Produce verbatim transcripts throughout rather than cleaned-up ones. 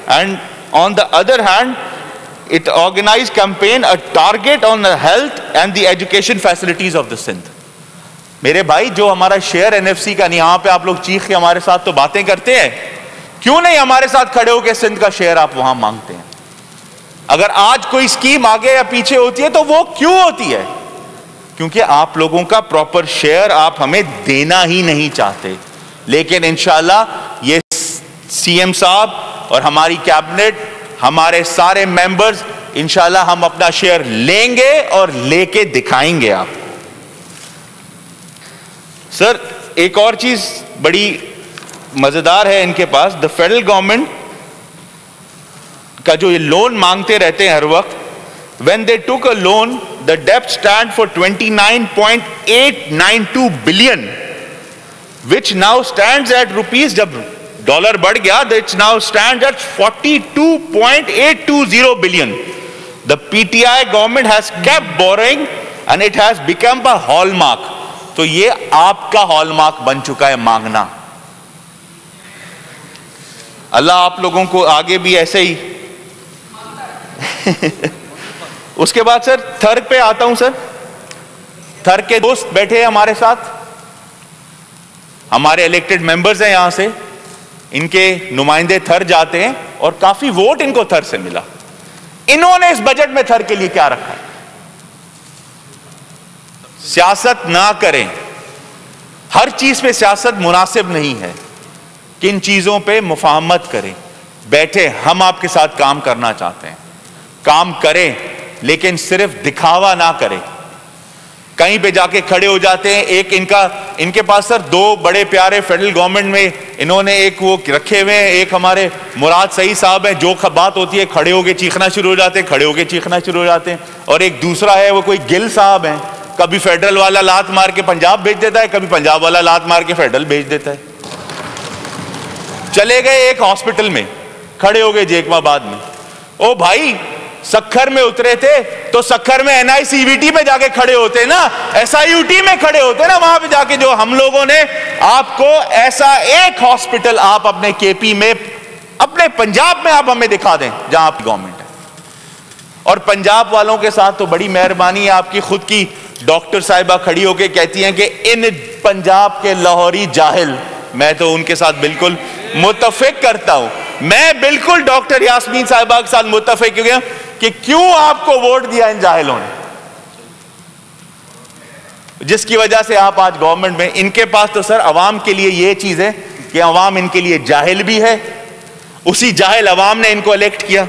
and on the other hand, it organized campaign a target on the health and the education facilities of the Sindh. मेरे भाई, जो हमारा share NFC का नहीं, यहाँ पे आप लोग चीख के हमारे साथ तो बातें करते हैं, क्यों नहीं हमारे साथ खड़े होकर सिंध का शेयर आप वहां मांगते हैं? अगर आज कोई स्कीम आगे या पीछे होती है तो वो क्यों होती है? क्योंकि आप लोगों का प्रॉपर शेयर आप हमें देना ही नहीं चाहते। लेकिन इंशाल्लाह ये सीएम साहब और हमारी कैबिनेट, हमारे सारे मेंबर्स, इंशाल्लाह हम अपना शेयर लेंगे और लेके दिखाएंगे आपको। सर, एक और चीज बड़ी मजेदार है इनके पास, द फेडरल गवर्नमेंट का जो ये लोन मांगते रहते हैं हर वक्त, when they took a loan the डेब्ट stand for twenty nine point eight nine two billion, which now stands at rupees, जब डॉलर बढ़ गया, it's now stand at forty two point eight two zero billion. The PTI government has kept borrowing and it has become a hallmark. तो ये आपका hallmark बन चुका है मांगना। अल्लाह आप लोगों को आगे भी ऐसे ही उसके बाद सर थर पे आता हूं। सर, थर के दोस्त बैठे हैं हमारे साथ, हमारे इलेक्टेड मेंबर्स हैं, यहां से इनके नुमाइंदे थर जाते हैं और काफी वोट इनको थर से मिला। इन्होंने इस बजट में थर के लिए क्या रखा है? सियासत ना करें, हर चीज पे सियासत मुनासिब नहीं है। किन चीजों पे मुफाहमत करें, बैठे हम आपके साथ काम करना चाहते हैं, काम करें, लेकिन सिर्फ दिखावा ना करें। कहीं पे जाके खड़े हो जाते हैं। एक इनका इनके पास सर दो बड़े प्यारे फेडरल गवर्नमेंट में इन्होंने एक वो रखे हुए हैं, एक हमारे मुराद सईद साहब हैं, जो बात होती है खड़े होके चीखना शुरू हो जाते हैं, खड़े होके चीखना शुरू हो जाते हैं। और एक दूसरा है वो कोई गिल साहब हैं, कभी फेडरल वाला लात मार के पंजाब भेज देता है, कभी पंजाब वाला लात मार के फेडरल भेज देता है। चले गए एक हॉस्पिटल में, खड़े हो गए जेकमाबाद में। ओ भाई, सक्खर में उतरे थे तो सक्खर में एनआईसीवीटी में जाके खड़े होते ना, एसआईयूटी में खड़े होते ना, वहां पे जाके जो हम लोगों ने आपको ऐसा एक हॉस्पिटल आप अपने केपी में, अपने पंजाब में आप हमें दिखा दें जहां आपकी गवर्नमेंट है। और पंजाब वालों के साथ तो बड़ी मेहरबानी है आपकी, खुद की डॉक्टर साहिबा खड़ी होके कहती हैं कि इन पंजाब के लाहौरी जाहिल। मैं तो उनके साथ बिल्कुल मुत्तफिक करता हूं। मैं बिल्कुल डॉक्टर यास्मीन साहिबा के साथ मुत्तफिक हो गया कि क्यों आपको वोट दिया इन जाहिलों ने, जिसकी वजह से आप आज गवर्नमेंट में। इनके पास तो सर अवाम के लिए ये चीज है कि अवाम इनके लिए जाहिल भी है, उसी जाहिल अवाम ने इनको इलेक्ट किया।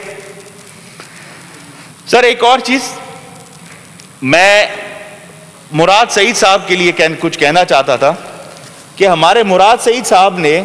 सर एक और चीज मैं मुराद सईद साहब के लिए कह, कुछ कहना चाहता था कि हमारे मुराद सईद साहब ने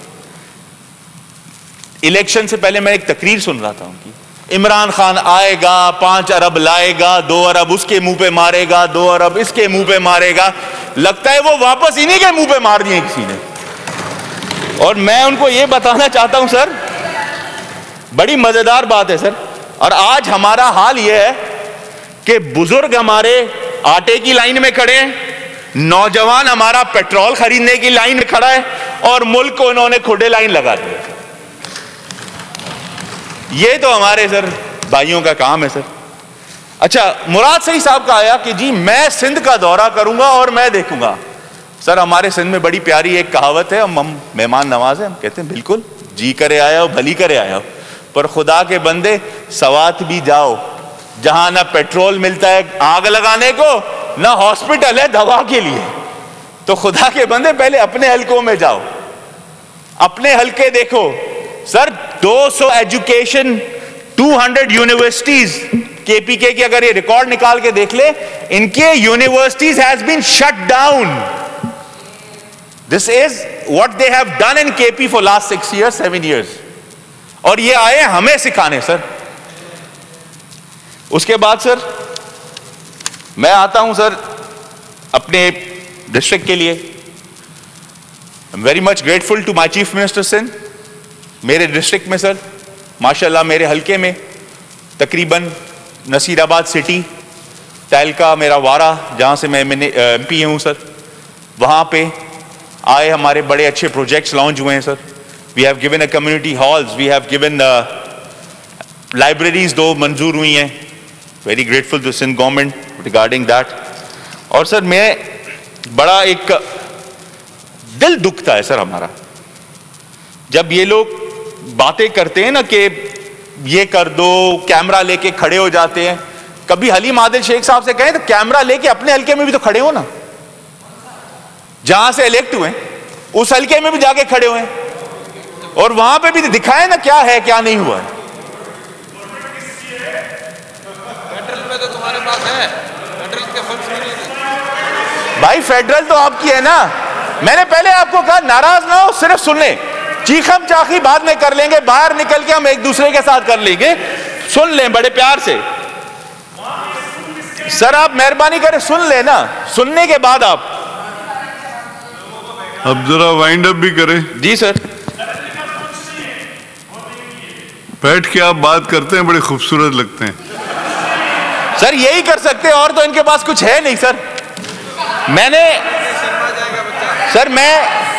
इलेक्शन से पहले मैं एक तकरीर सुन रहा था उनकी, इमरान खान आएगा, पांच अरब लाएगा, दो अरब उसके मुंह पे मारेगा, दो अरब इसके मुंह पे मारेगा। लगता है वो वापस इन्हीं के मुंह पे मार दिए किसी ने। और मैं उनको ये बताना चाहता हूं सर, बड़ी मजेदार बात है सर, और आज हमारा हाल यह है कि बुजुर्ग हमारे आटे की लाइन में खड़े हैं, नौजवान हमारा पेट्रोल खरीदने की लाइन में खड़ा है, और मुल्क को उन्होंने खुदे लाइन लगा दी। ये तो हमारे सर भाइयों का काम है सर। अच्छा, मुराद सईद साहब का आया कि जी मैं सिंध का दौरा करूंगा और मैं देखूंगा। सर हमारे सिंध में बड़ी प्यारी एक कहावत है, हम मेहमान नवाज हैं, हम कहते हैं बिल्कुल जी करे आया हो, भली करे आया हो, पर खुदा के बंदे सवात भी जाओ, जहां ना पेट्रोल मिलता है आग लगाने को, ना हॉस्पिटल है दवा के लिए। तो खुदा के बंदे पहले अपने हलकों में जाओ, अपने हलके देखो। सर दो सौ एजुकेशन, दो सौ यूनिवर्सिटीज, केपीके की अगर ये रिकॉर्ड निकाल के देख ले, इनके universities has been shut down. This is what they have done in KP for last six years seven years. और ये आए हमें सिखाने सर। उसके बाद सर मैं आता हूं सर अपने डिस्ट्रिक्ट के लिए। I am very much grateful to my chief minister Sindh. मेरे डिस्ट्रिक्ट में सर माशाल्लाह, मेरे हलके में तकरीबन नसीराबाद सिटी, तहलका मेरा वारा, जहाँ से मैं एम पी हूँ सर, वहाँ पे आए हमारे बड़े अच्छे प्रोजेक्ट्स लॉन्च हुए हैं sir. We have given a community halls, we have given libraries दो मंजूर हुई हैं, very grateful to Sindh government regarding that. और सर मैं बड़ा एक दिल दुखता है सर हमारा जब ये लोग बातें करते हैं ना कि ये कर दो, कैमरा लेके खड़े हो जाते हैं। कभी हलीम आदिल शेख साहब से कहें तो कैमरा लेके अपने हल्के में भी तो खड़े हो ना, जहां से इलेक्ट हुए उस हल्के में भी जाके खड़े हुए और वहां पे भी दिखाएं ना क्या है क्या नहीं हुआ है। फेडरल में तो तुम्हारे पास है, फेडरल के फंड्स मिलेंगे भाई, फेडरल तो आपकी है ना। मैंने पहले आपको कहा नाराज ना हो, सिर्फ सुन ले, चीखम चाखी बाद में कर लेंगे, बाहर निकल के हम एक दूसरे के साथ कर लेंगे। सुन लें बड़े प्यार से सर, आप मेहरबानी करें सुन लेना, सुनने के बाद आप अब जरा वाइंड अप भी करें। जी सर। बैठ के आप बात करते हैं, बड़े खूबसूरत लगते हैं सर, यही कर सकते हैं और तो इनके पास कुछ है नहीं सर। मैंने सर मैं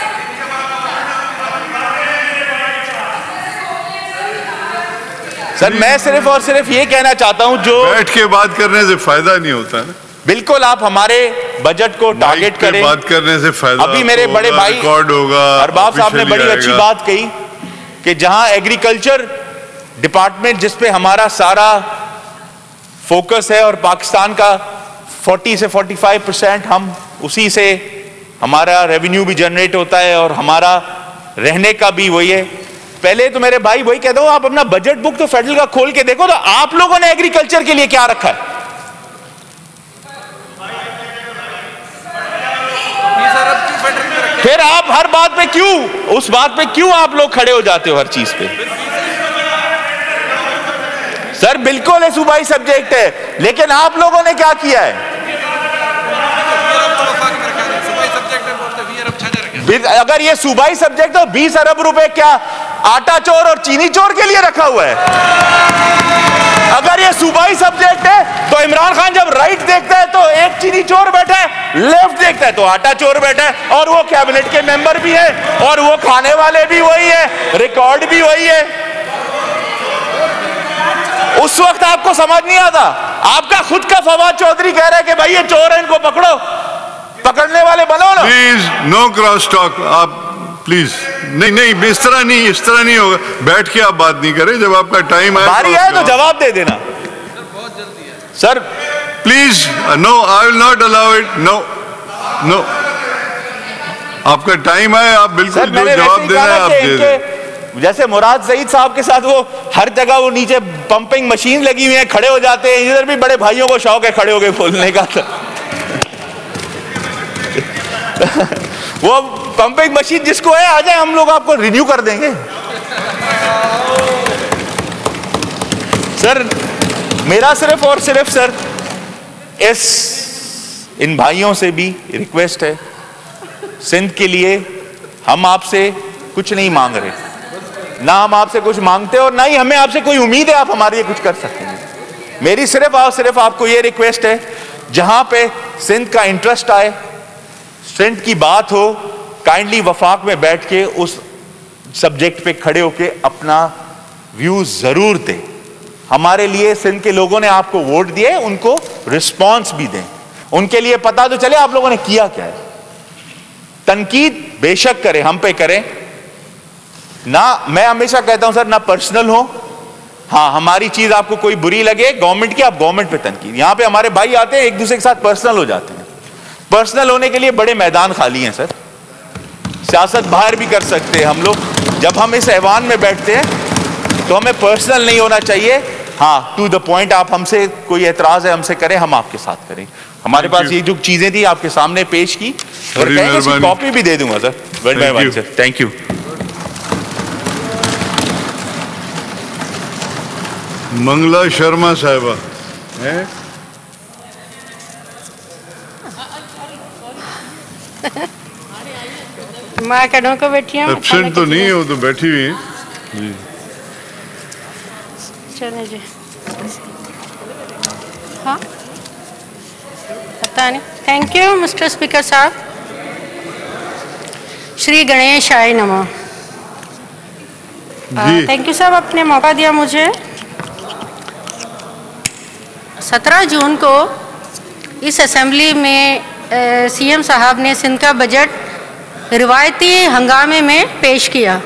सर मैं सिर्फ और सिर्फ ये कहना चाहता हूं, जो बैठ के बात करने से फायदा नहीं होता है ना। बिल्कुल आप हमारे बजट को टारगेट करें, बात करने से फायदा अभी मेरे बड़े भाई रिकॉर्ड होगा। अरबाब साहब ने बड़ी अच्छी बात कही कि जहां एग्रीकल्चर डिपार्टमेंट जिस पे हमारा सारा फोकस है और पाकिस्तान का चालीस से पैंतालीस परसेंट हम उसी से हमारा रेवेन्यू भी जनरेट होता है और हमारा रहने का भी वही है। पहले तो मेरे भाई वही कहता हूं, आप अपना बजट बुक तो फेडरल का खोल के देखो तो आप लोगों ने एग्रीकल्चर के लिए क्या रखा है। फिर आप हर बात पे क्यों, उस बात पे क्यों आप लोग खड़े हो जाते हो हर चीज पे। सर बिल्कुल है सूबाई सब्जेक्ट है, लेकिन आप लोगों ने क्या किया है। अगर ये सूबाई सब्जेक्ट तो बीस अरब रुपए क्या आटा चोर और चीनी चोर के लिए रखा हुआ है। अगर ये सूबाई सब्जेक्ट है तो इमरान खान जब राइट देखता है तो एक चीनी चोर बैठा है, लेफ्ट देखता है तो आटा चोर बैठा है, और वो कैबिनेट के मेंबर भी है और वो खाने वाले भी वही है, रिकॉर्ड भी वही है। उस वक्त आपको समझ नहीं आता, आपका खुद का फवाद चौधरी कह रहा है कि भाई ये चोर है, इनको पकड़ो, पकड़ने वाले बनो ना। प्लीज नो क्रॉस टॉक, आप प्लीज नहीं नहीं इस तरह नहीं, इस तरह नहीं होगा। बैठ के आप बात नहीं करें, जब आपका टाइम आए बारी आए तो जवाब दे देना। बहुत जल्दी है sir please. No, I will not allow it. No no, आपका टाइम आए, आप बिल्कुल जो जवाब देना है आप दे दें। जैसे मुराद सईद साहब के साथ वो हर जगह वो नीचे पंपिंग मशीन लगी हुई है, खड़े हो जाते हैं। इधर भी बड़े भाइयों को शौक है खड़े हो गए बोलने का। वो पंपिंग मशीन जिसको है आ जाए, हम लोग आपको रिन्यू कर देंगे। सर मेरा सिर्फ और सिर्फ सर इस इन भाइयों से भी रिक्वेस्ट है, सिंध के लिए हम आपसे कुछ नहीं मांग रहे, ना हम आपसे कुछ मांगते और ना ही हमें आपसे कोई उम्मीद है आप हमारे लिए कुछ कर सकते हैं। मेरी सिर्फ और सिर्फ आपको ये रिक्वेस्ट है, जहां पे सिंध का इंटरेस्ट आए, सिंध की बात हो, काइंडली वफाक में बैठ के उस सब्जेक्ट पे खड़े होके अपना व्यू जरूर दें। हमारे लिए सिंध के लोगों ने आपको वोट दिए, उनको रिस्पांस भी दें, उनके लिए पता तो चले आप लोगों ने किया क्या है। तनकीद बेशक करें, हम पे करें ना। मैं हमेशा कहता हूं सर, ना पर्सनल हो। हाँ, हमारी चीज आपको कोई बुरी लगे गवर्नमेंट की, आप गवर्नमेंट पे तनकीद। यहां पे हमारे भाई आते हैं एक दूसरे के साथ पर्सनल हो जाते हैं। पर्सनल होने के लिए बड़े मैदान खाली हैं सर, सियासत बाहर भी कर सकते हैं हम लोग। जब हम इस ऐवान में बैठते हैं तो हमें पर्सनल नहीं होना चाहिए। हाँ, टू द पॉइंट, आप हमसे कोई एतराज है हमसे करें, हम आपके साथ करें। हमारे पास ये जो चीजें थी आपके सामने पेश की, और कहेंगे कॉपी भी दे दूंगा सर। वेरी मेहरबानी sir, thank you. Mangala Sharma साहिबा हैं? माँ कड़ों को बैठी हूँ। एब्सेंट तो नहीं है, वो तो बैठी हुई है जी। चले जी। हाँ, पता नहीं। थैंक यू मिस्टर स्पीकर साहब। श्री गणेश आय नमः। थैंक यू साहब, आपने मौका दिया मुझे। सत्रह जून को इस असेंबली में सीएम साहब ने सिंध का बजट रिवायती हंगामे में पेश किया।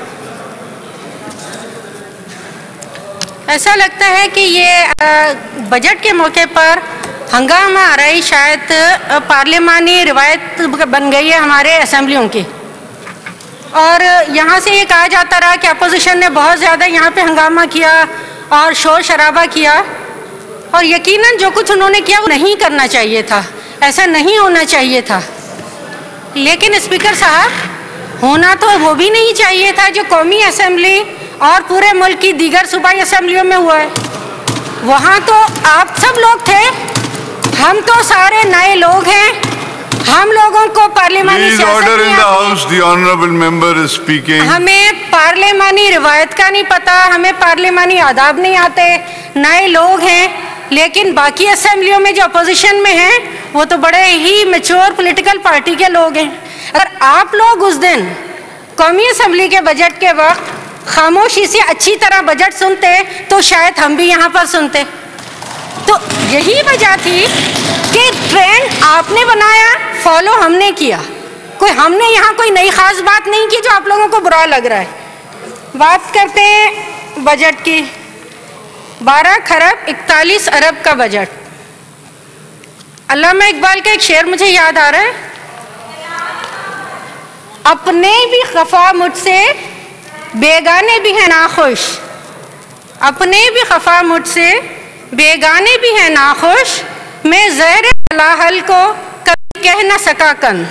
ऐसा लगता है कि ये आ, बजट के मौके पर हंगामा आ रही शायद पार्लिमानी रिवायत बन गई है हमारे असेंबलियों की। और यहाँ से ये कहा जाता रहा कि अपोजिशन ने बहुत ज़्यादा यहाँ पे हंगामा किया और शोर शराबा किया, और यकीनन जो कुछ उन्होंने किया वो नहीं करना चाहिए था, ऐसा नहीं होना चाहिए था। लेकिन स्पीकर साहब, होना तो वो भी नहीं चाहिए था जो कौमी असेंबली और पूरे मुल्क की दीगर सूबाई असेंबलियों में हुआ है। वहाँ तो आप सब लोग थे, हम तो सारे नए लोग हैं, हम लोगों को पार्लिमानी order in the house, the honorable member is speaking. हमें पार्लिमानी रिवायत का नहीं पता, हमें पार्लिमानी आदाब नहीं आते, नए लोग हैं। लेकिन बाकी असेंबलियों में जो अपोजिशन में हैं वो तो बड़े ही मैच्योर पॉलिटिकल पार्टी के लोग हैं। अगर आप लोग उस दिन कौमी असेंबली के बजट के वक्त खामोशी से अच्छी तरह बजट सुनते तो शायद हम भी यहाँ पर सुनते। तो यही वजह थी कि ट्रेंड आपने बनाया, फॉलो हमने किया, कोई हमने यहाँ कोई नई खास बात नहीं की जो आप लोगों को बुरा लग रहा है। बात करते हैं बजट की। बारह खरब इकतालीस अरब का बजट। अल्लामा इकबाल का एक शेर मुझे याद आ रहा है, अपने भी खफा मुझसे बेगाने भी हैं नाखुश, अपने भी खफा मुझसे बेगाने भी हैं नाखुश, मैं ज़हर लाहल को कभी कह न सका कन।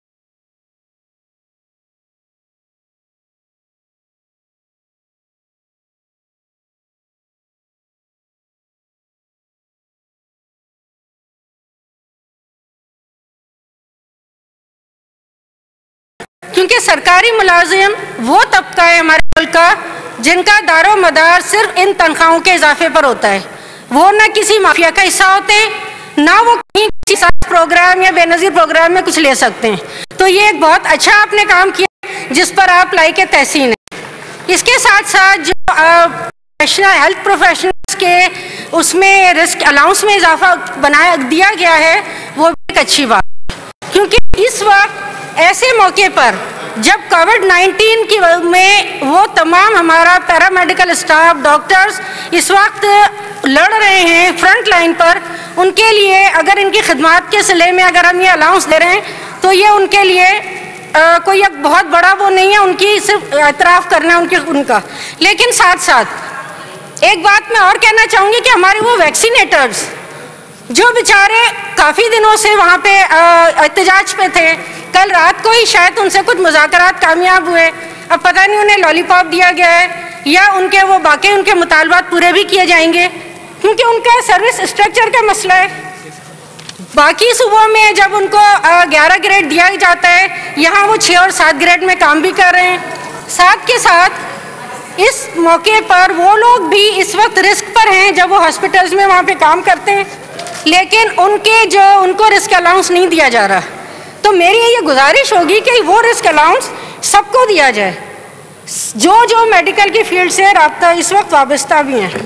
क्योंकि सरकारी मुलाजिम वो तबका है हमारे मुल्क का जिनका दारो मदार सिर्फ इन तनख्वाहों के इजाफे पर होता है। वो ना किसी माफिया का हिस्सा होते हैं, ना वो कहीं किसी प्रोग्राम या बेनजीर प्रोग्राम में कुछ ले सकते हैं। तो ये एक बहुत अच्छा आपने काम किया जिस पर आप लाइक तहसीन है। इसके साथ साथ जो प्रोफेशनल हेल्थ प्रोफेशनल्स के उसमें रिस्क अलाउंस में इजाफा बनाया दिया गया है वो भी एक अच्छी बात है, क्योंकि इस वक्त ऐसे मौके पर जब कोविड नाइन्टीन की में वो तमाम हमारा पैरामेडिकल स्टाफ डॉक्टर्स इस वक्त लड़ रहे हैं फ्रंट लाइन पर, उनके लिए अगर इनकी खिदमत के सिले में अगर हम ये अलाउंस दे रहे हैं तो ये उनके लिए आ, कोई एक बहुत बड़ा वो नहीं है, उनकी सिर्फ एतराफ़ करना है उनके उनका। लेकिन साथ साथ एक बात मैं और कहना चाहूँगी कि हमारे वो वैक्सीनेटर्स जो बेचारे काफ़ी दिनों से वहाँ पे एहतजाज पे थे, कल रात को ही शायद उनसे कुछ मुज़ाकरात कामयाब हुए, अब पता नहीं उन्हें लॉलीपॉप दिया गया है या उनके वो बाकी उनके मुतालबात पूरे भी किए जाएंगे, क्योंकि उनका सर्विस स्ट्रक्चर का मसला है। बाकी सूबों में जब उनको ग्यारह ग्रेड दिया जाता है, यहाँ वो छः और सात ग्रेड में काम भी कर रहे हैं। साथ के साथ इस मौके पर वो लोग भी इस वक्त रिस्क पर हैं जब वो हॉस्पिटल्स में वहाँ पे काम करते हैं, लेकिन उनके जो उनको रिस्क अलाउंस नहीं दिया जा रहा। तो मेरी ये गुजारिश होगी कि वो रिस्क अलाउंस सबको दिया जाए जो जो मेडिकल की फील्ड से राब्ता इस वक्त वाबस्ता भी हैं।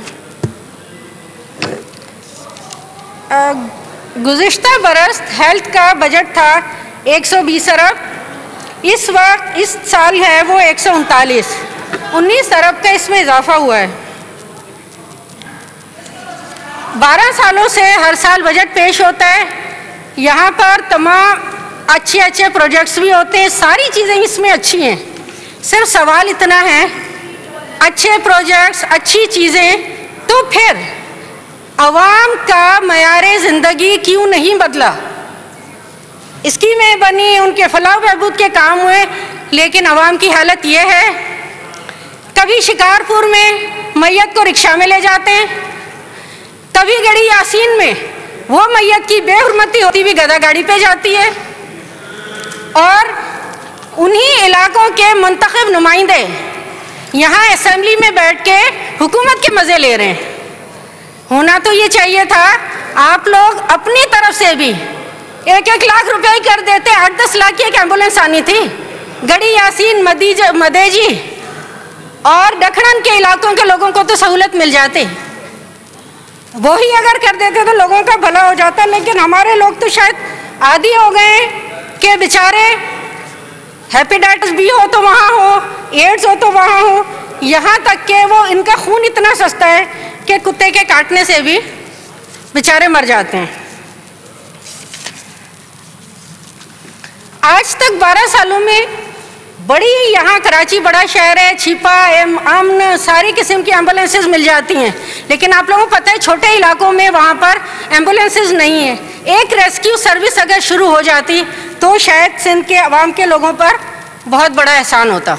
गुज़िश्ता बरस हेल्थ का बजट था एक सौ बीस अरब, इस वक्त इस साल है वो एक सौ उनतालीस, उन्नीस अरब का इसमें इजाफा हुआ है। बारह सालों से हर साल बजट पेश होता है, यहाँ पर तमाम अच्छे अच्छे प्रोजेक्ट्स भी होते हैं, सारी चीज़ें इसमें अच्छी हैं। सिर्फ सवाल इतना है, अच्छे प्रोजेक्ट्स अच्छी चीज़ें, तो फिर अवाम का मयारे ज़िंदगी क्यों नहीं बदला? स्कीमें बनी, उनके फलाह बहबूद के काम हुए, लेकिन अवाम की हालत ये है, कभी शिकारपुर में मैयत को रिक्शा में ले जाते हैं, कभी गड़ी यासीन में वो मैयत की बेहुरमती होती भी गधा गाड़ी पे जाती है, और उन्हीं इलाकों के मुंतखब नुमाइंदे यहाँ असेंबली में बैठ के हुकूमत के मज़े ले रहे हैं। होना तो ये चाहिए था आप लोग अपनी तरफ से भी एक एक लाख रुपए ही कर देते, आठ दस लाख की एक एम्बुलेंस आनी थी, गड़ी यासीन मदीज मदेजी और दखन के इलाकों के लोगों को तो सहूलत मिल जाती। वही अगर कर देते तो लोगों का भला हो जाता। लेकिन हमारे लोग तो शायद आदी हो गए कि बेचारे हेपेटाइटिस बी हो तो वहाँ हो, एड्स हो तो वहाँ हो, यहाँ तक कि वो इनका खून इतना सस्ता है कि कुत्ते के काटने से भी बेचारे मर जाते हैं। आज तक बारह सालों में बड़ी, यहाँ कराची बड़ा शहर है, छिपा अमन सारी किस्म की एम्बुलेंसेज मिल जाती हैं, लेकिन आप लोगों को पता है छोटे इलाकों में वहाँ पर एम्बुलेंसेज नहीं है। एक रेस्क्यू सर्विस अगर शुरू हो जाती तो शायद सिंध के अवाम के लोगों पर बहुत बड़ा एहसान होता।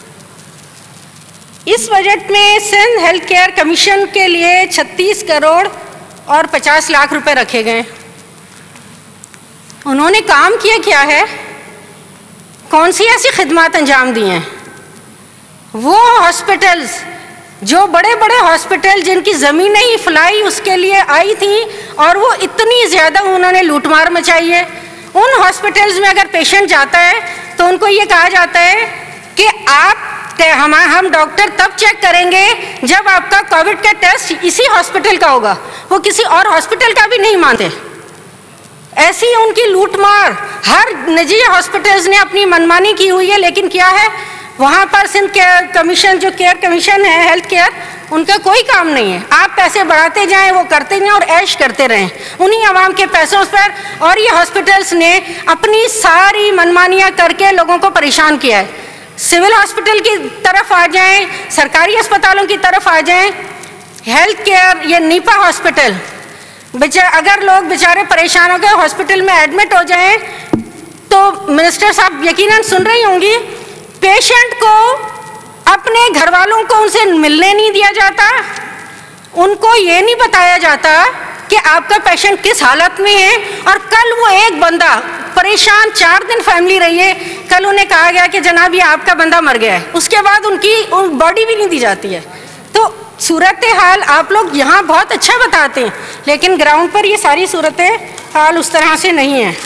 इस बजट में सिंध हेल्थ केयर कमीशन के लिए छत्तीस करोड़ और पचास लाख रुपए रखे गए। उन्होंने काम किया क्या है, कौन सी ऐसी खिदमत अंजाम दी हैं? वो हॉस्पिटल्स जो बड़े बड़े हॉस्पिटल जिनकी ज़मीनें ही फलाई उसके लिए आई थी और वो इतनी ज़्यादा उन्होंने लूटमार मचाई है। उन हॉस्पिटल्स में अगर पेशेंट जाता है तो उनको ये कहा जाता है कि आप हम हम डॉक्टर तब चेक करेंगे जब आपका कोविड का टेस्ट इसी हॉस्पिटल का होगा, वो किसी और हॉस्पिटल का भी नहीं मानते। ऐसी उनकी लूटमार हर निजी हॉस्पिटल्स ने अपनी मनमानी की हुई है। लेकिन क्या है, वहाँ पर सिंध केयर कमीशन जो केयर कमीशन है हेल्थ केयर, उनका कोई काम नहीं है। आप पैसे बढ़ाते जाएं, वो करते जाएं और ऐश करते रहें उन्हीं आवाम के पैसों पर। और ये हॉस्पिटल्स ने अपनी सारी मनमानियाँ करके लोगों को परेशान किया है। सिविल हॉस्पिटल की तरफ आ जाएं, सरकारी अस्पतालों की तरफ आ जाएं, हेल्थ केयर ये नीपा हॉस्पिटल, बेचारे अगर लोग बेचारे परेशान हो गए हॉस्पिटल में एडमिट हो जाएं तो मिनिस्टर साहब यकीनन सुन रही होंगी, पेशेंट को अपने घर वालों को उनसे मिलने नहीं दिया जाता, उनको ये नहीं बताया जाता कि आपका पेशेंट किस हालत में है। और कल वो एक बंदा परेशान चार दिन फैमिली रही है, कल उन्हें कहा गया कि जनाब ये आपका बंदा मर गया है, उसके बाद उनकी उन बॉडी भी नहीं दी जाती है। तो सूरत हाल आप लोग यहाँ बहुत अच्छा बताते हैं, लेकिन ग्राउंड पर ये सारी सूरत हाल उस तरह से नहीं है।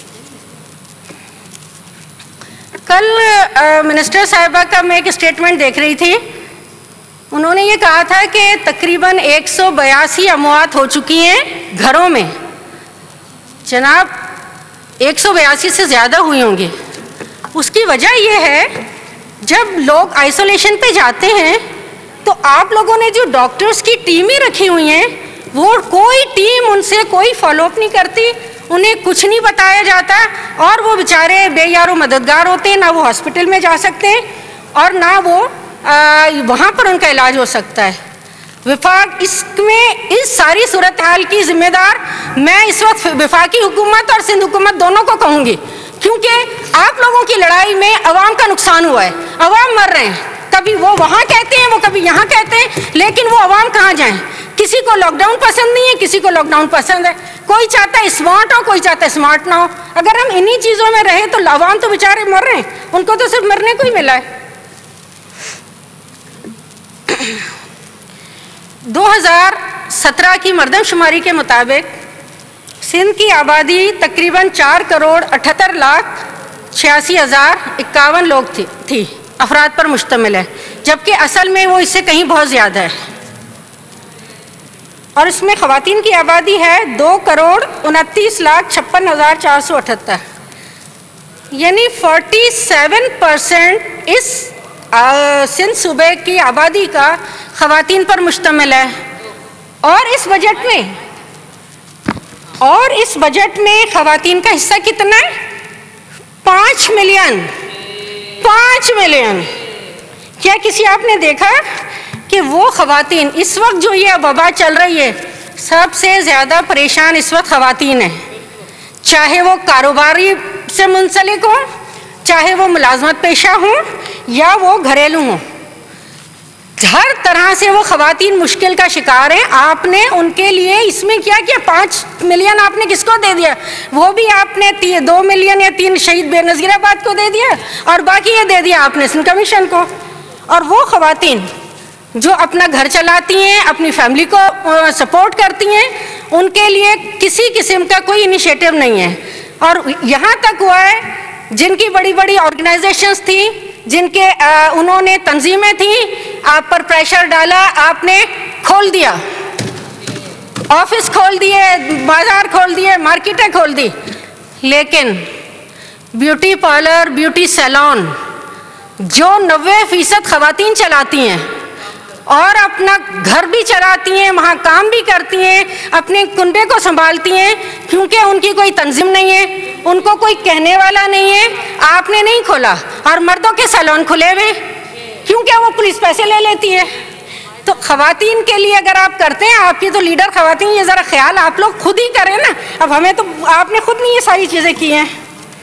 कल आ, मिनिस्टर साहिबा का मैं एक स्टेटमेंट देख रही थी, उन्होंने ये कहा था कि तकरीबन एक सौ बयासी अमवात हो चुकी हैं घरों में। जनाब एक सौ बयासी से ज़्यादा हुई होंगी। उसकी वजह यह है जब लोग आइसोलेशन पे जाते हैं तो आप लोगों ने जो डॉक्टर्स की टीमें रखी हुई हैं वो कोई टीम उनसे कोई फॉलोअप नहीं करती, उन्हें कुछ नहीं बताया जाता और वो बेचारे बेयारो मददगार होते हैं, ना वो हॉस्पिटल में जा सकते हैं और ना वो आ, वहाँ पर उनका इलाज हो सकता है। विफाक इसमें इस सारी सूरत हाल की जिम्मेदार मैं इस वक्त विफाकी हुकूमत और सिंध हुकूमत दोनों को कहूँगी, क्योंकि आप लोगों की लड़ाई में अवाम का नुकसान हुआ है, अवाम मर रहे हैं। कभी वो वहाँ कहते हैं, वो कभी यहाँ कहते हैं, लेकिन वो अवाम कहाँ जाएं? किसी को लॉकडाउन पसंद नहीं है, किसी को लॉकडाउन पसंद है, कोई चाहता है स्मार्ट हो, कोई चाहता है स्मार्ट ना हो। अगर हम इन्हीं चीज़ों में रहे तो अवाम तो बेचारे मर रहे हैं, उनको तो सिर्फ मरने को ही मिला है। दो हज़ार सत्रह की मरदमशुमारी के मुताबिक सिंध की आबादी तकरीबन चार करोड़ अठहत्तर लाख छियासी हज़ार इक्यावन लोग थी, थी अफराद पर मुश्तमिल है, जबकि असल में वो इससे कहीं बहुत ज़्यादा है। और इसमें ख़वातीन की आबादी है दो करोड़ उनतीस लाख छप्पन हज़ार चार सौ अठहत्तर, यानी फोर्टी सेवन परसेंट इस आ, सिंध सूबे की आबादी का ख़वातीन पर मुश्तमिल है। और इस बजट में और इस बजट में ख़वातीन का हिस्सा कितना है? पाँच मिलियन पाँच मिलियन। क्या किसी आपने देखा कि वो ख़वातीन इस वक्त जो ये वबा चल रही है, सबसे ज़्यादा परेशान इस वक्त ख़वातीन हैं, चाहे वो कारोबारी से मुंसलिक हों, चाहे वो मुलाजमत पेशा हों या वो घरेलू हों, हर तरह से वो ख़वातीन मुश्किल का शिकार हैं। आपने उनके लिए इसमें क्या किया? पाँच मिलियन आपने किसको दे दिया? वो भी आपने दो मिलियन या तीन शहीद बेनज़ीराबाद को दे दिया और बाकी ये दे दिया आपने सिंध कमीशन को। और वो ख़वातीन जो अपना घर चलाती हैं, अपनी फैमिली को सपोर्ट करती हैं, उनके लिए किसी किस्म का कोई इनिशिएटिव नहीं है। और यहाँ तक हुआ है जिनकी बड़ी बड़ी ऑर्गेनाइजेशंस थी, जिनके आ, उन्होंने तंजीमें थी, आप पर प्रेशर डाला, आपने खोल दिया। ऑफिस खोल दिए, बाजार खोल दिए, मार्केटें खोल दी, लेकिन ब्यूटी पार्लर, ब्यूटी सैलून जो नब्बे फीसद खवातीन चलाती हैं और अपना घर भी चलाती हैं, वहाँ काम भी करती हैं, अपने कुंबे को संभालती हैं, क्योंकि उनकी कोई तंजीम नहीं है, उनको कोई कहने वाला नहीं है, आपने नहीं खोला। और मर्दों के सैलून खुले हुए, क्योंकि वो पुलिस पैसे ले लेती है। तो खवातीन के लिए अगर आप करते हैं, आपकी तो लीडर खवातीन, ये ज़रा ख्याल आप लोग खुद ही करें ना। अब हमें तो आपने खुद नहीं ये सारी चीज़ें की हैं।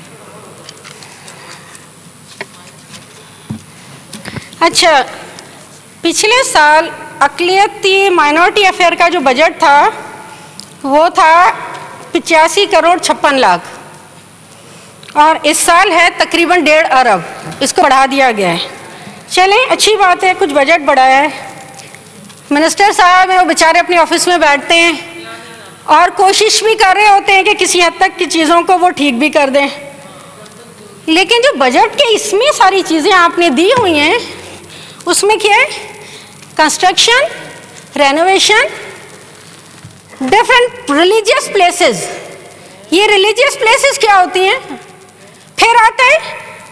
अच्छा, पिछले साल अक़लियती माइनॉरिटी अफेयर का जो बजट था वो था पचासी करोड़ छप्पन लाख, और इस साल है तकरीबन डेढ़ अरब, इसको बढ़ा दिया गया है। चलें, अच्छी बात है, कुछ बजट बढ़ाया है। मिनिस्टर साहब हैं, वो बेचारे अपने ऑफिस में बैठते हैं और कोशिश भी कर रहे होते हैं कि किसी हद तक की चीज़ों को वो ठीक भी कर दें, लेकिन जो बजट के इसमें सारी चीज़ें आपने दी हुई हैं उसमें क्या है? Construction, renovation, different religious places. ये रिलीजियस प्लेसेस क्या होती हैं? फिर आता है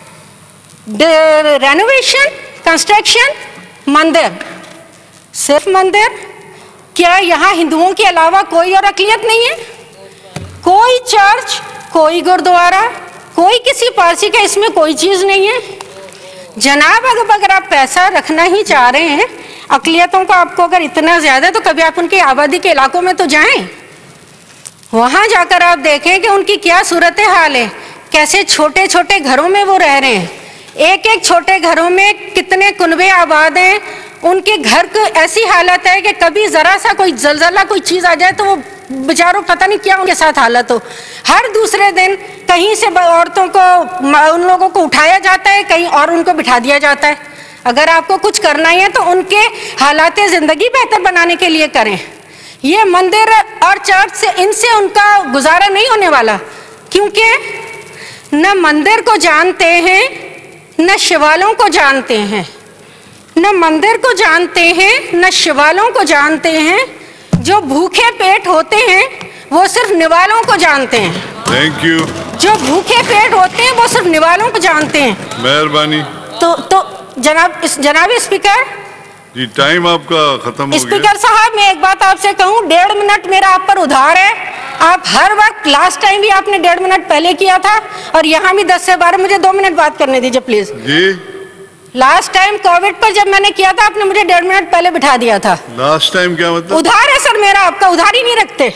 रेनोवेशन, कंस्ट्रक्शन, मंदिर। सिर्फ मंदिर? क्या यहाँ हिंदुओं के अलावा कोई और अक़लियत नहीं है? कोई चर्च, कोई गुरुद्वारा, कोई किसी पारसी का इसमें कोई चीज़ नहीं है। जनाब, अगर अगर आप पैसा रखना ही चाह रहे हैं अक़लियतों का, आपको अगर इतना ज़्यादा, तो कभी आप उनके आबादी के इलाकों में तो जाएं, वहाँ जाकर आप देखें कि उनकी क्या सूरत हाल है, कैसे छोटे छोटे घरों में वो रह रहे हैं। एक एक छोटे घरों में कितने कुनबे आबाद हैं, उनके घर को ऐसी हालत है कि कभी ज़रा सा कोई जलजला, कोई चीज़ आ जाए तो वो बेचारों पता नहीं क्या उनके साथ हालत हो। हर दूसरे दिन कहीं से औरतों को, उन लोगों को उठाया जाता है, कहीं और उनको बिठा दिया जाता है। अगर आपको कुछ करना है तो उनके हालात ज़िंदगी बेहतर बनाने के लिए करें। ये मंदिर और चर्च से, इनसे उनका गुजारा नहीं होने वाला, क्योंकि न मंदिर को जानते हैं, न शिवालों को जानते हैं। न मंदिर को जानते हैं, न शिवालों को जानते हैं। जो भूखे पेट होते हैं वो सिर्फ निवालों को जानते हैं। Thank you. जो भूखे पेट होते हैं वो सिर्फ निवालों को जानते हैं। मेहरबानी। तो तो जनाब जनाब स्पीकर जी, टाइम आपका खत्म हो गया। स्पीकर साहब, मैं एक बात आपसे कहूँ, डेढ़ मिनट मेरा आप पर उधार है। आप हर वक्त, लास्ट टाइम भी आपने डेढ़ मिनट पहले किया था और यहाँ भी दस से बारह, मुझे दो मिनट बात करने दीजिए प्लीज। जी, लास्ट टाइम कोविड पर जब मैंने किया था, आपने मुझे डेढ़ मिनट पहले बिठा दिया था। लास्ट टाइम क्या मतलब? उधार है सर मेरा आपका, उधार ही नहीं रखते।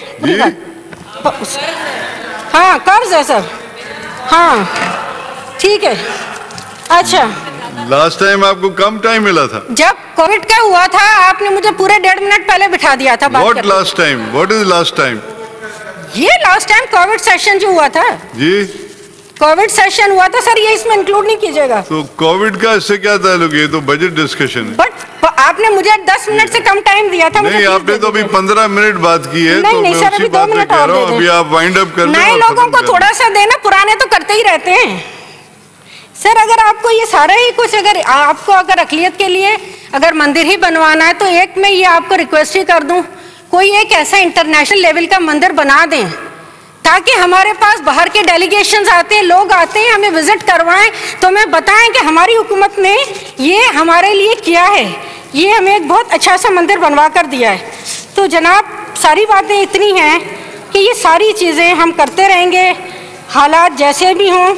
हाँ, कर्ज है सर। हाँ ठीक है। अच्छा, लास्ट टाइम आपको कम टाइम मिला था? जब कोविड का हुआ था आपने मुझे पूरे डेढ़ मिनट पहले बिठा दिया था। What last time? What is last time? ये लास्ट टाइम कोविड सेशन जो हुआ था जी, कोविड सेशन हुआ था सर, ये इसमें इंक्लूड नहीं कीजिएगा। तो कोविड का इससे क्या ताल्लुक है? तो बजट डिस्कशन है। बट आपने मुझे दस मिनट से कम टाइम दिया था। नहीं, आपने तो अभी पंद्रह मिनट बात की है। नहीं, तो नहीं मैं सर, अभी दो मिनट और दे दें। अभी आप वाइंड अप कर लें। नए लोगों को थोड़ा सा देना, पुराने तो करते ही रहते हैं सर। अगर आपको ये सारा ही कुछ, अगर आपको अगर अक़लियत के लिए अगर मंदिर ही बनवाना है, तो एक मैं ये आपको रिक्वेस्ट ही कर दूं, कोई एक ऐसा इंटरनेशनल लेवल का मंदिर बना दें, ताकि हमारे पास बाहर के डेलीगेशंस आते हैं, लोग आते हैं, हमें विजिट करवाएं, तो हमें बताएं कि हमारी हुकूमत ने ये हमारे लिए किया है, ये हमें एक बहुत अच्छा सा मंदिर बनवा कर दिया है। तो जनाब, सारी बातें इतनी हैं कि ये सारी चीज़ें हम करते रहेंगे, हालात जैसे भी हों।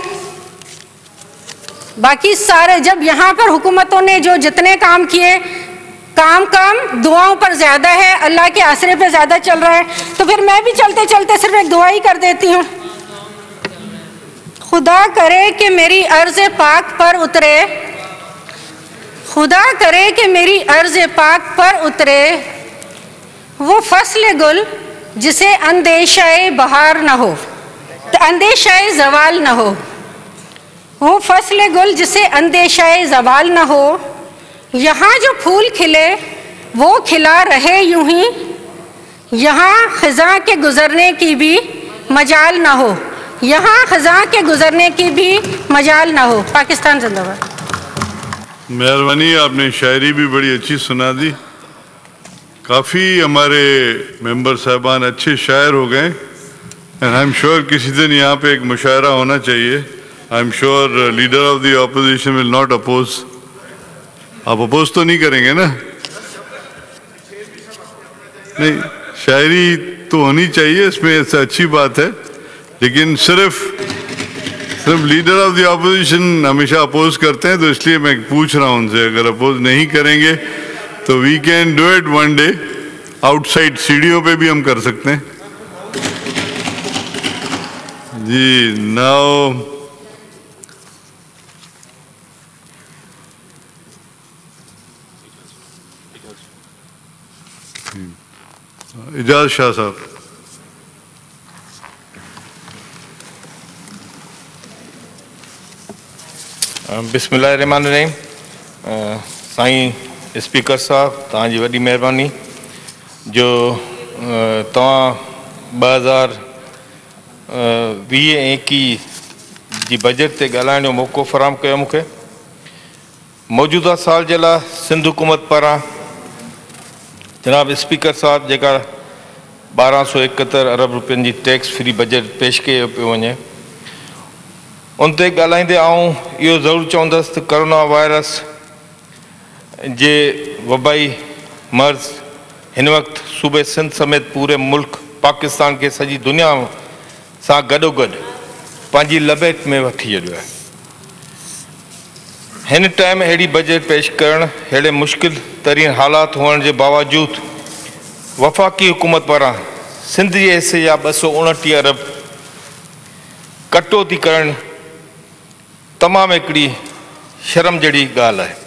बाकी सारे, जब यहाँ पर हुकूमतों ने जो जितने काम किए, काम कम, दुआओं पर ज्यादा है, अल्लाह के आसरे पे ज्यादा चल रहा है, तो फिर मैं भी चलते चलते सिर्फ एक दुआ ही कर देती हूँ। खुदा करे कि मेरी अर्ज़ पाक पर उतरे, खुदा करे कि मेरी अर्ज़ पाक पर उतरे वो फसल गुल जिसे अंदेशाए बहार न हो, तो अंदेशाए जवाल न हो। वो फसल गुल जिसे अंदेशाए जवाल न हो, यहाँ जो फूल खिले वो खिला रहे यूं ही, यहाँ खज़ां के गुज़रने की भी मजाल ना हो, यहाँ खज़ां के गुज़रने की भी मजाल ना हो। पाकिस्तान जिंदाबाद। मेहरबानी, आपने शायरी भी बड़ी अच्छी सुना दी। काफ़ी हमारे मेंबर साहबान अच्छे शायर हो गए एंड आई एम श्योर किसी दिन यहाँ पे एक मुशायरा होना चाहिए। I am sure leader of the opposition will not oppose. आप अपोज तो नहीं करेंगे ना? नहीं, शायरी तो होनी चाहिए, इसमें ऐसा अच्छी बात है, लेकिन सिर्फ सिर्फ लीडर ऑफ द ऑपोजिशन हमेशा अपोज करते हैं, तो इसलिए मैं पूछ रहा हूँ उनसे, अगर अपोज नहीं करेंगे तो we can do it one day outside, सीढ़ियों पे भी हम कर सकते हैं। जी, नाउ इजाज शाह साहब। बिस्मिल्लाहिर्रहमानिर्रहीम। साईं स्पीकर साहब, तव्हांजी वॾी महिरबानी जो तव्हां ॿ हज़ार वीह ऐं एकवीह जी बजट ते ॻाल्हाइण जो मौक़ो फ़राहम कयो मूंखे। मौजूदा साल जे लाइ सिंध हुकूमत पारां जनाब स्पीकर साहब जेका ॿारहं सौ एकहतरि अरब रुपयनि जी टैक्स फ्री बजट पेश कयो पियो वञे, उन ते ॻाल्हाईंदे आऊं इहो ज़रूरु चवंदुसि त कोरोना वायरस जे वबाई मर्ज़ हिन वक़्तु सूबे सिंध समेत पूरे मुल्क पाकिस्तान खे सॼी दुनिया सां गॾोगॾु पंहिंजी लपेट में वठी छॾियो आहे। हिन टाइम अहिड़ी बजट पेश करणु अहिड़े मुश्किल तरीन हालात हुअण जे बावजूदु वफ़ाक़ी हुकूमत पारां सिंध जे हिसे जा ॿ सौ उणटीह अरब कटौती करणु तमामु हिकिड़ी शर्म जहिड़ी ॻाल्हि आहे।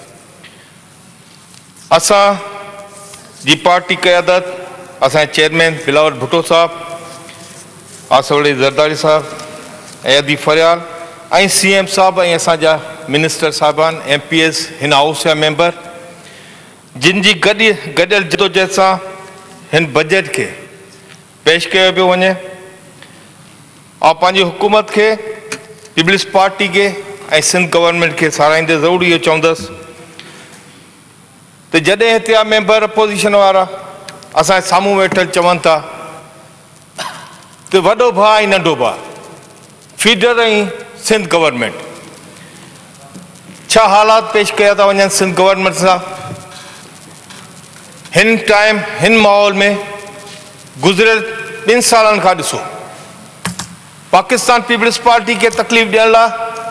असां जी पार्टी क़यादत, असांजे चेयरमैन बिलावल भुट्टो साहब, आसवड़ी ज़रदारी साहब ऐं अदी फरियाल ऐं सी एम साहब ऐं असांजा मिनिस्टर साहिबान, एम पी एस हिन हाउस जा मेंबर, जिन जी गॾु गॾियल जदोजहद सां हिन बजट खे पेश कयो पियो वञे। ऐं पंहिंजी हुकूमत खे, पीपल्स पार्टी खे ऐं सिंध गवर्नमेंट खे साराईंदे ज़रूरु इहो चवंदुसि त जॾहिं हिते जा मेंबर अपोज़िशन वारा असांजे साम्हूं वेठल चवनि था त वॾो भाउ ऐं नंढो भाउ, फीडर ऐं सिंध गवर्नमेंट, छा हालात पेश कया था वञनि सिंध गवर्नमेंट सां हिन टाइम हिन माहौल में? गुज़िरियल ॿिनि सालनि खां ॾिसो, पाकिस्तान पीपल्स पार्टी खे तकलीफ़ ॾियण लाइ,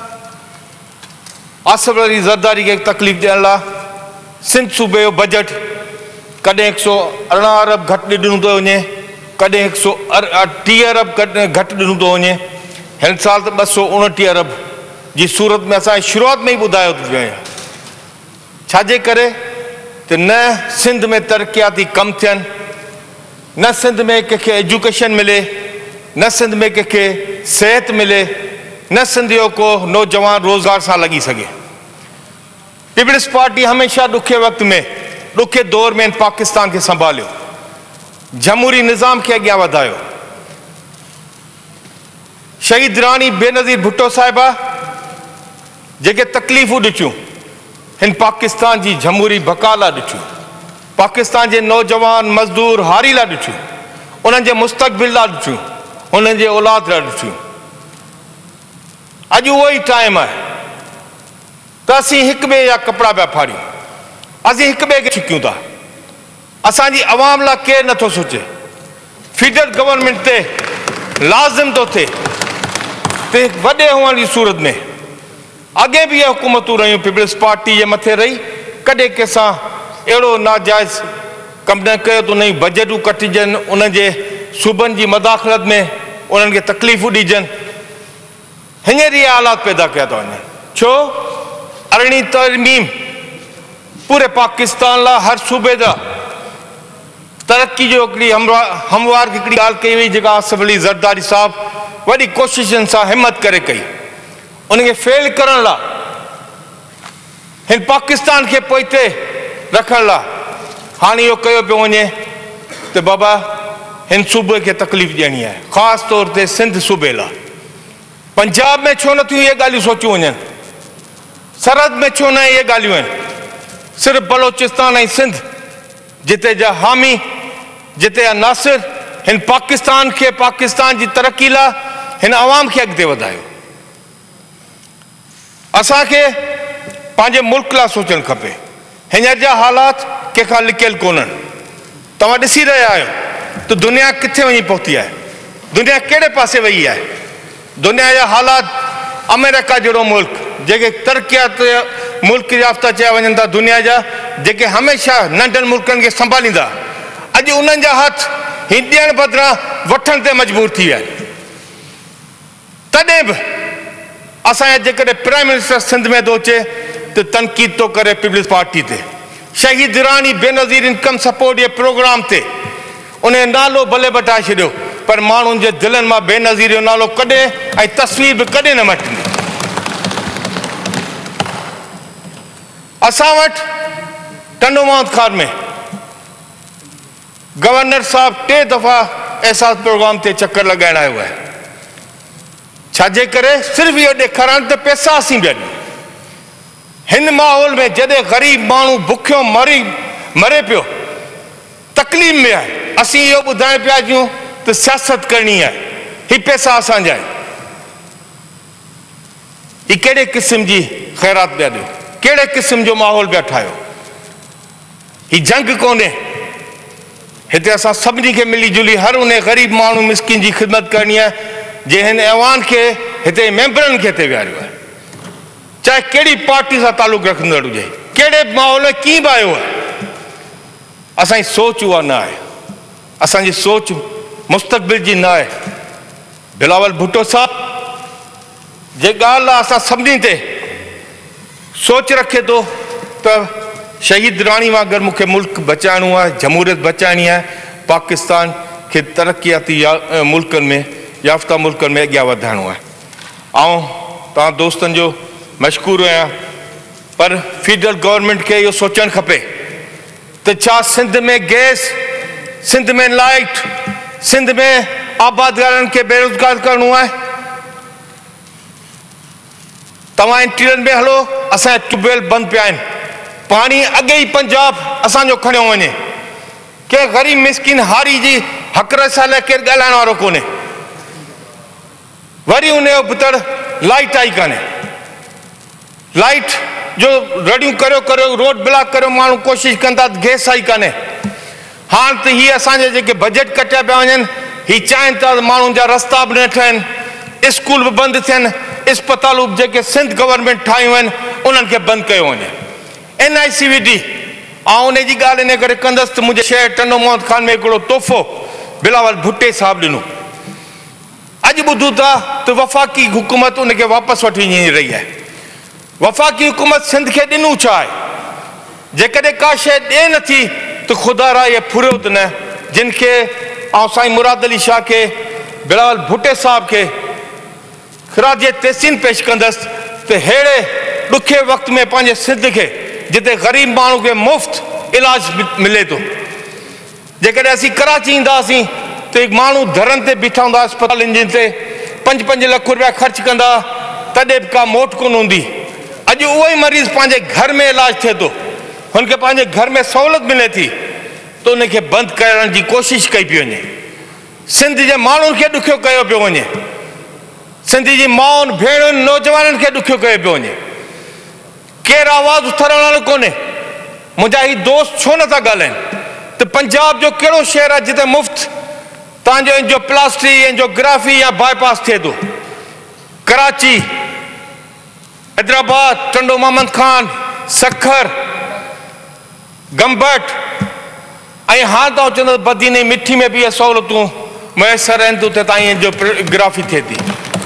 आसिफ अली ज़रदारी खे तकलीफ़ ॾियण लाइ सिंध सूबे जो बजट कॾहिं हिकु सौ अरिड़हं अरब घटि ॾिनो थो वञे, कॾहिं हिकु सौ टीह अरब घटि ॾिनो थो वञे। हिन साल त ॿ सौ उणटीह अरब जी सूरत में असांजी शुरूआत में ई ॿुधायो थो वञे। छाजे करे त न सिंध में तरक़ियाती कम थियनि, न सिंध में कंहिंखे एजुकेशन मिले, न सिंध में कंहिंखे सिहत मिले, न सिंध जो को नौजवान रोज़गार सां लॻी सघे। पीपल्स पार्टी हमेशह ॾुखे वक़्त में, ॾुखे दौर में पाकिस्तान खे संभालियो, जमहूरी निज़ाम खे अॻियां वधायो। शहीद रानी बेनज़ीर भुट्टो साहिबा जेके तकलीफ़ूं ॾिठियूं हिन पाकिस्तान जी जमहूरी बका लाइ ॾिठियूं, पाकिस्तान जे नौजवान मज़दूर हारी लाइ ॾिठियूं, उन्हनि जे मुस्तक़बिल लाइ ॾिठियूं, उन्हनि जे औलाद लाइ ॾिठियूं। अॼु उहो ई टाइम आहे त असीं हिक ॿिए जा कपिड़ा पिया फाड़ियूं, असीं हिक ॿिए खे छिकियूं था। असांजी अवाम लाइ केरु नथो सोचे। फीडर गवर्नमेंट ते लाज़िम थो थिए ते वॾे हुअण जी सूरत में अॻे बि इहे हुकूमतूं रहियूं, पीपल्स पार्टी जे मथे रही, कॾहिं कंहिंसां अहिड़ो नाजाइज़ कमु न कयो त उन जी बजटूं कटिजनि, उन जे सूबनि जी मदाख़लत में उन्हनि खे तकलीफ़ूं ॾिजनि। हींअर इहे हालात पैदा कया था वञनि। छो? अरिड़हीं तरमीम पूरे पाकिस्तान लाइ हर सूबे जा तरक़ी जो हिकिड़ी हमवार हिकिड़ी ॻाल्हि कई हुई, जेका आसिफ अली ज़रदारी साहब वॾी कोशिशुनि सां हिमत करे कई। उनखे फेल करण लाइ, हिन पाकिस्तान खे पोइते रखण लाइ हाणे इहो कयो पियो वञे त बाबा हिन सूबे खे तकलीफ़ ॾियणी आहे, ख़ासि तौर ते सिंध सूबे लाइ। पंजाब में छो नथियूं इहे ॻाल्हियूं सोचियूं वञनि? सरहद में छो न इहे ॻाल्हियूं आहिनि? सिर्फ़ु बलोचिस्तान ऐं सिंध जिते जा हामी, जिते जा नासिर हिन पाकिस्तान के, पाकिस्तान की तरक्की ला हिन अवाम के अगते वधायो। असांखे पांजे मुल्क ला सोचण खपे। हिन जा हालात कंहिंखां लिकियल कोन्हनि। तव्हां ॾिसी रहिया आहियो तो दुनिया किथे वञी पहुती है, दुनिया कहिड़े पासे वही है। दुनिया जा हालात, अमेरिका जहिड़ो मुल्क जेके तरक्यात मुल्क याफ़्ता चया वञनि था दुनिया जा, जेके हमेशह नंढनि मुल्कनि खे संभालींदा, अॼु उन्हनि जा हथ हीअ ॾियण बदिरां वठण ते मजबूर थी विया आहिनि। तॾहिं बि असांजे जेकॾहिं प्राइम मिनिस्टर सिंध में थो अचे तो तनक़ीद थो करे पीपल्स पार्टी ते, शहीद ईरानी बेनज़ीर इनकम सपोर्ट जे प्रोग्राम ते उन नालो भले बटाए छॾियो, पर माण्हुनि जे दिलनि मां बेनज़ीर जो नालो कॾहिं ऐं तस्वीर बि कॾहिं न मटंदी। असां वटि टंडो मोहम्मद खान में गवर्नर साहब टे दफ़ा एहसास प्रोग्राम ते चक्कर लगाइण आयो आहे। छाजे करे? सिर्फ़ इहो ॾेखारण त पैसा असीं ॿिया ॾियूं। हिन माहौल में जॾहिं ग़रीब माण्हू बुखियो मरी मरे पियो, तकलीफ़ में आहे, असीं इहो ॿुधाइण पिया कयूं त सियासत करणी आहे, ही पैसा असांजा आहिनि। ही कहिड़े क़िस्म जी ख़ैरात पिया ॾियो, कहिड़े क़िस्म जो माहौल पिया ठाहियो। ही जंग कोन्हे, हिते असां सभिनी खे मिली जुली हर उन ग़रीब माण्हू मिसकिन जी ख़िदमत करणी आहे जे हिन ऐवान खे हिते मेंबरनि खे हिते विहारियो आहे, चाहे कहिड़ी पार्टी सां तालुक़ रखंदड़ हुजे, कहिड़े माहौल में कीअं बि आयो आहे। असांजी सोच उहा न आहे, असांजी सोच मुस्तक़बिल जी न आहे। बिलावल भुट्टो साहब जे ॻाल्हि आहे असां सभिनी ते सोच रखे थो त शहीद राणी वांगुरु मूंखे मुल्क बचाइणो आहे, जमहूरियत बचाइणी आहे, पाकिस्तान खे तरक़ियाती मुल्कनि में, याफ़्ता मुल्कनि में अॻियां वधाइणो आहे। ऐं तव्हां दोस्तनि जो मशकूर आहियां, पर फेडरल गवर्नमेंट खे इहो सोचणु खपे त छा सिंध में गैस, सिंध में लाइट, सिंध में आबादगारनि खे बेरोज़गार करणो आहे। तव्हां इंटीरियर में हलो, असांजा ट्यूबवेल बंदि पिया आहिनि, पाणी अॻे ई पंजाब असांजो खणियो वञे, कंहिं ग़रीब मिसकिन हारी जी हक़रसा लाइ केरु ॻाल्हाइण वारो कोन्हे। वरी उन जो पुतड़ लाइट आई कान्हे, लाइट जो रड़ियूं करियो करियो रोड ब्लॉक करियो, माण्हू कोशिशि कनि था, गैस आई कान्हे। हाणे त हीअ असांजे जेके बजट कटिया पिया वञनि, हीअ चाहिनि था माण्हुनि जा रस्ता बि न ठहनि, स्कूल बि बंदि थियनि, अस्पतालूं बि जेके सिंध गवर्नमेंट ठाहियूं आहिनि उन्हनि खे बंदि कयो वञे। N I C V D ऐं उन जी ॻाल्हि इन करे कंदसि त मुंहिंजे शहर टंडो मोहम्मद खान में हिकिड़ो तोहफ़ो बिलावल भुट्टे साहब ॾिनो। अॼु ॿुधूं था त वफ़ाक़ी हुकूमत उनखे वापसि वठी वञी रही आहे। वफ़ाक़ी हुकूमत सिंध खे ॾिनू छा आहे? जेकॾहिं का शइ ॾिए नथी त ख़ुदा रा इहे फुरियो त न, जिन खे ऐं साईं मुराद अली शाह खे, बिलावल भुट्टे साहब खे ख़िराज तहसीन पेश कंदसि त अहिड़े ॾुखे वक़्त में पंहिंजे सिंध खे, जिते ग़रीब माण्हू खे मुफ़्त इलाज मिले थो, जेकॾहिं असीं कराची ईंदासीं त माण्हू दरनि ते बीठा हूंदा अस्पतालनि जिन ते, पंज पंज लख रुपया ख़र्च कंदा, तॾहिं बि का मोट कोन हूंदी। अॼु उहो ई मरीज़ पंहिंजे घर में इलाज थिए थो, हुनखे पंहिंजे घर में सहूलियत मिले थी, त उनखे बंदि करण जी कोशिशि कई पई वञे। सिंध जे माण्हुनि खे ॾुखियो कयो पियो वञे, सिंध जी माउनि भेणुनि नौजवाननि खे ॾुखियो कयो पियो वञे। केरु आवाज़ उथारण वारो कोन्हे। मुंहिंजा ही दोस्त छो नथा ॻाल्हाइनि त पंजाब जो कहिड़ो शहर आहे जिते मुफ़्त तव्हांजो एंजियोप्लास्टी, एंजियोग्राफी या बाईपास थिए थो? कराची, हैदराबाद, टंडो मोहम्मद खान, सखर, गंबट ऐं हाणे तव्हां चवंदो बदीनी मिठी में बि इहे सहूलियतूं मुयसरु आहिनि, त उते तव्हां एंजियोग्राफी थिए थी।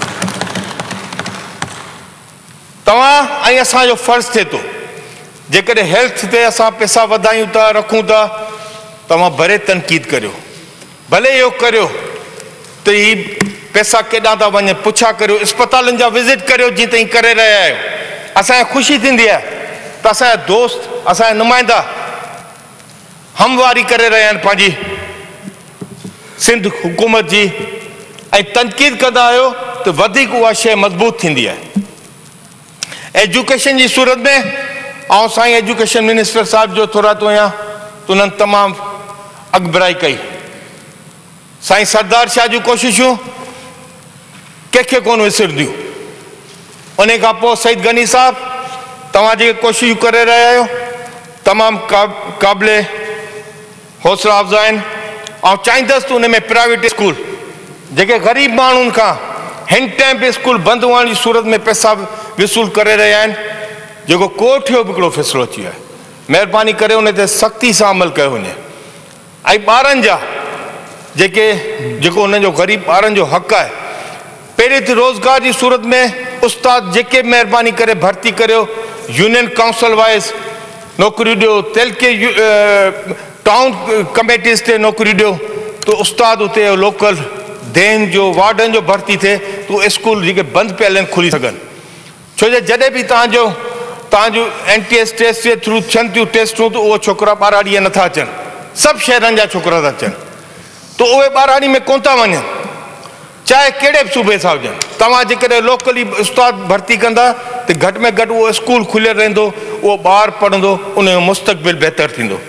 तव्हां ऐं असांजो फ़र्ज़ु थिए थो, जेकॾहिं हेल्थ ते असां पैसा वधायूं था, रखूं था, तव्हां भरे तनक़ीद करियो, भले इहो करियो त ही पैसा केॾां था वञनि, पुछा करियो, अस्पतालनि जा विज़िट करियो जीअं ताईं करे रहिया आहियो। असांखे ख़ुशी थींदी आहे त असांजा दोस्त, असांजा नुमाइंदा हमवारी करे रहिया आहिनि पंहिंजी सिंध हुकूमत जी, ऐं तनक़ीद कंदा आहियो त वधीक उहा शइ मज़बूत थींदी आहे। एजुकेशन जी सूरत में आउं साईं एजुकेशन मिनिस्टर साहब जो थोरा तो आहियां, तो उन्हनि तमामु अॻिभराई कई। साईं सरदार शाह जूं कोशिशूं कंहिंखे कोन विसरंदियूं। उन खां पोइ सईद गनी साहब, तव्हां जेके कोशिशूं करे रहिया आहियो तमामु क़ाबिले हौसला अफ़ज़ा आहिनि। ऐं चाहींदुसि त उन में प्राइवेट स्कूल जेके ग़रीब माण्हुनि खां हिन टाइम बि स्कूल बंदि हुअण जी सूरत में पैसा वसूल करे रहिया आहिनि, जेको कोर्ट जो बि हिकिड़ो फ़ैसिलो अची वियो आहे, महिरबानी करे उन ते सख़्ती सां अमल कयो वञे। ऐं ॿारनि जा जेके जेको उन्हनि जो ग़रीब ॿारनि जो हक़ आहे, पहिरीं त रोज़गार जी सूरत में उस्ताद जेके महिरबानी करे भर्ती करियो, यूनियन काउंसिल वाइज़ नौकरी ॾियो, तेलके टाउन कमेटीज़ ते नौकरी ॾियो, तो उस्ताद उते लोकल देन जो वार्डन जो भर्ती थिए, तो स्कूल जेके बंदि पियल आहिनि खुली सघनि। छो जो जॾहिं बि तव्हांजो तव्हांजो एन टी एस टेस्ट जे थ्रू थियनि थियूं टेस्टूं, त उहो छोकिरा ॿारहाड़ीअ नथा अचनि, सभु शहरनि जा छोकिरा था अचनि, तो उहे ॿारहाड़ी में कोन था वञनि, चाहे कहिड़े बि सूबे सां हुजनि। तव्हां जेकॾहिं लोकली उस्ताद भर्ती कंदा त घटि में घटि उहो स्कूल खुलियल रहंदो, उहो ॿारु पढ़ंदो, उन जो मुस्तक़बिल बहितरु थींदो।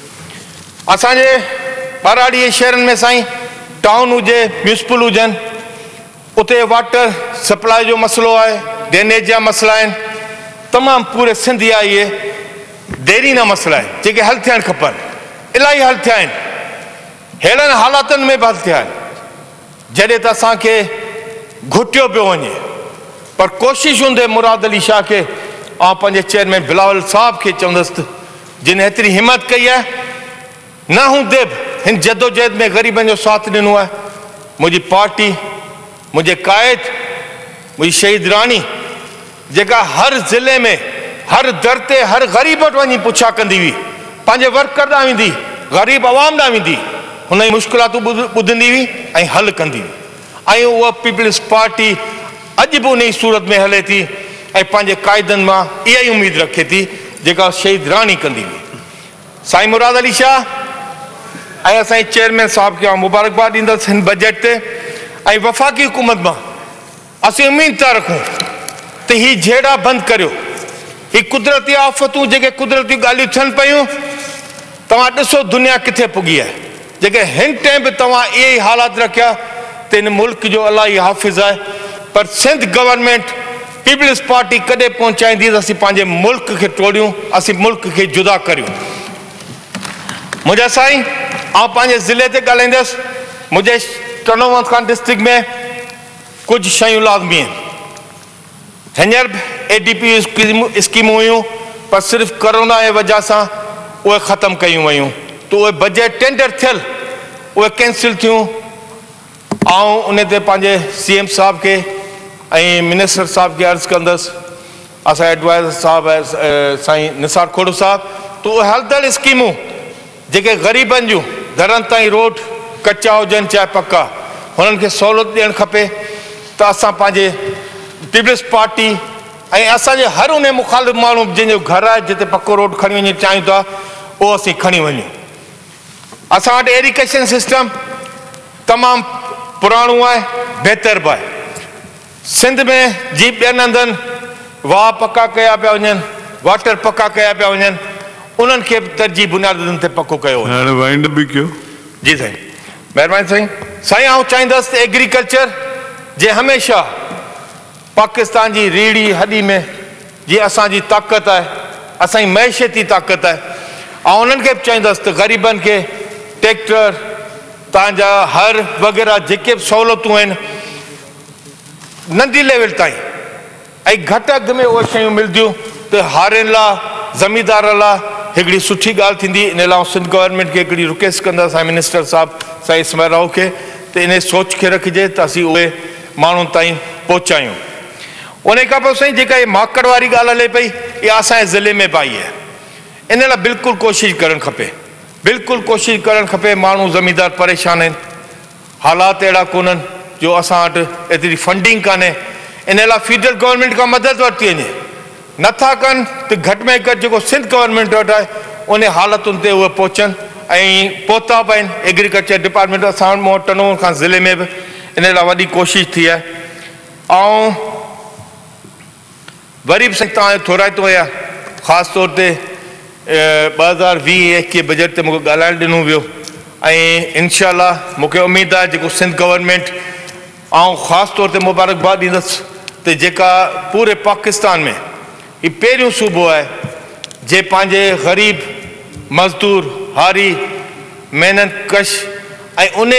असांजे ॿारहाड़ीअ शहरनि में साईं टाउन हुजे, म्यूनिसिपल हुजनि, उते वाटर सप्लाई जो मसइलो आहे, ड्रेनेज जा मसइला आहिनि, तमामु पूरे सिंध जा इहे देरीना मसइला आहिनि जेके हल थियणु खपनि। इलाही हल थिया आहिनि, अहिड़नि हालातनि में बि हल थिया आहिनि जॾहिं त असांखे घुटियो पियो वञे। पर कोशिशि हूंदे मुराद अली शाह खे ऐं पंहिंजे चेयरमैन बिलावल साहब खे चवंदुसि त जिन हेतिरी हिमत कई आहे, न हूंदे बि हिन जदोजहद में ग़रीबनि जो साथ ॾिनो आहे। मुंहिंजी पार्टी, मुंहिंजे क़ाइद, मुंहिंजी शहीद राणी जेका हर ज़िले में हर दर ते हर ग़रीब वटि वञी पुछा कंदी हुई, पंहिंजे वर्कर ॾांहुं वेंदी, ग़रीब आवाम ॾांहुं वेंदी, हुन जी मुश्किलातूं ॿुधंदी हुई ऐं हल कंदी हुई। ऐं उहा पीपल्स पार्टी अॼु बि उन जी सूरत में हले थी ऐं पंहिंजे क़ाइदनि मां इहा ई उमेदु रखे थी जेका शहीद राणी कंदी हुई। साईं मुराद अली शाह ऐं असांजे चेयरमैन साहब खे मुबारकबाद ॾींदुसि हिन बजट ते। ऐं वफ़ाक़ी हुकूमत मां असीं उमेद था रखूं त हीअ जहिड़ा बंदि करियो, हीअ कुदरती आफ़तूं जेके कुदरती ॻाल्हियूं थियनि पियूं, तव्हां ॾिसो दुनिया किथे पुगी आहे। जेके हिन टाइम बि तव्हां इहे ई हालात रखिया त हिन मुल्क जो अलाह ई हाफ़िज़ आहे। पर सिंध गवर्नमेंट पीपल्स पार्टी कॾहिं पहुचाईंदी त असीं पंहिंजे मुल्क खे टोड़ियूं, असीं मुल्क खे जुदा करियूं। मुंहिंजा साईं, आउं पंहिंजे ज़िले ते ॻाल्हाईंदुसि। मुंहिंजे टनोवर खान डिस्ट्रिक्ट में कुझु शयूं लाज़मी आहिनि। हींअर ए डी पी स्कीमूं हुयूं, पर सिर्फ़ु कोरोना जे वजह सां उहे ख़तमु कयूं वयूं, त उहे बजट टेंडर थियल उहे कैंसिल थियूं। ऐं उन ते पंहिंजे सी एम साहब खे ऐं मिनिस्टर साहब खे अर्ज़ु कंदुसि, असां एडवाइज़र साहब ऐं साईं निसार खोड़ो साहब, त उहे हलंदड़ स्कीमूं जेके ग़रीबनि जूं घरनि ताईं रोड कचा हुजनि चाहे पका, हुननि खे सहूलियत ॾियणु खपे। त असां पंहिंजे पीपल्स पार्टी ऐं असांजे हर उन मुखालिफ़ माण्हू जंहिंजो घर आहे जिते पको रोड खणी वञणु चाहियूं था, उहो असीं खणी वञूं। असां वटि एरीगेशन सिस्टम तमामु पुराणो आहे, बहितर बि आहे। सिंध में जी ॿियनि हंधनि वाह पका कया पिया वञनि, वाटर पका कया पिया वञनि, उन्हनि खे बि तरजीह बुनियादनि ते पको कयो वञे। वाइंड बि कयो। जी साईं, महिरबानी साईं। साईं, आउं चाहींदुसि त एग्रीकल्चर जे हमेशह पाकिस्तान जी रीढ़ी हॾी में जीअं असांजी ताक़त आहे, असांजी मैशियती ताक़त आहे, ऐं उन्हनि खे बि चाहींदुसि त ग़रीबनि खे ट्रैक्टर, तव्हांजा हर वग़ैरह जेके बि सहूलियतूं आहिनि नंढी लेवल ताईं ऐं घटि अघ में उहे शयूं मिलंदियूं त हारियुनि लाइ, ज़मींदार लाइ हिकिड़ी सुठी ॻाल्हि थींदी। इन लाइ सिंध गवर्नमेंट खे हिकिड़ी रिक्वेस्ट कंदासीं साईं मिनिस्टर साहब साईं इस्माइल राव खे त इन सोच खे रखिजे त असीं उहे माण्हुनि ताईं पहुचायूं। उन खां पोइ साईं जेका इहा माकड़ वारी ॻाल्हि हले पई, इहा असांजे ज़िले में बि आई आहे। इन लाइ बिल्कुलु कोशिशि करणु खपे, बिल्कुलु कोशिशि करणु खपे। माण्हू ज़मींदार परेशान आहिनि, हालात अहिड़ा कोन्हनि जो असां वटि एतिरी फंडिंग कान्हे। इन लाइ फेडरल गवर्नमेंट खां मदद वरिती वञे, नथा कनि त घटि में घटि जेको सिंध गवर्नमेंट वटि आहे उन हालतुनि ते उहे पहुचनि ऐं पहुता पिया आहिनि। एग्रीकल्चर डिपार्टमेंट असां वटि टनोवर खां ज़िले में बि इन लाइ वॾी कोशिशि थी आहे। ऐं वरी बि साईं तव्हांजो थोराइतो हुया, ख़ासि तौर ते ॿ हज़ार वीह एकवीह बजट ते मूंखे ॻाल्हाइण ॾिनो वियो ऐं इंशाअल्लाह मूंखे उमेदु आहे जेको सिंध गवर्नमेंट ऐं ख़ासि तौर ते मुबारकबाद ॾींदुसि त जेका पूरे पाकिस्तान में हीउ पहिरियों सूबो आहे जे पंहिंजे ग़रीब मज़दूर हारी महिनत कश ऐं उन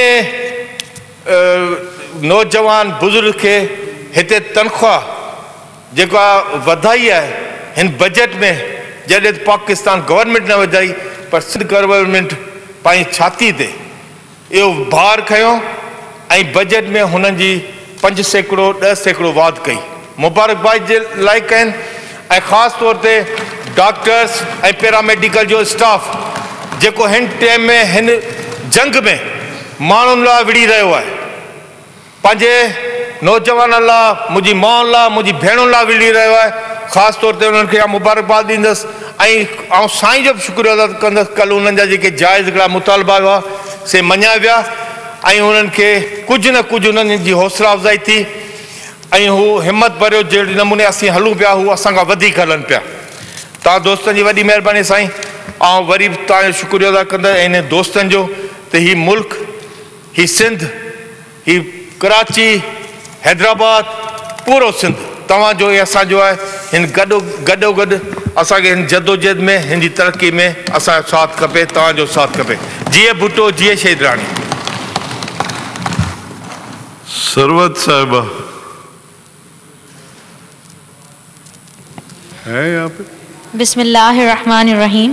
नौजवान बुज़ुर्ग खे हिते तनख़्वाह जेका वधाई आहे हिन बजट में जॾहिं पाकिस्तान गवर्नमेंट न वधाई पर सिंध गवर्नमेंट पंहिंजी छाती ते इहो भार खयो ऐं बजट में हुननि जी पंज सैकड़ो ॾह सैकड़ो वाध कई मुबारकबाद जे लाइक़ु आहिनि ऐं ख़ासि तौर ते डॉक्टर्स ऐं पैरामेडिकल जो स्टाफ जेको हिन टाइम में हिन जंग में माण्हुनि लाइ विड़ी रहियो आहे पंहिंजे नौजवाननि लाइ मुंहिंजी माउनि लाइ मुंहिंजी भेणुनि लाइ विड़ी रहियो आहे ख़ासि तौर ते उन्हनि खे मुबारकबाद ॾींदुसि ऐं ऐं साईं जो बि शुक्रिया अदा कंदुसि कल्ह उन्हनि जा जेके जाइज़ हिकिड़ा मुतालबा हुआ से मञिया विया ऐं उन्हनि खे कुझु न कुझु उन्हनि जी हौसला अफ़ज़ाई थी ऐं हू हिमत भरियो जहिड़े नमूने असीं हलूं पिया हू असां खां वधीक हलनि पिया तव्हां दोस्तनि जी वॾी महिरबानी साईं ऐं वरी बि तव्हांजो शुक्रिया अदा कंदा इन दोस्तनि जो त हीउ मुल्क हीउ सिंध हीउ कराची हैदराबाद पूरो सिंध तव्हांजो ऐं असांजो आहे हिन गॾो गॾो गॾु असांखे हिन जदोजहद में हिन जी तरक़ी में असांजो साथ खपे तव्हांजो साथ खपे जीअं भुट्टो जीअं शहीद राणी सरवत साहिबा है यहाँ पे बिस्मिल्लाहिर्रहमानिर्रहीम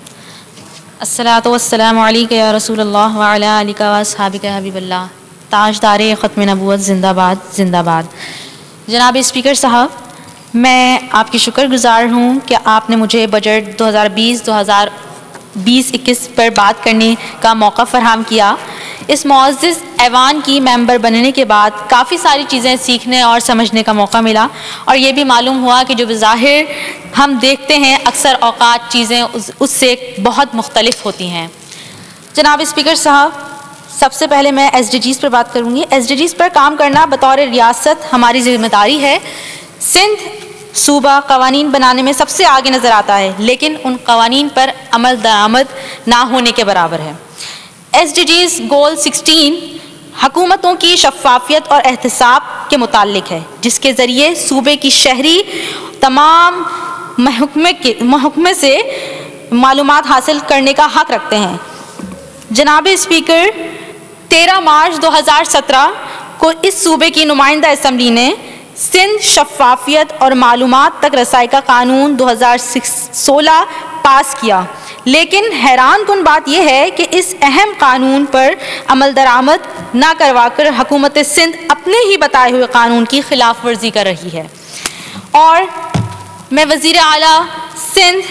अस्सलातु वस्सलामु अलैका या रसूलल्लाह व अला आलिका व अस्हाबिका हबीबल्लाह ताजदारे ख़त्म नबूवत जिंदाबाद जिंदाबाद। जनाब स्पीकर साहब, मैं आपकी शुक्रगुजार हूँ कि आपने मुझे बजट दो हज़ार बीस दो हज़ार बीस इक्कीस पर बात करने का मौका फराहम किया। इस मुअज़्ज़िज़ ऐवान की मेंबर बनने के बाद काफ़ी सारी चीज़ें सीखने और समझने का मौका मिला और ये भी मालूम हुआ कि जो ज़ाहिर हम देखते हैं अक्सर औक़ात चीज़ें उस, उससे बहुत मुख्तलिफ होती हैं। जनाब स्पीकर साहब, सबसे पहले मैं एस डी जीज़ पर बात करूँगी। एस डी जीज़ पर काम करना बतौर रियासत हमारी ज़िम्मेदारी है। सिंध सूबा क़वानीन बनाने में सबसे आगे नज़र आता है, लेकिन उन क़वानीन पर अमल दरामद ना होने के बराबर है। S D Gs goal sixteen हुकूमतों की शफ़ाफ़ियत और एहतसाब के मुताल्लिक़ है, जिसके ज़रिए सूबे की शहरी तमाम महकमे के महकमे से मालूमात हासिल करने का हक़ रखते हैं। जनाब स्पीकर, तेरह मार्च दो हज़ार सत्रह को इस सूबे की नुमाइंदा असम्बली ने सिंध शफ़ाफ़ियत और मालूमात तक रसाई का कानून दो हज़ार सोलह पास किया, लेकिन हैरान कुन बात यह है कि इस अहम कानून पर अमल दरामद ना करवाकर हुकूमत सिंध अपने ही बताए हुए कानून की खिलाफ वर्जी कर रही है। और मैं वज़ीर आला सिंध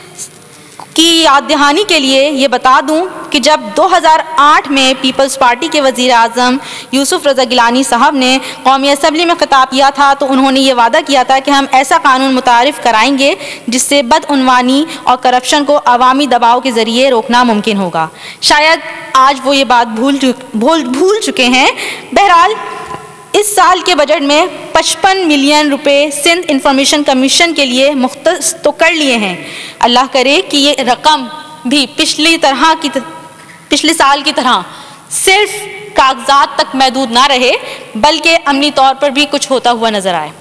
की याद दहानी के लिए ये बता दूं कि जब दो हज़ार आठ में पीपल्स पार्टी के वज़ीर आज़म यूसुफ रज़ा गिलानी साहब ने कौमी असम्बली में खिताब किया था, तो उन्होंने ये वादा किया था कि हम ऐसा कानून मुतारिफ़ कराएंगे जिससे बदउनवानी और करप्शन को अवामी दबाव के ज़रिए रोकना मुमकिन होगा। शायद आज वो ये बात भूल भूल भूल चुके हैं। बहरहाल, इस साल के बजट में पचपन मिलियन रुपए सिंध इंफॉर्मेशन कमीशन के लिए मुख्तस तो कर लिए हैं। अल्लाह करे कि ये रकम भी पिछली तरह की पिछले साल की तरह सिर्फ कागजात तक महदूद ना रहे, बल्कि अमली तौर पर भी कुछ होता हुआ नजर आए।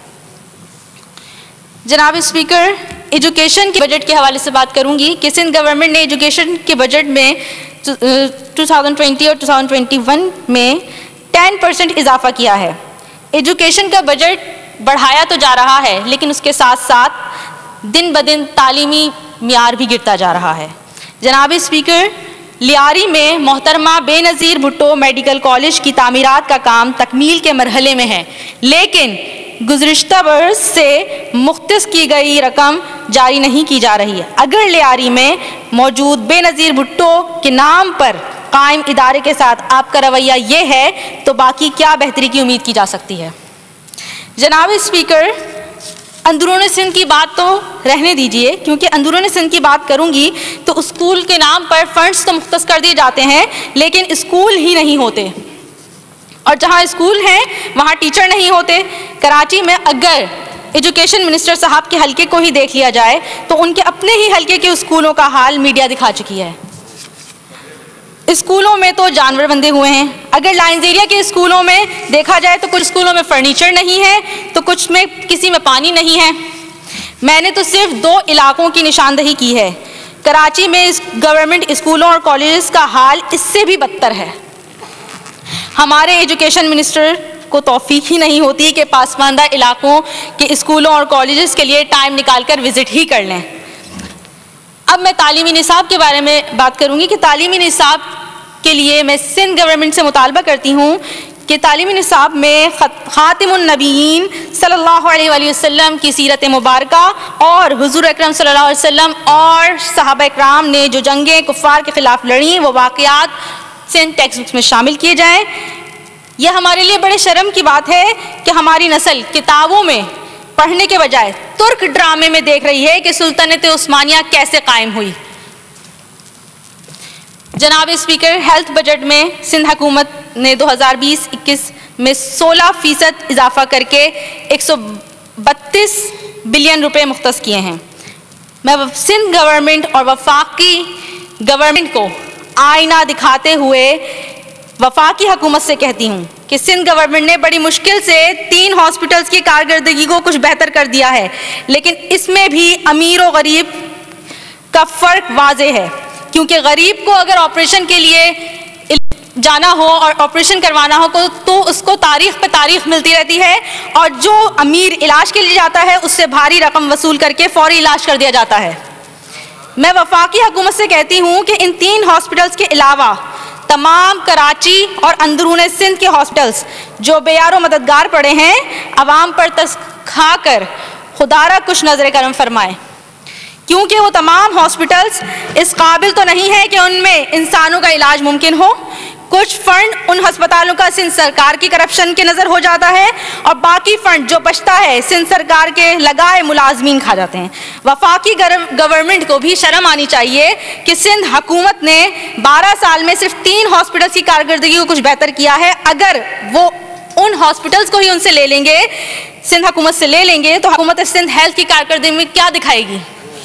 जनाब स्पीकर, एजुकेशन के बजट के हवाले से बात करूंगी कि सिंध गवर्नमेंट ने एजुकेशन के बजट में दो हज़ार बीस और दो हज़ार इक्कीस में टेन परसेंट इजाफा किया है। एजुकेशन का बजट बढ़ाया तो जा रहा है, लेकिन उसके साथ साथ दिन ब दिन तालीमी मियार भी गिरता जा रहा है। जनाब स्पीकर, लियारी में मोहतरमा बेनज़ीर भुट्टो मेडिकल कॉलेज की तामीरात का काम तकमील के मरहले में है, लेकिन गुज़िश्ता बरस से मुख्तस की गई रकम जारी नहीं की जा रही है। अगर लियारी में मौजूद बेनज़ीर भुट्टो के नाम पर कायम इदारे के साथ आपका रवैया ये है, तो बाकी क्या बेहतरी की उम्मीद की जा सकती है। जनाब स्पीकर, अंदरूनी सिंध की बात तो रहने दीजिए, क्योंकि अंदरूनी सिंध की बात करूंगी तो स्कूल के नाम पर फंड्स तो मुख्तस कर दिए जाते हैं, लेकिन स्कूल ही नहीं होते, और जहां स्कूल हैं वहां टीचर नहीं होते। कराची में अगर एजुकेशन मिनिस्टर साहब के हलके को ही देख लिया जाए तो उनके अपने ही हलके के स्कूलों का हाल मीडिया दिखा चुकी है। स्कूलों में तो जानवर बंधे हुए हैं। अगर लायंस एरिया के स्कूलों में देखा जाए तो कुछ स्कूलों में फर्नीचर नहीं है तो कुछ में किसी में पानी नहीं है। मैंने तो सिर्फ दो इलाकों की निशानदही की है। कराची में गवर्नमेंट स्कूलों और कॉलेजेस का हाल इससे भी बदतर है। हमारे एजुकेशन मिनिस्टर को तौफीक ही नहीं होती कि पासमानदा इलाकों के स्कूलों और कॉलेजेस के लिए टाइम निकालकर विजिट ही कर लें। अब मैं तालीमी निसाब के बारे में बात करूंगी कि तालीमी निसाब के लिए मैं सिंध गवर्नमेंट से मुतालबा करती हूँ कि तालीमी निसाब में खातिमुन नबीयीन सल्लल्लाहु अलैहि वसल्लम की सीरत मुबारका और हुजूर अकरम सल्लल्लाहु अलैहि वसल्लम और सहाबा इकराम ने जो जंगें कुफ़ार के ख़िलाफ़ लड़ी वो वाक़यात सिंध टेक्स्ट बुक्स में शामिल किए जाएँ। यह हमारे लिए बड़े शर्म की बात है कि हमारी नस्ल किताबों में पढ़ने के बजाय तुर्क ड्रामे में देख रही है कि सुल्तानत उस्मानिया कैसे कायम हुई। जनाब स्पीकर, हेल्थ बजट में सिंध हुकूमत ने दो हज़ार बीस इक्कीस में सोलह फीसद इजाफा करके एक सौ बत्तीस बिलियन रुपए मुख्तस किए हैं। मैं सिंध गवर्नमेंट और वफाकी गवर्नमेंट को आईना दिखाते हुए वफाकी हुकूमत से कहती हूँ कि सिंध गवर्नमेंट ने बड़ी मुश्किल से तीन हॉस्पिटल्स की कारकर्दगी को कुछ बेहतर कर दिया है, लेकिन इसमें भी अमीर और गरीब का फ़र्क वाज़े है, क्योंकि गरीब को अगर ऑपरेशन के लिए जाना हो और ऑपरेशन करवाना हो तो उसको तारीख पे तारीख मिलती रहती है, और जो अमीर इलाज के लिए जाता है उससे भारी रकम वसूल करके फौरी इलाज कर दिया जाता है। मैं वफाकी हुकूमत से कहती हूँ कि इन तीन हॉस्पिटल्स के अलावा तमाम कराची और अंदरून सिंध के हॉस्पिटल्स जो बेयारो मददगार पड़े हैं, अवाम पर तस खाकर खुदारा कुछ नजर करम फरमाए, क्योंकि वो तमाम हॉस्पिटल्स इस काबिल तो नहीं है कि उनमें इंसानों का इलाज मुमकिन हो। कुछ फंड उन हस्पतालों का सिंध सरकार की करप्शन के नज़र हो जाता है और बाकी फंड जो बचता है सिंध सरकार के लगाए मुलाजमीन खा जाते हैं। वफाकी गवर्नमेंट को भी शर्म आनी चाहिए कि सिंध हुकूमत ने बारह साल में सिर्फ तीन हॉस्पिटल्स की कारकर्दगी को कुछ बेहतर किया है। अगर वो उन हॉस्पिटल्स को ही उनसे ले लेंगे, सिंध हुकूमत से ले लेंगे, तो हुकूमत सिंध हेल्थ की कारकर्दगी में क्या दिखाएगी।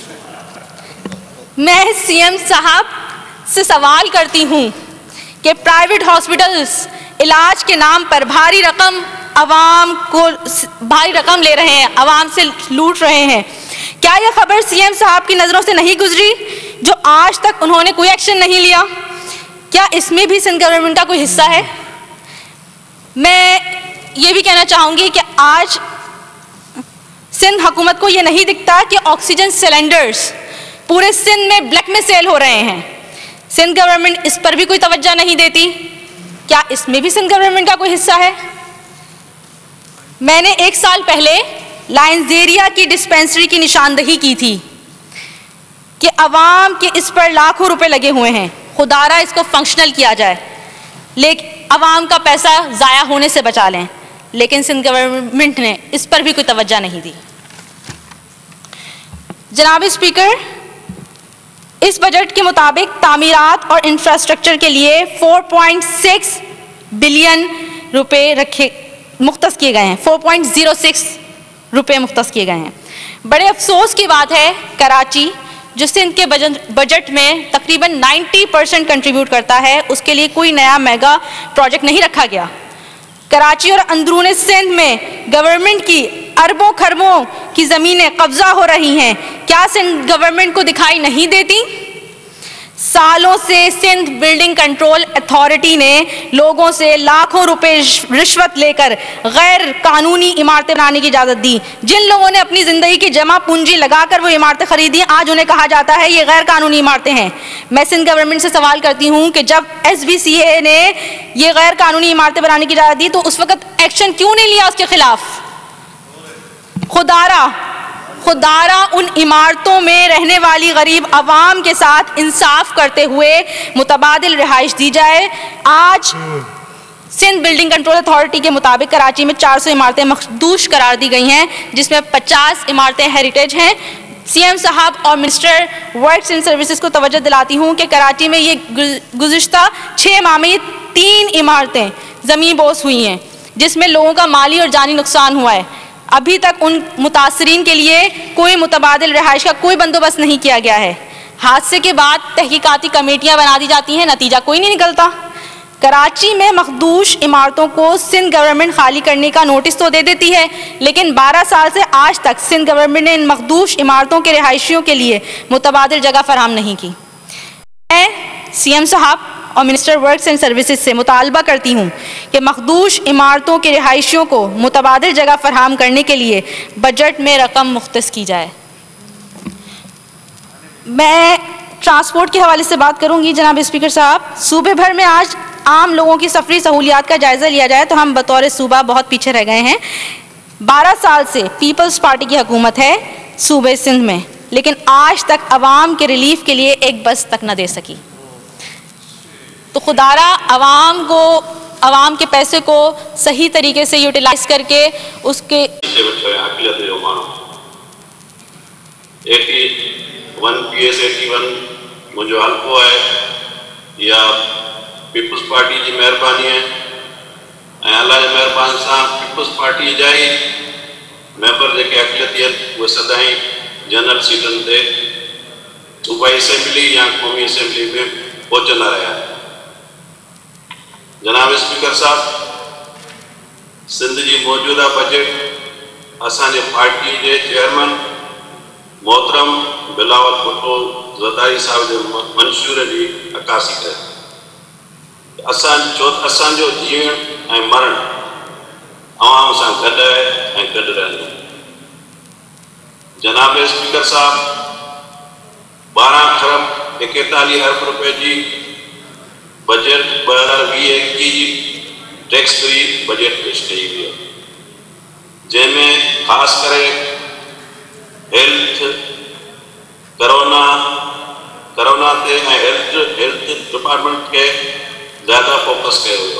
मैं सीएम साहब से सवाल करती हूँ कि प्राइवेट हॉस्पिटल्स इलाज के नाम पर भारी रकम अवाम को भारी रकम ले रहे हैं, अवाम से लूट रहे हैं। क्या यह खबर सीएम साहब की नज़रों से नहीं गुजरी जो आज तक उन्होंने कोई एक्शन नहीं लिया? क्या इसमें भी सिंध गवर्नमेंट का कोई हिस्सा है? मैं ये भी कहना चाहूँगी कि आज सिंध हुकूमत को ये नहीं दिखता कि ऑक्सीजन सिलेंडर्स पूरे सिंध में ब्लैक में सेल हो रहे हैं। सिंध गवर्नमेंट इस पर भी कोई तवज्जो नहीं देती। क्या इसमें भी सिंध गवर्नमेंट का कोई हिस्सा है? मैंने एक साल पहले लायंस की डिस्पेंसरी की निशानदही की थी कि अवाम के इस पर लाखों रुपए लगे हुए हैं, खुदारा इसको फंक्शनल किया जाए, लेकिन अवाम का पैसा ज़ाया होने से बचा लें। लेकिन सिंध गवर्नमेंट ने इस पर भी कोई तवज्जो नहीं दी। जनाब स्पीकर, इस बजट के मुताबिक तामीरात और इंफ्रास्ट्रक्चर के लिए चार पॉइंट छह बिलियन रुपए रखे मुख्तस किए गए हैं चार पॉइंट शून्य छह रुपए मुख्तस किए गए हैं। बड़े अफसोस की बात है, कराची जो सिंध के बजट में तकरीबन नब्बे परसेंट कंट्रीब्यूट करता है, उसके लिए कोई नया मेगा प्रोजेक्ट नहीं रखा गया। कराची और अंदरून सिंध में गवर्नमेंट की अरबों खरबों की ज़मीनें कब्जा हो रही हैं, क्या सिंध गवर्नमेंट को दिखाई नहीं देती? सालों से सिंध बिल्डिंग कंट्रोल अथॉरिटी ने लोगों से लाखों रुपए रिश्वत लेकर गैर कानूनी इमारतें बनाने की इजाज़त दी। जिन लोगों ने अपनी ज़िंदगी की जमा पूंजी लगाकर वो इमारतें खरीदी, आज उन्हें कहा जाता है ये गैर कानूनी इमारतें हैं। मैं सिंध गवर्नमेंट से सवाल करती हूँ कि जब एस बी सी ए ने ये गैर कानूनी इमारतें बनाने की इजाज़त दी तो उस वक्त एक्शन क्यों नहीं लिया उसके खिलाफ? खुदारा खुदारा उन इमारतों में रहने वाली गरीब आवाम के साथ इंसाफ करते हुए मुतबादिल रिहाइश दी जाए। आज सिंध बिल्डिंग कंट्रोल अथॉरिटी के मुताबिक कराची में चार सौ इमारतें मखदूश करार दी गई हैं, जिसमें पचास इमारतें हेरिटेज हैं। सीएम साहब और मिनिस्टर वर्क्स एंड सर्विसेज को तवज्जो दिलाती हूँ कि कराची में ये गुज़िश्ता छः माह में तीन इमारतें ज़मीन बोस हुई हैं, जिसमें लोगों का माली और जानी नुकसान हुआ है। अभी तक उन मुतासरीन के लिए कोई मुतबादिल रिहाइश का कोई बंदोबस्त नहीं किया गया है। हादसे के बाद तहकीकाती कमेटियां बना दी जाती हैं, नतीजा कोई नहीं निकलता। कराची में मखदूश इमारतों को सिंध गवर्नमेंट खाली करने का नोटिस तो दे देती है, लेकिन बारह साल से आज तक सिंध गवर्नमेंट ने इन मखदूश इमारतों के रिहायशियों के लिए मुतबादिल जगह फराहम नहीं की। मैं सी एम साहब और मिनिस्टर वर्क्स एंड सर्विसेज से मुतालबा करती हूँ कि मखदूश इमारतों के रिहायशियों को मुतबादिल जगह फराहम करने के लिए बजट में रकम मुख्तस की जाए। मैं ट्रांसपोर्ट के हवाले से बात करूँगी। जनाब स्पीकर साहब, सूबे भर में आज आम लोगों की सफरी सहूलियात का जायज़ा लिया जाए तो हम बतौर सूबा बहुत पीछे रह गए हैं। बारह साल से पीपल्स पार्टी की हुकूमत है सूबे सिंध में, लेकिन आज तक अवाम के रिलीफ के लिए एक बस तक न दे सकी। तो खुदारा अवाम को, अवाम के पैसे को सही तरीके से यूटिलाइज करके उसके one P S eighty one मुझो हल्को है या पीपल्स पार्टी की मेहरबानी है। अल्लाह जे मेहरबान सां पीपल्स पार्टी जा ही मेंबर जेके अक़लियत वो सदाई जनरल सीटन ते सूबाई असेंबली या कौमी असेंबली में पहुंचंदा रहा। जनाब स्पीकर साहब, सिंध की मौजूदा बजट असांजे पार्टी के चेयरमैन मोहतरम बिलावल भुट्टो ज़रदारी साहब के मंशूर की अक्कासी करे। असां जो असांजो जीवन ऐं मरण अवाम सां गॾु आहे ऐं गॾु रहंदो। जनाब स्पीकर साहब, बारह खरब इकतालीह अरब रुपए की बजट ब हज़ार वीह एकवीह की टैक्स फ्री बजट पेश कई हुई है, जैमें खास करे हेल्थ कोरोना कोरोना ते हेल्थ हेल्थ डिपार्टमेंट के ज़्यादा फोकस कयो हुयो।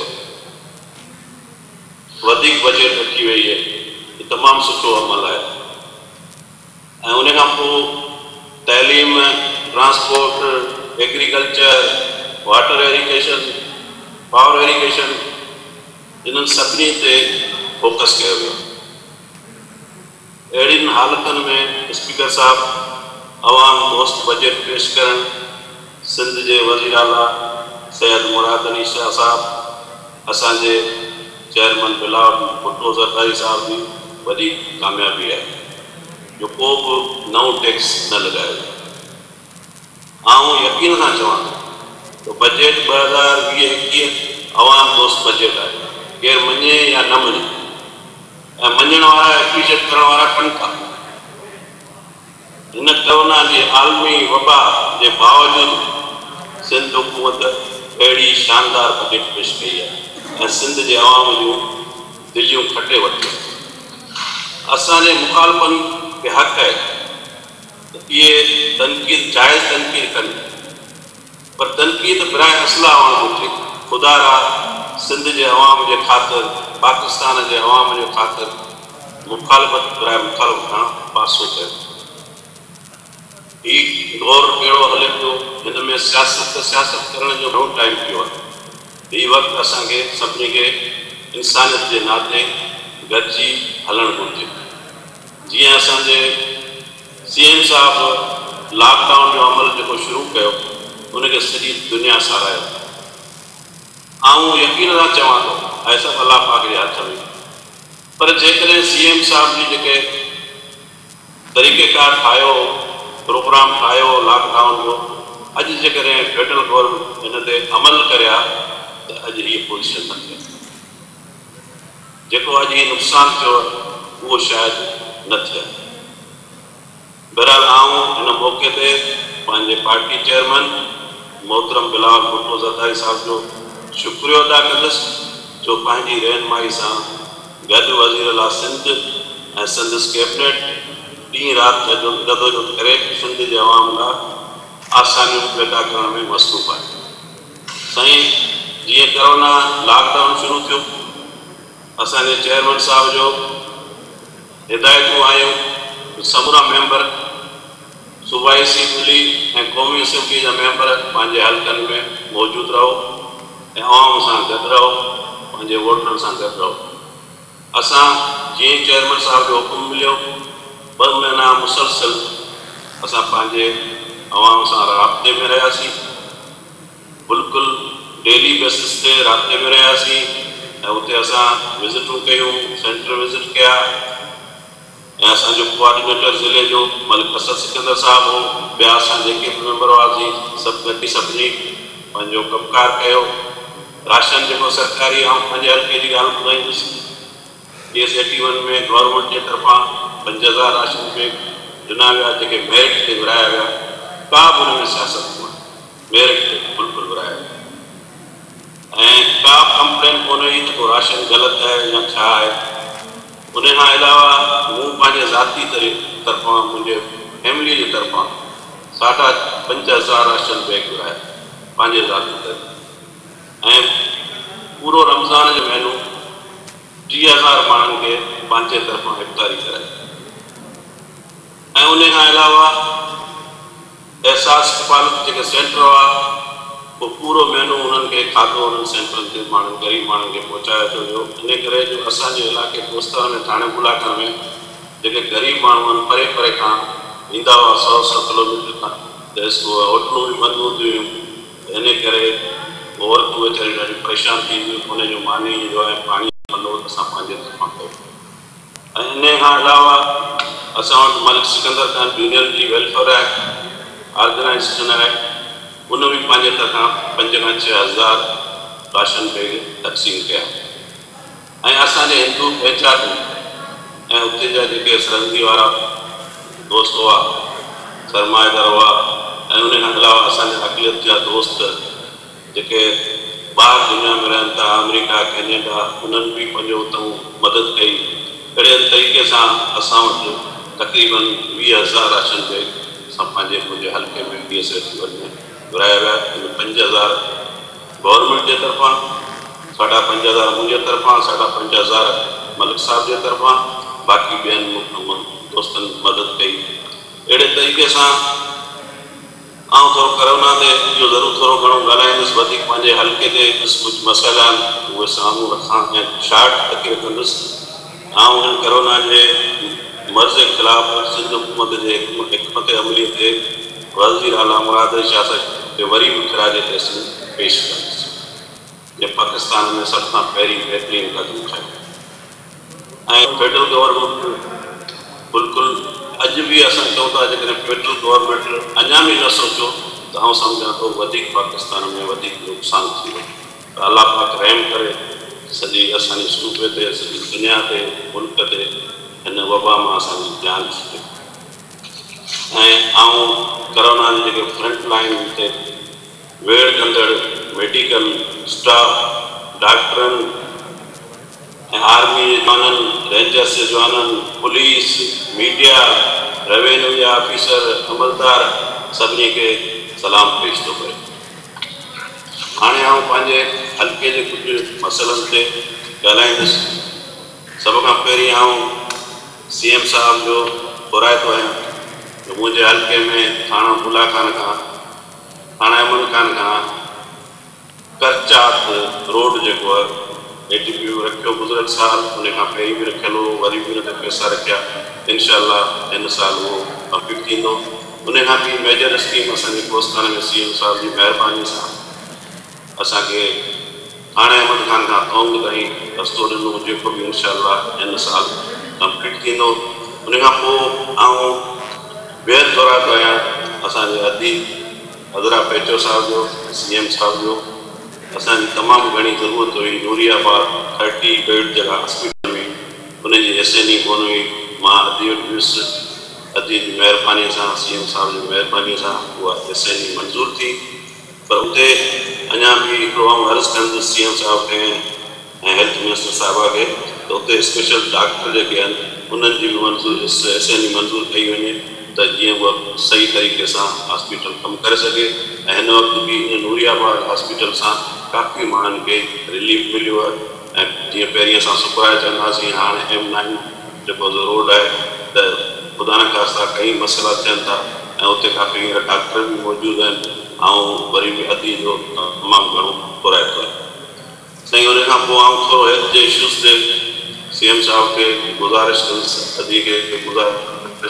वधिक बजट रखी वही है, ये तमाम सुठो अमल है। ऐं उन खां पोइ तैलीम, transport, agriculture, water irrigation, power irrigation, इन्हनि सभिनी ते फोकस कयो वियो। अहिड़ियुनि हालतुनि में स्पीकर साहब अवाम दोस्त बजट पेश करण सिंध के वज़ीर आला सैयद मुराद अली शाह साहब, असांजे चेयरमैन बिलावल भुट्टो ज़रदारी साहब की वॾी कामयाबी है जो को भी नओं टैक्स न लगायो। आऊं यकीन सां चवां तो बजट ब हज़ार वीह एकवीह अवाम दोस्त बजट है। केर मञे या न मञे, ऐं मञण वारा एप्रिशिएट करण वारा कनि था। इन कोरोना के आलमी वबा के बावजूद सिंध हुकूमत अड़ी शानदार बजट पेश कई है ऐं सिंध के अवाम जूं दिलियूं खटे वरितियूं। असांजे मुखालफ़न के हक़ है ये तनक़ीद जायज़ तनक़ीद कनि, पर तनक़ीद बराए असला हुअणु घुरिजे। खुदा रा सिंध के अवाम के खातिर, पाकिस्तान के अवाम के खातिर मुखालफ़त बराए मुखालफ़त खां पासो कयो। ही दौर कहिड़ो हले पियो, हिन में सियासत सियासत करण जो घणो टाइम पियो आहे। ही वक़्तु असांखे सभिनी खे इंसानियत के नाते गॾिजी हलणु घुरिजे। जीअं असांजे सी एम साहब लॉकडाउन जो अमल जो शुरू कियो, उनखे सॼी दुनिया सारायो। आऊं यकीन सां चवां थो ऐसा अल्लाह पाक जे हथ में, पर जेकॾहिं सी एम साहब जी जेके तरीक़ेकार ठाहियो, प्रोग्राम ठाहियो लॉकडाउन जो, अॼु जेकॾहिं फेडरल गवर्नमेंट हिन ते अमल करिया तो अॼु हीअ पोजीशन न थिए। जेको अॼु हीउ नुक़सानु थियो उहो शायदि न थिए। बहरहाल आऊं हिन मौक़े ते पंहिंजे पार्टी चेयरमैन मोहतरम बिलावल भुट्टो ज़रदारी साहब जो शुक्रिया अदा कंदुसि जो पंहिंजी रहनुमाई सां गॾु वज़ीर आला सिंध ऐं संदसि कैबिनेट ॾींहुं राति जदोजहद करे सिंध के अवाम लाइ आसानियूं पैदा करण में मसरूफ़ आहे। साईं, जीअं कोरोना लॉकडाउन शुरू थियो, असांजे चेयरमैन साहब जो हिदायतूं आयूं समूरा मेंबर सूबाई असेंबली ऐं क़ौमी असेंबली जा मेंबर पंहिंजे हलकनि में मौजूद रहो ऐं अवाम सां गॾु रहो, पंहिंजे वोटरनि सां गॾु रहो। असां जीअं चेयरमैन साहब जो हुकुम मिलियो ॿ महीना मुसलसल असां पंहिंजे अवाम सां राब्ते में रहियासीं, बिल्कुलु डेली बेसिस ते राब्ते में रहियासीं ऐं उते असां विज़िटूं कयूं, सेंटर विज़िट कया ऐं असांजो कोऑर्डिनेटर ज़िले जो मलिक असद सिकंदर साहब हो, ॿिया असां जेके बि मेंबर हुआसीं सभु गॾु सभिनी पंहिंजो कमकार कयो। राशन जेको सरकारी ऐं पंहिंजे हल्के जी ॻाल्हि ॿुधाईंदुसि, डी एस एटी वन में गवर्नमेंट जे तरफ़ां पंज हज़ार राशन बैग ॾिना विया जेके मेरिट ते विराया विया, का बि हुन में सियासत कोन, मेरिट ते बिल्कुलु विराया विया ऐं का कंप्लेन कोन हुई त को राशन ग़लति आहे या छा आहे। उन खां अलावा मूं पंहिंजे ज़ाती तरफ़ां मुंहिंजे फैमिली जे तरफ़ां साढा पंज हज़ार राशन बैग विराया पंहिंजे ज़ाती तरफ़ ऐं पूरो रमज़ान जो महीनो टीह हज़ार माण्हुनि खे पंहिंजे तरफ़ां इफ़्तारी कराई ऐं उन खां अलावा एहसास कपालत जेके सेंटर हुआ पोइ पूरो महीनो उन्हनि खे खाधो उन्हनि सेंटरनि ते माण्हुनि ग़रीब माण्हुनि खे पहुचायो थो वियो। इन करे जो असांजे इलाइक़े दोस्तान में थाणे बुलाकर में जेके ग़रीब माण्हू आहिनि परे परे खां ईंदा हुआ सौ सौ किलोमीटर खां, त होटलूं बि बंदि हूंदियूं हुयूं, इन करे औरतूं वेचारियूं ॾाढी परेशान थींदियूं, उनजो मानी जो आहे पाणी बंदोबस्त असां पंहिंजे तरफ़ां कयो ऐं इन खां अलावा असां वटि मलिक सिकंदर खान यूनियन जी वेलफेयर एक्ट ऑर्गेनाइजेशन आहे, उन बि पंहिंजे तरफ़ां पंज खां छह हज़ार राशन बैग तक़सीम कया ऐं असांजे हिंदू पहचान ऐं उते जा जेके सरहदी वारा दोस्त हुआ, सरमाएदार हुआ ऐं उन खां अलावा असांजे अक़लियत जा दोस्त जेके ॿाहिरि दुनिया में रहनि था, अमेरिका कैनेडा, उन्हनि बि पंहिंजो उतां मदद कई। अहिड़े तरीक़े सां असां वटि तक़रीबन वीह हज़ार राशन बैग असां पंहिंजे मुंहिंजे हल्के में डी एस एटी वन में विराया विया। पंज हज़ार गवर्नमेंट जे तरफ़ां, साढा पंज हज़ार मुंहिंजे तरफ़ां, साढा पंज हज़ार मलिक साहब जे तरफ़ां, बाक़ी ॿियनि दोस्तनि मदद कई। अहिड़े तरीक़े सां आउं थोरो कोरोना ते इहो ज़रूरु थोरो घणो ॻाल्हाईंदुसि, वधीक पंहिंजे हल्के ते कुझु मसइला आहिनि उहे साम्हूं रखां ऐं शार्ट तके कंदुसि। आउं हिन कोरोना जे मर्ज़ जे ख़िलाफ़ु सिंध हुकूमत जे हिकमत अमली ते वज़ीर आला मुराद शाह साहिब खे वरी बि ख़िराज तहसीन पेश कंदुसि, जे पाकिस्तान में सभ खां पहिरीं बहितरीन क़दम खयो ऐं फेडरल गवर्नमेंट बिल्कुलु अॼु बि असां चऊं था जेकॾहिं फेडरल गवर्नमेंट अञा बि न सोचियो त आउं सम्झां थो वधीक पाकिस्तान में वधीक नुक़सानु थी वियो। त अलाह पाक रहम करे सॼी असांजे सूबे ते, सॼी दुनिया ते, मुल्क ते हिन वबा मां असांजी जान छुटे ऐं आउं कोरोना जे जेके फ्रंट लाइन ते वेड़ कंदड़ मेडिकल स्टाफ, डॉक्टरनि ऐं आर्मी जे जवाननि, रेंजर्स जे जवाननि, पुलिस, मीडिया, रेवेन्यू जा ऑफिसर, अमलदार सभिनी खे सलाम पेश थो करे। हाणे आउं पंहिंजे हल्के जे कुझु मसइलनि ते ॻाल्हाईंदुसि। सभ खां पहिरीं आउं सी एम साहब जो घुराईंदो आहियां त मुंहिंजे हल्के में थाणा बुलाखान खां, थाणा अमन खान खां करचात रोड जेको आहे ए टी पी रखियो बुज़ुर्ग साल, उन खां पहिरीं बि रखियलु हो, वरी बि उन ते पैसा रखिया, इनशाअल्लाह हिन साल उहो कंप्लीट थींदो। उन खां बि मेजर स्कीम असांजे कोस्तान में सी एम साहब जी महिरबानी सां असांखे थाणे अमन खान खां तोंग ताईं रस्तो ॾिनो, जेको बि इनशाअल्लाह हिन साल कंप्लीट थींदो। उन खां पोइ आउं ॿियनि दौरान आहियां असांजे अदी हज़रा पेचो साहब जो, सी एम साहब जो असांजी तमामु घणी ज़रूरत हुई। नूरियाबाद थर्टी बेड जॻह हॉस्पिटल हुई, उनजी एस एन ई कोन हुई। मां अदी वटि वियुसि, अदी जी महिरबानी सां, सी एम साहब जी महिरबानी सां उहा एस एन ई मंज़ूर थी। पर उते अञा बि हिकिड़ो आउं अर्ज़ु कंदुसि सी एम साहब खे ऐं हेल्थ मिनिस्टर साहिबा खे त उते स्पेशल डॉक्टर जेके आहिनि उन्हनि जी बि मंज़ूर एस एन ई मंज़ूर कई वञे त जीअं उहा सही तरीक़े सां हॉस्पिटल कमु करे सघे। ऐं हिन वक़्तु बि इन नूरियाबाद हॉस्पिटल सां काफ़ी माण्हुनि खे रिलीफ मिलियो आहे। ऐं जीअं पहिरीं असां सुपराए चवंदासीं, हाणे एम नाइन जेको रोड आहे त ख़ुदा न ख़ास्ता कई मसइला थियनि था ऐं उते काफ़ी हींअर डॉक्टर बि मौजूदु आहिनि। ऐं वरी बि अदी जो तमामु घणो घुराए थो साईं। उन खां पोइ आउं थोरो हेल्थ जे इशूज़ ते सीएम साहब के गुजारिश अदी के गुजारिश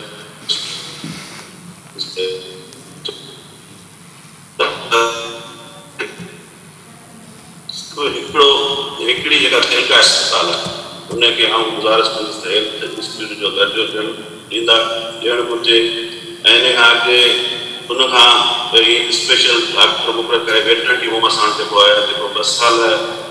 हिकिड़ो हिकिड़ी जेका तिलका अस्पताल आहे उनखे आउं गुज़ारिश कंदुसि त हेल्थ इंस्टीट्यूट जो दर्जो ॾियणु ॾींदा ॾियणु घुरिजे ऐं इन खां अॻे उनखां वरी स्पेशल डॉक्टर मुक़ररु करे वेटरनरी होम सां जेको आहे जेको ॿ साल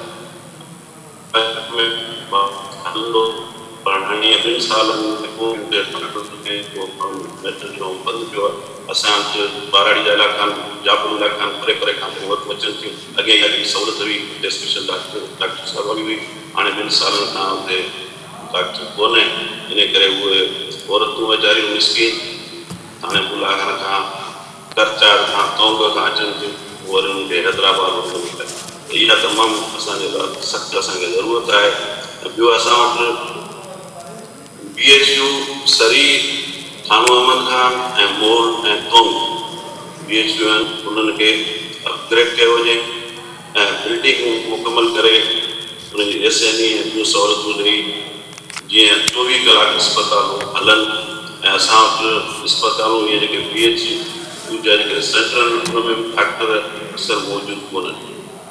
में हलंदो पर हाणे ॿिनि सालनि में वेटरनरी होम बंदि पियो आहे। असां वटि बाराड़ी जा इलाइक़ा आहिनि जापुर इलाइक़ा आहिनि परे परे खां वटि अचनि थियूं अॻे अॻे सहूलियत हुई हुते स्पेशल डॉक्टर डॉक्टर साहब बि हुई हाणे ॿिनि सालनि खां हुते डॉक्टर कोन्हे इन करे उहे औरतूं वीचारियूं मिसकिन हाणे बुलागन खां करचार खां तोंग खां अचनि थियूं वरी उनखे हैदराबाद वठणु पए इहा तमामु असांजे लाइ सख़्तु असांखे ज़रूरत आहे। ॿियो असां वटि बी एच यू सरी थानो अहमद खान ऐं मोर ऐं तोंग बी एच यू आहिनि उन्हनि खे अपग्रेड कयो वञे ऐं बिल्डिंग मुकमल करे उनजी एस एन ई ऐं ॿियूं सहूलियतूं ॾेई जीअं चोवीह कलाक अस्पतालूं हलनि ऐं असां वटि अस्पतालूं इहे जेके बी एच यू जा जेके सेंटर आहिनि उन में डॉक्टर अक्सर मौजूदु कोन्हनि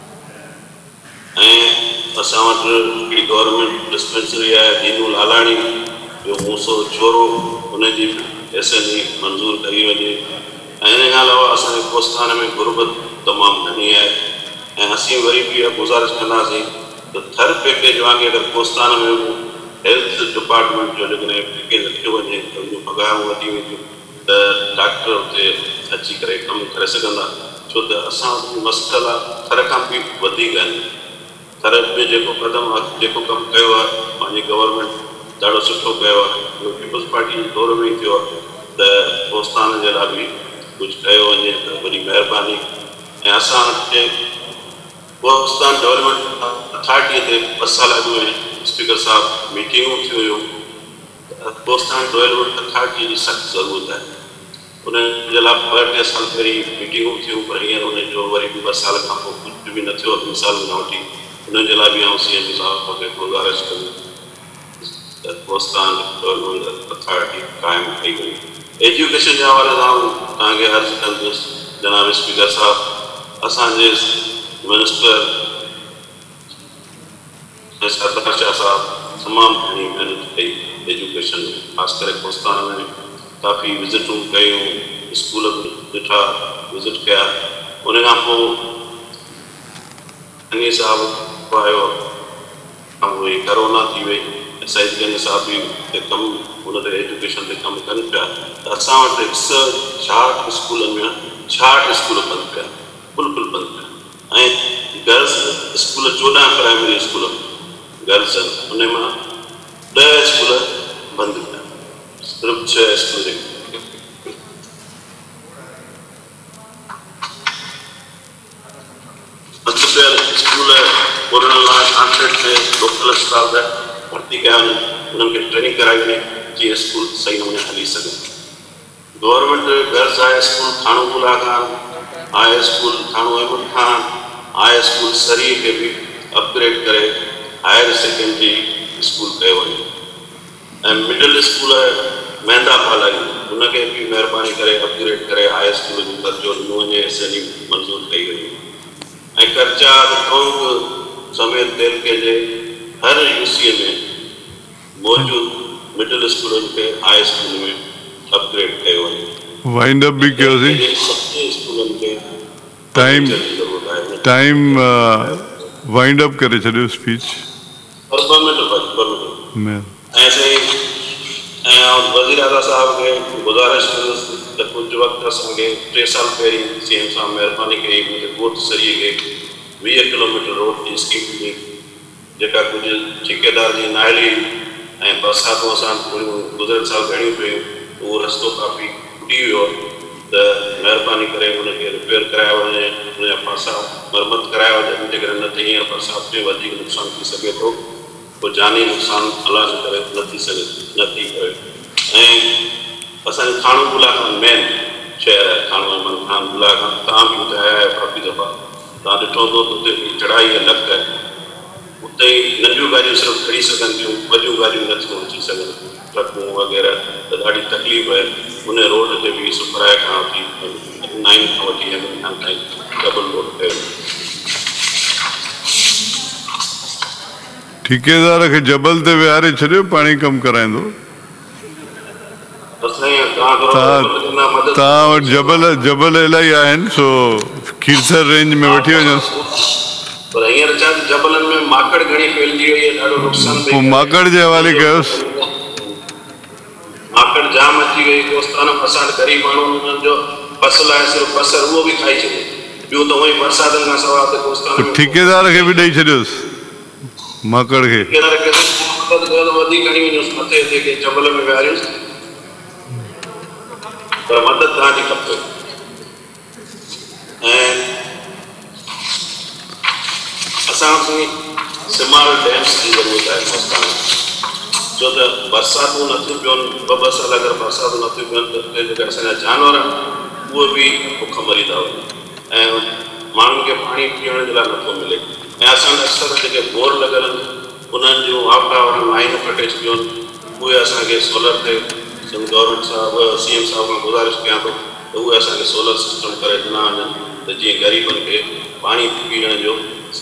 ऐं असां वटि हिकिड़ी गवर्नमेंट डिस्पेंसरी आहे दीनू लालाणी जो मूसो छोरो उनजी एस एन ई मंज़ूर कई वञे ऐं इन खां अलावा असांजे कोस्तान में गुरबत तमामु घणी आहे ऐं असीं वरी बि इहा गुज़ारिश कंदासीं त थर पैकेज वांगुरु अगरि कोस्तान में हेल्थ डिपार्टमेंट जो जेकॾहिं पैकेज रखियो वञे त उनजूं पघारूं वधी वेंदियूं त डॉक्टर हुते अची करे कमु करे सघंदा छो त असां वटि मसइला थर खां बि वधीक आहिनि। थर में जेको क़दम जेको कमु कयो आहे पंहिंजी गवर्नमेंट ॾाढो सुठो कयो आहे इहो पीपल्स पार्टी जे दौर में ई थियो आहे त कोस्तान जे लाइ बि कुझु कयो वञे त वॾी महिरबानी ऐं असांखे कोस्तान डेवलपमेंट अथॉरिटीअ ते ॿ साल अॻु में स्पीकर साहब मीटिंगूं थी हुयूं कोस्तान डेवलपमेंट अथॉरिटीअ जी सख़्तु ज़रूरत आहे उन जे लाइ ॿ टे साल पहिरीं मीटिंगूं थियूं पर हींअर उनजो वरी बि ॿ साल खां पोइ कुझु बि न थियो ॿिनि सालनि खां वठी उन जे लाइ बि आउं सी एम साहब खे गुज़ारिश कंदुसि त कोस्तान डेवलपमेंट अथॉरिटी क़ाइमु कई वई। एजुकेशन जे हवाले सां तव्हांखे अर्ज़ु कंदुसि जनाब स्पीकर साहब असांजे मिनिस्टर सरदार शाह साहब तमामु घणी महिनत कई एजुकेशन में ख़ासि करे कोस्तान में काफ़ी विज़िटूं कयूं स्कूल बि ॾिठा विज़िट कया उन खां पोइ अनी साहब आयो ऐं उहे करोना थी वई सईद गंज साहब बि हुते कमु हुन ते एजुकेशन ते कमु कनि पिया त असां वटि हिकु सौ छाहठि स्कूलनि में छाहठि स्कूल बंदि पिया बिल्कुलु बंदि पिया ऐं गर्ल्स स्कूल चोॾहं प्राइमरी स्कूल गर्ल्स आहिनि उन मां ॾह स्कूल बंदि पिया सिर्फ़ु छह स्कूल बंदि पियल स्कूल ॻोल्हण लाइ कॉन्ट्रेक्ट में लोकल अस्पताल जा भर्ती कया वञनि उन्हनि खे ट्रेनिंग कराई वञे जीअं स्कूल सही नमूने हली सघे। Government girls high school Thano Bula Khan high school Thano Ahmed Khan high school सरी खे बि अपग्रेड करे हायर सेकेंडरी स्कूल कयो वञे ऐं मिडिल स्कूल महिंद्रा पालाई उनखे बि महिरबानी करे अपग्रेड करे हाई स्कूल जो दर्जो ॾिनो वञे एस एन ई मंज़ूर कई वई ऐं करचार टोंग समेत तेलके जे हर यूसीए में मौजूदु मिडिल स्कूलनि खे हाई स्कूल में अपग्रेड कयो वञे। वाइंड अप भी कयो सी स्कूलनि खे टाइम टाइम वाइंड अप करे छॾियो स्पीच ऐं साईं ऐं वज़ीर आज़ा साहब खे गुज़ारिश कंदुसि त कुझु वक़्तु असांखे टे साल पहिरीं सी एम साहब महिरबानी कई मुंहिंजे ॻोठ सरीअ खे वीह किलोमीटर रोड जी स्कीम ॾिनी जेका कुझु ठेकेदार जी नाइली ऐं बरसातूं असां थोरियूं गुज़िरियल साल घणियूं पियूं उहो रस्तो काफ़ी टुटी वियो त महिरबानी करे हुनखे रिपेयर करायो वञे हुनजा पासा मरमत करायो वञे जेकॾहिं न त हींअर बरसाति में वधीक नुक़सानु थी सघे थो पोइ जानी नुक़सानु अलाह जे करे न थी सघे न थी करे ऐं असांजो थाणो बुलाखान मेन शहर आहे थाणो अहमद खान बुलाखान तव्हां बि हुते आया आहियो काफ़ी दफ़ा तव्हां ॾिठो हूंदो त हुते चढ़ाई अलॻि आहे उते ई नंढियूं गाॾियूं सिर्फ़ु खणी सघनि थियूं, वॾियूं गाॾियूं नथियूं अची सघनि, ट्रकूं वग़ैरह, त ॾाढी तकलीफ़ आहे। उन रोड ते बि सुखराए खां वठी नाइन खां वठी एम ताईं डबल रोड कयो। ठेकेदार खे जबल ते विहारे छॾियो, पाणी कमु कराईंदो। तव्हां वटि जबल जबल इलाही आहिनि, सो खीरसर रेंज में वठी वञो। पर हींअर छा जबलनि में माकड़ घणी फैलिजी वई आहे, ॾाढो नुक़सान पोइ माकड़ जे हवाले कयोसि। माकड़ जाम अची वई, दोस्तान फसाद ग़रीब माण्हू, उन्हनि जो फसल आहे सिर्फ़ु बसर, उहो बि खाई छॾियो। ॿियो त उहो ई बरसातनि खां सवाइ त दोस्तान ठेकेदार खे बि ॾेई छॾियोसि माकड़ खे। ठेकेदार खे मदद कयो त वधीक खणी वञोसि मथे जेके जबल में विहारियोसि, पर मदद तव्हांजी खपे। ऐं असांखे सिमार डैम्स जी ज़रूरत आहे दोस्तान, छो त बरसातूं नथियूं पियूं, ॿ ॿ साल अगरि बरसातूं नथियूं पियूं त उते जेके असांजा जानवर उहे बि बुख मरी था वञनि ऐं माण्हुनि खे पाणी पीअण जे लाइ नथो मिले। ऐं असांजा अक्सर जेके बोर लॻल आहिनि उन्हनि जूं आपका वारियूं लाइनूं कटे चुकियूं आहिनि, उहे असांखे सोलर ते गवर्नमेंट साहब सी एम साहब खां गुज़ारिश कयां थो त उहे असांखे सोलर सिस्टम करे ॾिना वञनि, त जीअं ग़रीबनि खे पाणी पीअण जो,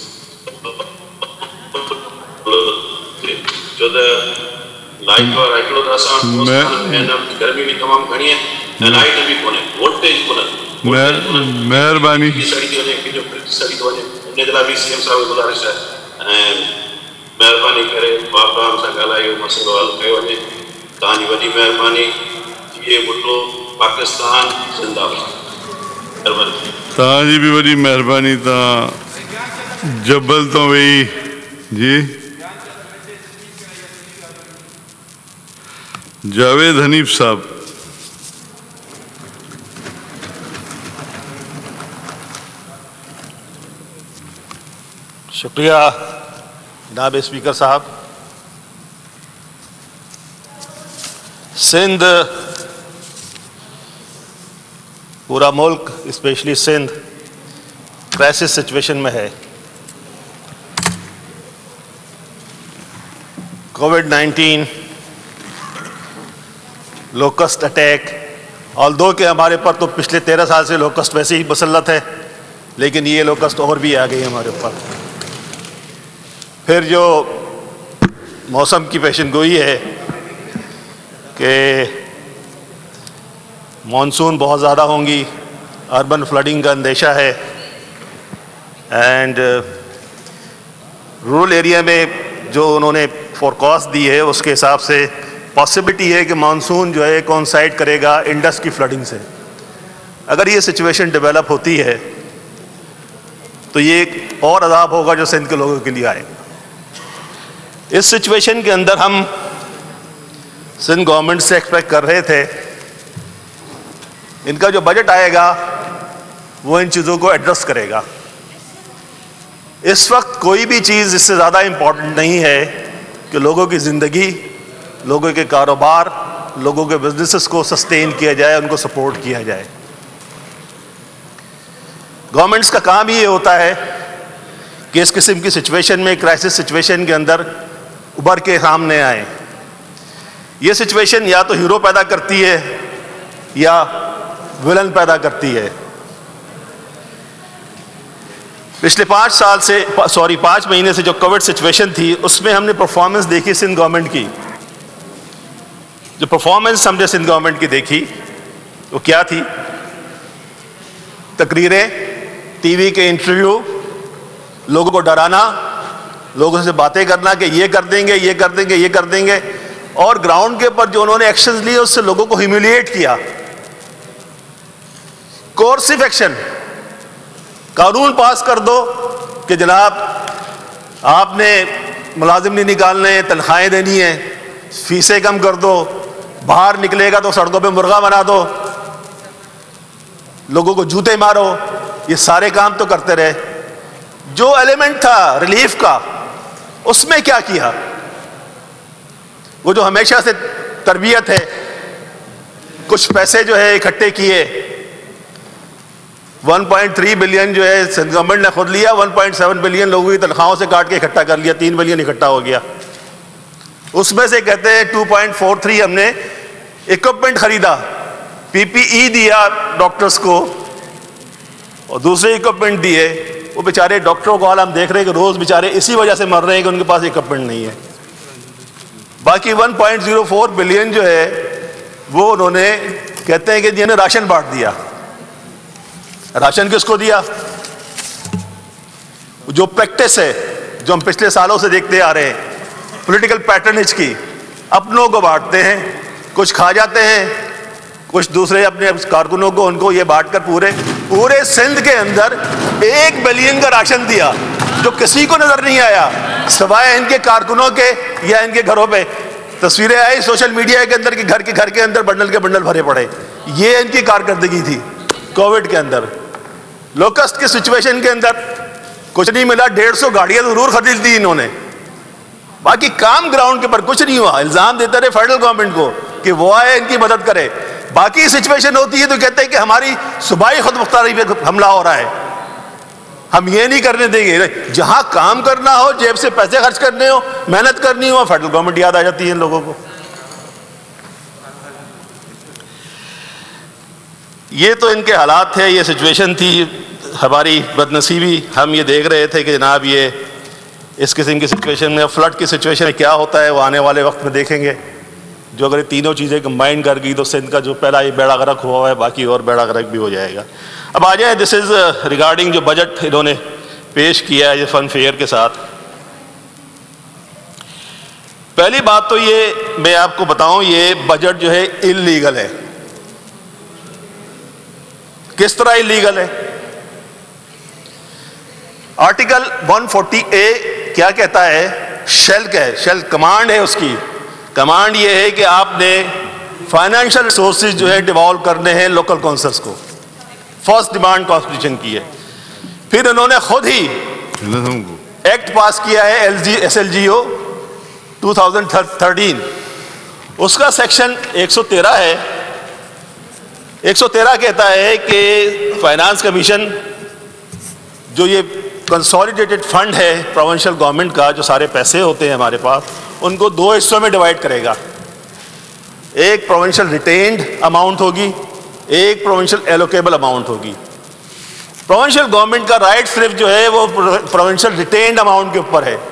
छो त लाइट वारा हिकिड़ो त असां गर्मी बि तमामु घणी आहे ऐं लाइट बि कोन्हे, वोल्टेज कोन्हे, महिरबानी सड़ी थी वञे, कंहिंजो फ्रिज सड़ी थो वञे, इन जे लाइ बि सी एम साहब गुज़ारिश आहे ऐं महिरबानी करे बाप राम सां ॻाल्हाए इहो मसइलो हल कयो वञे। तव्हांजी वॾी महिरबानी, इहे भुटो पाकिस्तान ज़िंदाबाद। तव्हांजी बि वॾी महिरबानी। तव्हां जबल तो वेही जी। जावेद हनीफ साहब। शुक्रिया जनाब स्पीकर साहब। सिंध, पूरा मुल्क स्पेशली सिंध क्राइसिस सिचुएशन में है। Covid nineteen, locust attack, although के हमारे पर तो पिछले तेरह साल से लोकस्ट वैसे ही मुसल्लत है, लेकिन ये लोकस्ट और भी आ गई हमारे ऊपर। फिर जो मौसम की पेशनगोई है कि मॉनसून बहुत ज़्यादा होंगी, अर्बन फ्लडिंग का अंदेशा है एंड रूरल एरिया में जो उन्होंने फोरकास्ट दी है उसके हिसाब से पॉसिबिलिटी है कि मानसून जो है कोइंसाइड करेगा इंडस की फ्लडिंग से। अगर ये सिचुएशन डेवलप होती है तो ये एक और अज़ाब होगा जो सिंध के लोगों के लिए आएगा। इस सिचुएशन के अंदर हम सिंध गवर्नमेंट से एक्सपेक्ट कर रहे थे इनका जो बजट आएगा वो इन चीज़ों को एड्रेस करेगा। इस वक्त कोई भी चीज़ इससे ज़्यादा इम्पॉर्टेंट नहीं है कि लोगों की ज़िंदगी, लोगों के कारोबार, लोगों के बिजनेसेस को सस्टेन किया जाए, उनको सपोर्ट किया जाए। गवर्नमेंट्स का काम ही ये होता है कि इस किस्म की सिचुएशन में, क्राइसिस सिचुएशन के अंदर उभर के सामने आए। ये सिचुएशन या तो हीरो पैदा करती है या विलन पैदा करती है। पिछले पाँच साल से सॉरी पाँच महीने से जो कोविड सिचुएशन थी उसमें हमने परफॉर्मेंस देखी सिंध गवर्नमेंट की। जो परफॉर्मेंस हमने सिंध गवर्नमेंट की देखी वो क्या थी? तकरीरें, टीवी के इंटरव्यू, लोगों को डराना, लोगों से बातें करना कि ये कर देंगे, ये कर देंगे, ये कर देंगे, और ग्राउंड के ऊपर जो उन्होंने एक्शंस लिए उससे लोगों को ह्यूमिलिएट किया। कोर्सिव एक्शन, कानून पास कर दो कि जनाब आपने मुलाजिम नहीं निकालने, तनख्वाहें देनी है, फीसें कम कर दो, बाहर निकलेगा तो सड़कों पे मुर्गा बना दो, लोगों को जूते मारो, ये सारे काम तो करते रहे। जो एलिमेंट था रिलीफ का उसमें क्या किया? वो जो हमेशा से तरबियत है, कुछ पैसे जो है इकट्ठे किए, वन पॉइंट थ्री बिलियन जो है सिंध गवर्नमेंट ने खुद लिया, वन पॉइंट सेवन बिलियन लोगों की तनख्वाहों से काट के इकट्ठा कर लिया, तीन बिलियन इकट्ठा हो गया। उसमें से कहते हैं टू पॉइंट फोर थ्री हमने इक्विपमेंट खरीदा, पीपीई दिया डॉक्टर्स को और दूसरे इक्विपमेंट दिए। वो बेचारे डॉक्टरों को हाल हम देख रहे हैं कि रोज बेचारे इसी वजह से मर रहे हैं कि उनके पास इक्विपमेंट नहीं है। बाकी one point zero four billion जो है वो उन्होंने कहते हैं कि जिन्हें राशन बांट दिया। राशन किसको दिया? जो प्रैक्टिस है जो हम पिछले सालों से देखते आ रहे हैं, पॉलिटिकल पैटर्नेज की, अपनों को बांटते हैं, कुछ खा जाते हैं, कुछ दूसरे अपने कारकुनों को, उनको ये बांटकर पूरे पूरे सिंध के अंदर एक बिलियन का राशन दिया जो किसी को नजर नहीं आया सिवाय इनके कारकुनों के या इनके घरों पे तस्वीरें आई सोशल मीडिया के अंदर कि घर के घर के अंदर बंडल के बंडल भरे पड़े। ये इनकी कारकर्दगी थी कोविड के अंदर। लोकस्ट की सिचुएशन के अंदर कुछ नहीं मिला, डेढ़ सौ गाड़ियां जरूर खरीद दी इन्होंने, बाकी काम ग्राउंड के ऊपर कुछ नहीं हुआ। इल्जाम देते रहे फेडरल गवर्नमेंट को कि वो आए इनकी मदद करे, बाकी सिचुएशन होती है तो कहते हैं कि हमारी सूबाई खुद मुख्तारी पे हमला हो रहा है, हम ये नहीं करने देंगे। जहां काम करना हो, जेब से पैसे खर्च करने हो, मेहनत करनी हो, फेडरल गवर्नमेंट याद आ जाती है इन लोगों को। ये तो इनके हालात थे, ये सिचुएशन थी। हमारी बदनसीबी, हम ये देख रहे थे कि जनाब ये इस किस्म की सिचुएशन में, फ्लड की सिचुएशन में क्या होता है वो आने वाले वक्त में देखेंगे। जो अगर ये तीनों चीज़ें कंबाइन कर गई तो सिंध का जो पहला ये बेड़ा गर्क हुआ है, बाकी और बेड़ा गर्क भी हो जाएगा। अब आ जाए, दिस इज रिगार्डिंग जो बजट इन्होंने पेश किया है ये फन फेयर के साथ। पहली बात तो ये मैं आपको बताऊं, ये बजट जो है इल्लीगल है। किस तरह इल्लीगल है? आर्टिकल वन फोर्टी ए क्या कहता है? शेल का है, शेल कमांड है उसकी। कमांड ये है कि आपने फाइनेंशियल रिसोर्सेज जो है डिवॉल्व करने हैं लोकल काउंसिल्स को। फर्स्ट डिमांड कॉन्स्टिट्यूशन की है। फिर इन्होंने खुद ही एक्ट पास किया है L G S L G O two thousand thirteen. उसका सेक्शन एक सौ तेरह है। एक सौ तेरह कहता है कि फाइनेंस कमीशन जो ये कंसोलिडेटेड फंड है प्रोविंशियल गवर्नमेंट का, जो सारे पैसे होते हैं हमारे पास, उनको दो हिस्सों में डिवाइड करेगा। एक प्रोविंशियल रिटेन्ड अमाउंट होगी, एक प्रोविंशियल एलोकेबल अमाउंट होगी। प्रोविंशियल गवर्नमेंट का राइट सिर्फ जो है वो प्रोविंशियल रिटेन्ड अमाउंट के ऊपर है।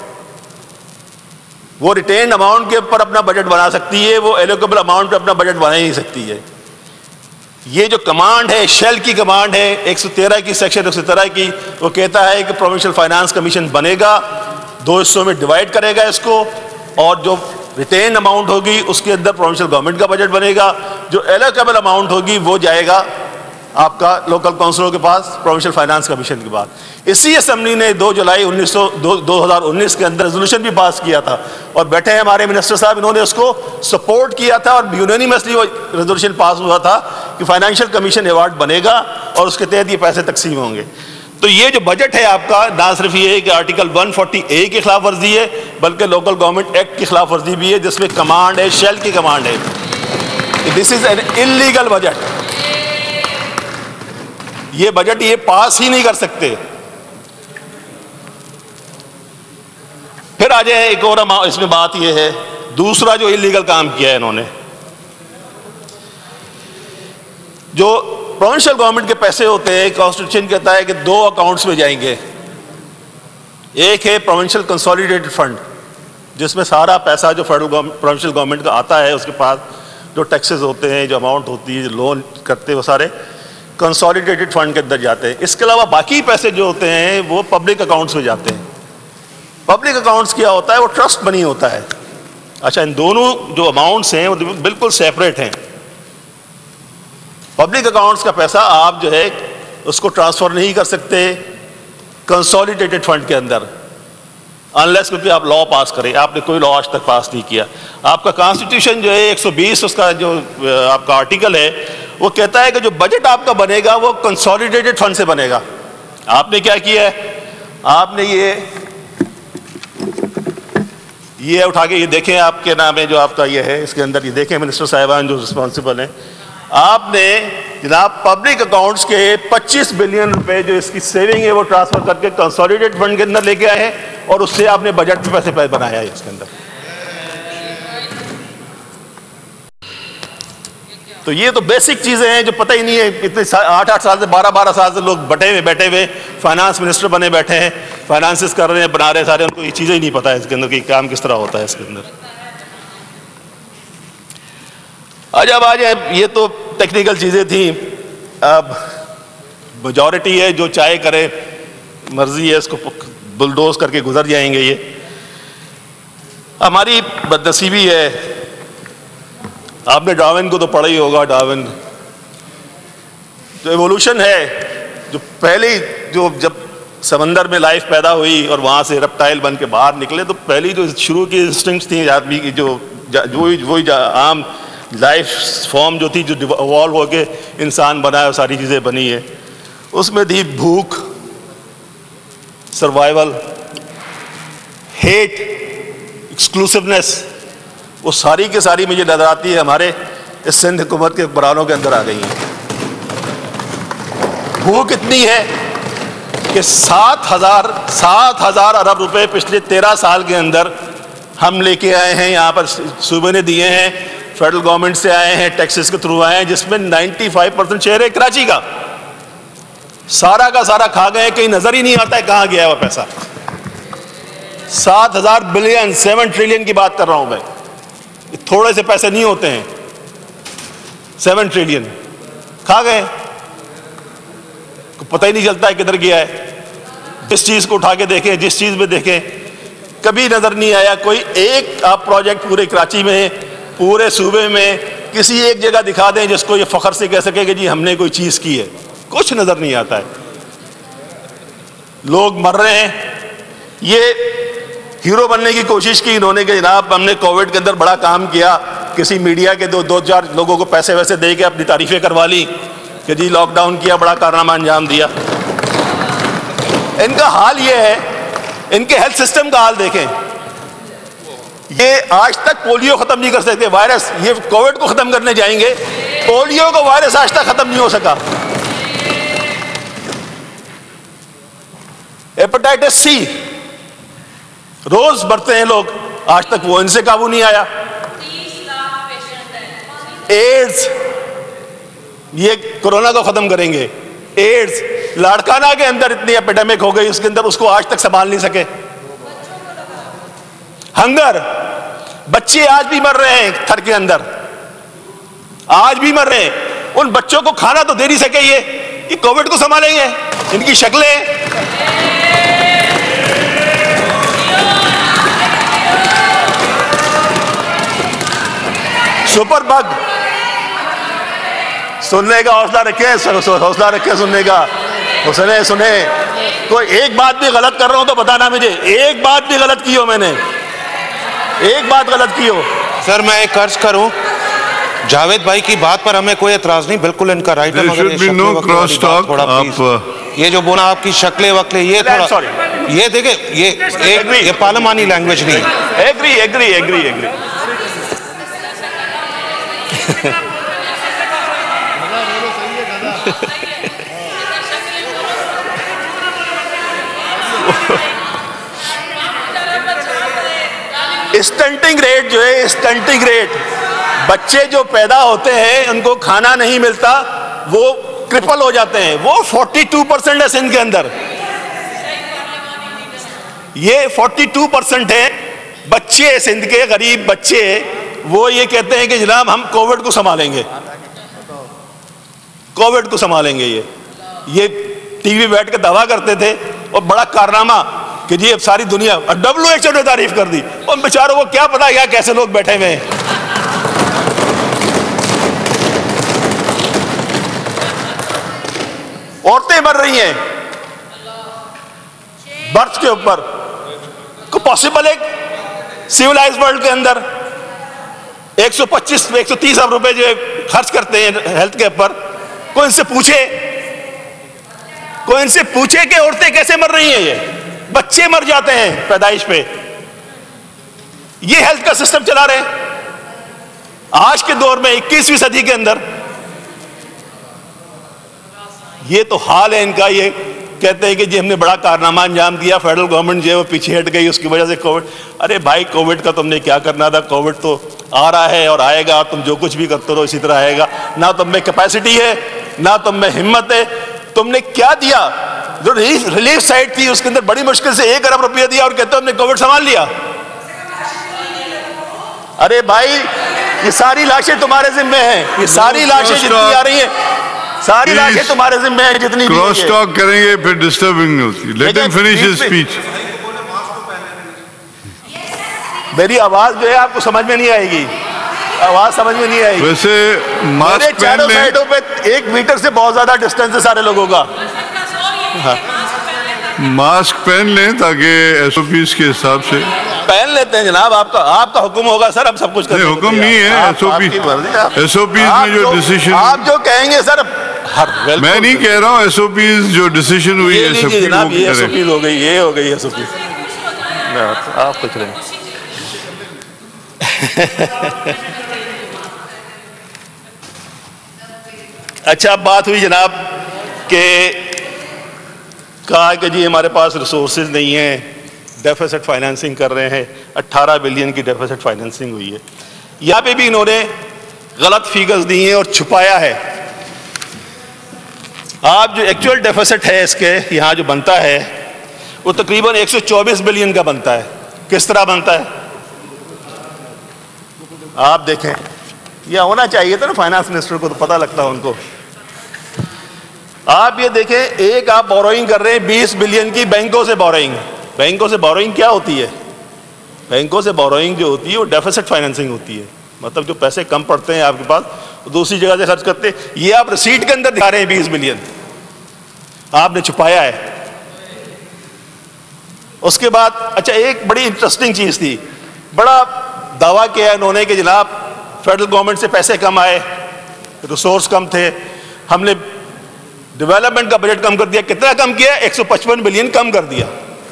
वो रिटेन्ड अमाउंट के ऊपर अपना बजट बना सकती है, वो एलोकेबल अमाउंट पे अपना बजट बना ही नहीं सकती है। ये जो कमांड है, शेल की कमांड है, एक सौ तेरह की सेक्शन एक सौ तेरह की, वो कहता है कि प्रोविंशियल फाइनेंस कमीशन बनेगा, दो हिस्सों में डिवाइड करेगा इसको, और जो रिटेन अमाउंट होगी उसके अंदर प्रोविंशियल गवर्नमेंट का बजट बनेगा, जो एलोकेबल अमाउंट होगी वो जाएगा आपका लोकल काउंसिलों के पास प्रोविंशियल फाइनेंस कमीशन के बाद। इसी असेंबली ने दो जुलाई उन्नीस सौ दो हज़ार उन्नीस के अंदर रेजोल्यूशन भी पास किया था और बैठे हैं हमारे मिनिस्टर साहब, इन्होंने उसको सपोर्ट किया था और यूनानिमसली वो रेजोल्यूशन पास हुआ था कि फाइनेंशियल कमीशन अवार्ड बनेगा और उसके तहत ये पैसे तकसीम होंगे। तो ये जो बजट है आपका, ना सिर्फ ये है कि आर्टिकल वन फोर्टी ए की खिलाफ वर्जी है, बल्कि लोकल गवर्नमेंट एक्ट की खिलाफ वर्जी भी है, जिसमें कमांड है, शेल की कमांड है। This is an illegal budget. ये बजट ये पास ही नहीं कर सकते। फिर आ जाए एक और इसमें बात ये है, दूसरा जो इलीगल काम किया है इन्होंने, जो प्रोविंशियल गवर्नमेंट के पैसे होते हैं, कॉन्स्टिट्यूशन कहता है कि दो अकाउंट्स में जाएंगे। एक है प्रोविंशियल कंसोलिडेटेड फंड, जिसमें सारा पैसा जो फेडरल प्रोविंशियल गवर्नमेंट का आता है, उसके पास जो टैक्सेस होते हैं, जो अमाउंट होती है, जो लोन करते हैं, वो सारे कंसोलिडेटेड फंड के अंदर जाते हैं। इसके अलावा बाकी पैसे जो होते हैं वो पब्लिक अकाउंट्स में जाते हैं। पब्लिक अकाउंट्स क्या होता है? वो ट्रस्ट मनी होता है। अच्छा, इन दोनों जो अमाउंट्स हैं वो बिल्कुल सेपरेट हैं। पब्लिक अकाउंट्स का पैसा आप जो है उसको ट्रांसफर नहीं कर सकते कंसोलिडेटेड फंड के अंदर, अनलेस क्योंकि आप लॉ पास करें। आपने कोई लॉ आज तक पास नहीं किया। आपका कॉन्स्टिट्यूशन जो है एक सौ बीस उसका जो आपका आर्टिकल है, वो कहता है कि जो बजट आपका बनेगा वो कंसोलिडेटेड फंड से बनेगा। आपने क्या किया है? आपने ये ये उठा के ये देखें, आपके नाम है जो आपका ये है, इसके अंदर ये देखें मिनिस्टर साहिबान जो रिस्पॉन्सिबल हैं, आपने जनाब पब्लिक अकाउंट्स के पच्चीस बिलियन रुपए जो इसकी सेविंग है वो ट्रांसफर करके कंसोलिडेटेड फंड के अंदर लेके आए हैं और उससे आपने बजट में पैसे बनाया है इसके अंदर। तो ये तो बेसिक चीजें हैं जो पता ही नहीं है, इतने आठ आठ साल से बारह बारह साल से लोग बटे हुए बैठे हुए फाइनेंस मिनिस्टर बने बैठे हैं, फाइनेंसिस कर रहे हैं, बना रहे हैं सारे, उनको ये चीजें ही नहीं पता है इसके अंदर कि काम किस तरह होता है इसके अंदर। आज अब आज ये तो टेक्निकल चीजें थी, अब मेजॉरिटी है जो चाहे करे, मर्जी है, इसको बुलडोज करके गुजर जाएंगे। ये हमारी बदनसीबी है। आपने डार्विन को तो पढ़ा ही होगा, डार्विन जो एवोल्यूशन है, जो पहले जो जब समंदर में लाइफ पैदा हुई और वहाँ से रेप्टाइल बन के बाहर निकले, तो पहली जो शुरू की इंस्टिंक्ट्स थी आदमी की, जो वही वही आम लाइफ फॉर्म जो थी, जो इवॉल्व होके इंसान बना है, सारी चीज़ें बनी है, उसमें थी भूख, सर्वाइवल, हेट, एक्सक्लूसिवनेस, वो सारी के सारी मुझे नजर आती है हमारे इस सिंध हुकूमत के हुक्मरानों के अंदर आ गई है। भूख इतनी है कि सात हजार सात हजार अरब रुपए पिछले तेरह साल के अंदर हम लेके आए हैं, यहाँ पर सूबे ने दिए हैं, फेडरल गवर्नमेंट से आए हैं, टैक्सेस के थ्रू आए हैं, जिसमें पचानवे परसेंट शेयर है कराची का। सारा का सारा खा गए, कहीं नजर ही नहीं आता है कहाँ गया वो पैसा। सात हजार बिलियन सेवन ट्रिलियन की बात कर रहा हूं मैं, थोड़े से पैसे नहीं होते हैं, सेवन ट्रिलियन खा गए, पता ही नहीं चलता है किधर गया है। जिस चीज को उठा के देखें, जिस चीज में देखें, कभी नजर नहीं आया कोई एक आप प्रोजेक्ट पूरे कराची में, पूरे सूबे में किसी एक जगह दिखा दें जिसको ये फख्र से कह सके कि जी हमने कोई चीज की है। कुछ नजर नहीं आता है, लोग मर रहे हैं। ये हीरो बनने की कोशिश की इन्होंने कि जनाब हमने कोविड के अंदर बड़ा काम किया, किसी मीडिया के दो दो चार लोगों को पैसे वैसे दे के अपनी तारीफें करवा ली कि जी लॉकडाउन किया, बड़ा कारनामा अंजाम दिया। इनका हाल ये है, इनके हेल्थ सिस्टम का हाल देखें। ये आज तक पोलियो खत्म नहीं कर सकते, वायरस, ये कोविड को खत्म करने जाएंगे, पोलियो का वायरस आज तक खत्म नहीं हो सका। हेपेटाइटिस सी रोज बढ़ते हैं लोग, आज तक वो इनसे काबू नहीं आया। एड्स, ये कोरोना को खत्म करेंगे। एड्स, लाड़काना के अंदर इतनी एपिडेमिक हो गई, उसके अंदर उसको आज तक संभाल नहीं सके। हंगर, बच्चे आज भी मर रहे हैं थर के अंदर, आज भी मर रहे हैं। उन बच्चों को खाना तो दे नहीं सके, ये ये कोविड को संभालेंगे? इनकी शक्लें, सुपर बग, सुनने का हौसला रखे, हौसला रखे सुनने का, तो सुने सुने। कोई एक बात भी गलत कर रहा हूं तो बताना मुझे, एक बात भी गलत की हो मैंने, एक बात गलत की हो। सर मैं एक अर्ज करूं, जावेद भाई की बात पर हमें कोई एतराज नहीं, बिल्कुल इनका राइट है, मगर ये no क्रॉस टॉक, आप ये जो बोला आपकी शक्लें वकले, ये थोड़ा ये देखे, ये एक ये पार्लिमानी लैंग्वेज नहीं है। Agree agree agree agree stunting rate जो है, स्टंटिंग रेट, बच्चे जो पैदा होते हैं उनको खाना नहीं मिलता, वो क्रिपल हो जाते हैं, वो बयालीस परसेंट है सिंध के अंदर, ये बयालीस परसेंट है बच्चे सिंध के, गरीब बच्चे, वो ये कहते हैं कि जनाब हम कोविड को संभालेंगे, कोविड को संभालेंगे। ये ये टीवी बैठ के दावा करते थे और बड़ा कारनामा कि जी अब सारी दुनिया, डब्ल्यू एच ओ ने तारीफ कर दी, और बेचारों को क्या पता यार कैसे लोग बैठे हुए हैं। औरतें मर रही हैं बर्थ के ऊपर, को पॉसिबल है सिविलाइज वर्ल्ड के अंदर एक सौ पच्चीस एक सौ तीस अरब रुपए जो खर्च करते हैं हेल्थ के ऊपर, कोई इनसे पूछे, कोई इनसे पूछे कि औरतें कैसे मर रही हैं, ये बच्चे मर जाते हैं पैदाइश पे, ये हेल्थ का सिस्टम चला रहे हैं। आज के दौर में इक्कीसवीं सदी के अंदर ये तो हाल है इनका। ये कहते हैं कि जी हमने बड़ा कारनामा अंजाम दिया, फेडरल गवर्नमेंट जो है वो पीछे हट गई, उसकी वजह से कोविड। अरे भाई कोविड का तुमने क्या करना था? कोविड तो आ रहा है और आएगा, तुम जो कुछ भी करते रहो इसी तरह आएगा। ना तुम में कैपेसिटी है, ना तुम में हिम्मत है। तुमने क्या दिया? जो रिलीफ रिलीफ साइड थी उसके अंदर बड़ी मुश्किल से एक अरब रुपया दिया और कहते हो हमने कोविड संभाल लिया। अरे भाई ये सारी लाशें तुम्हारे जिम्मे हैं, ये सारी लाशें जितनी आ रही हैं, सारी लाशें तुम्हारे जिम्मे हैं जितनी। क्रॉस टॉक करेंगे फिर डिस्टर्बिंग होती। Let him finish his speech. मेरी आवाज जो है आपको समझ में नहीं आएगी, आवाज समझ में नहीं आएगी। वैसे मास्क चारों साइडों पे एक मीटर से बहुत ज्यादा डिस्टेंस है सारे लोगों का। हाँ। मास्क पहन लें ताकि एसओपीज के हिसाब से पहन लेते हैं जनाब। आपका आपका हुक्म होगा सर, अब सब कुछ करने नहीं, हुक्म नहीं है। एसओपी एसओपीज में जो डिसीजन आप जो कहेंगे सर हर मैं नहीं कह रहा हूँ। एसओपीज जो डिसीजन हुई है जनाब, ये एसओपीज हो गई, ये हो गई एसओपी। आप कुछ नहीं। अच्छा बात हुई जनाब के कहा कि जी हमारे पास रिसोर्सेज नहीं है, डेफिसिट फाइनेंसिंग कर रहे हैं। अट्ठारह बिलियन की डेफिसिट फाइनेंसिंग हुई है। यहाँ पे भी इन्होंने गलत फिगर्स दी हैं और छुपाया है। आप जो एक्चुअल डेफिसिट है इसके यहाँ जो बनता है वो तकरीबन एक सौ चौबीस बिलियन का बनता है। किस तरह बनता है आप देखें। यह होना चाहिए था ना फाइनेंस मिनिस्टर को, तो पता लगता है उनको। आप ये देखें, एक आप बोरोइंग कर रहे हैं बीस बिलियन की बैंकों से बोरोइंग। बैंकों से बोरोइंग क्या होती है? बैंकों से बोरोइंग जो होती है वो डेफिसिट फाइनेंसिंग होती है। मतलब जो पैसे कम पड़ते हैं आपके पास तो दूसरी जगह से खर्च करते हैं। ये आप रसीद के अंदर दिखा रहे हैं बीस बिलियन, आपने छुपाया है। उसके बाद अच्छा एक बड़ी इंटरेस्टिंग चीज थी, बड़ा दावा किया इन्होंने कि जनाब फेडरल गवर्नमेंट से पैसे कम आए, रिसोर्स कम थे, हमने डेवलपमेंट का बजट कम कर दिया। कितना कम किया? एक सौ पचपन बिलियन कम कर दिया।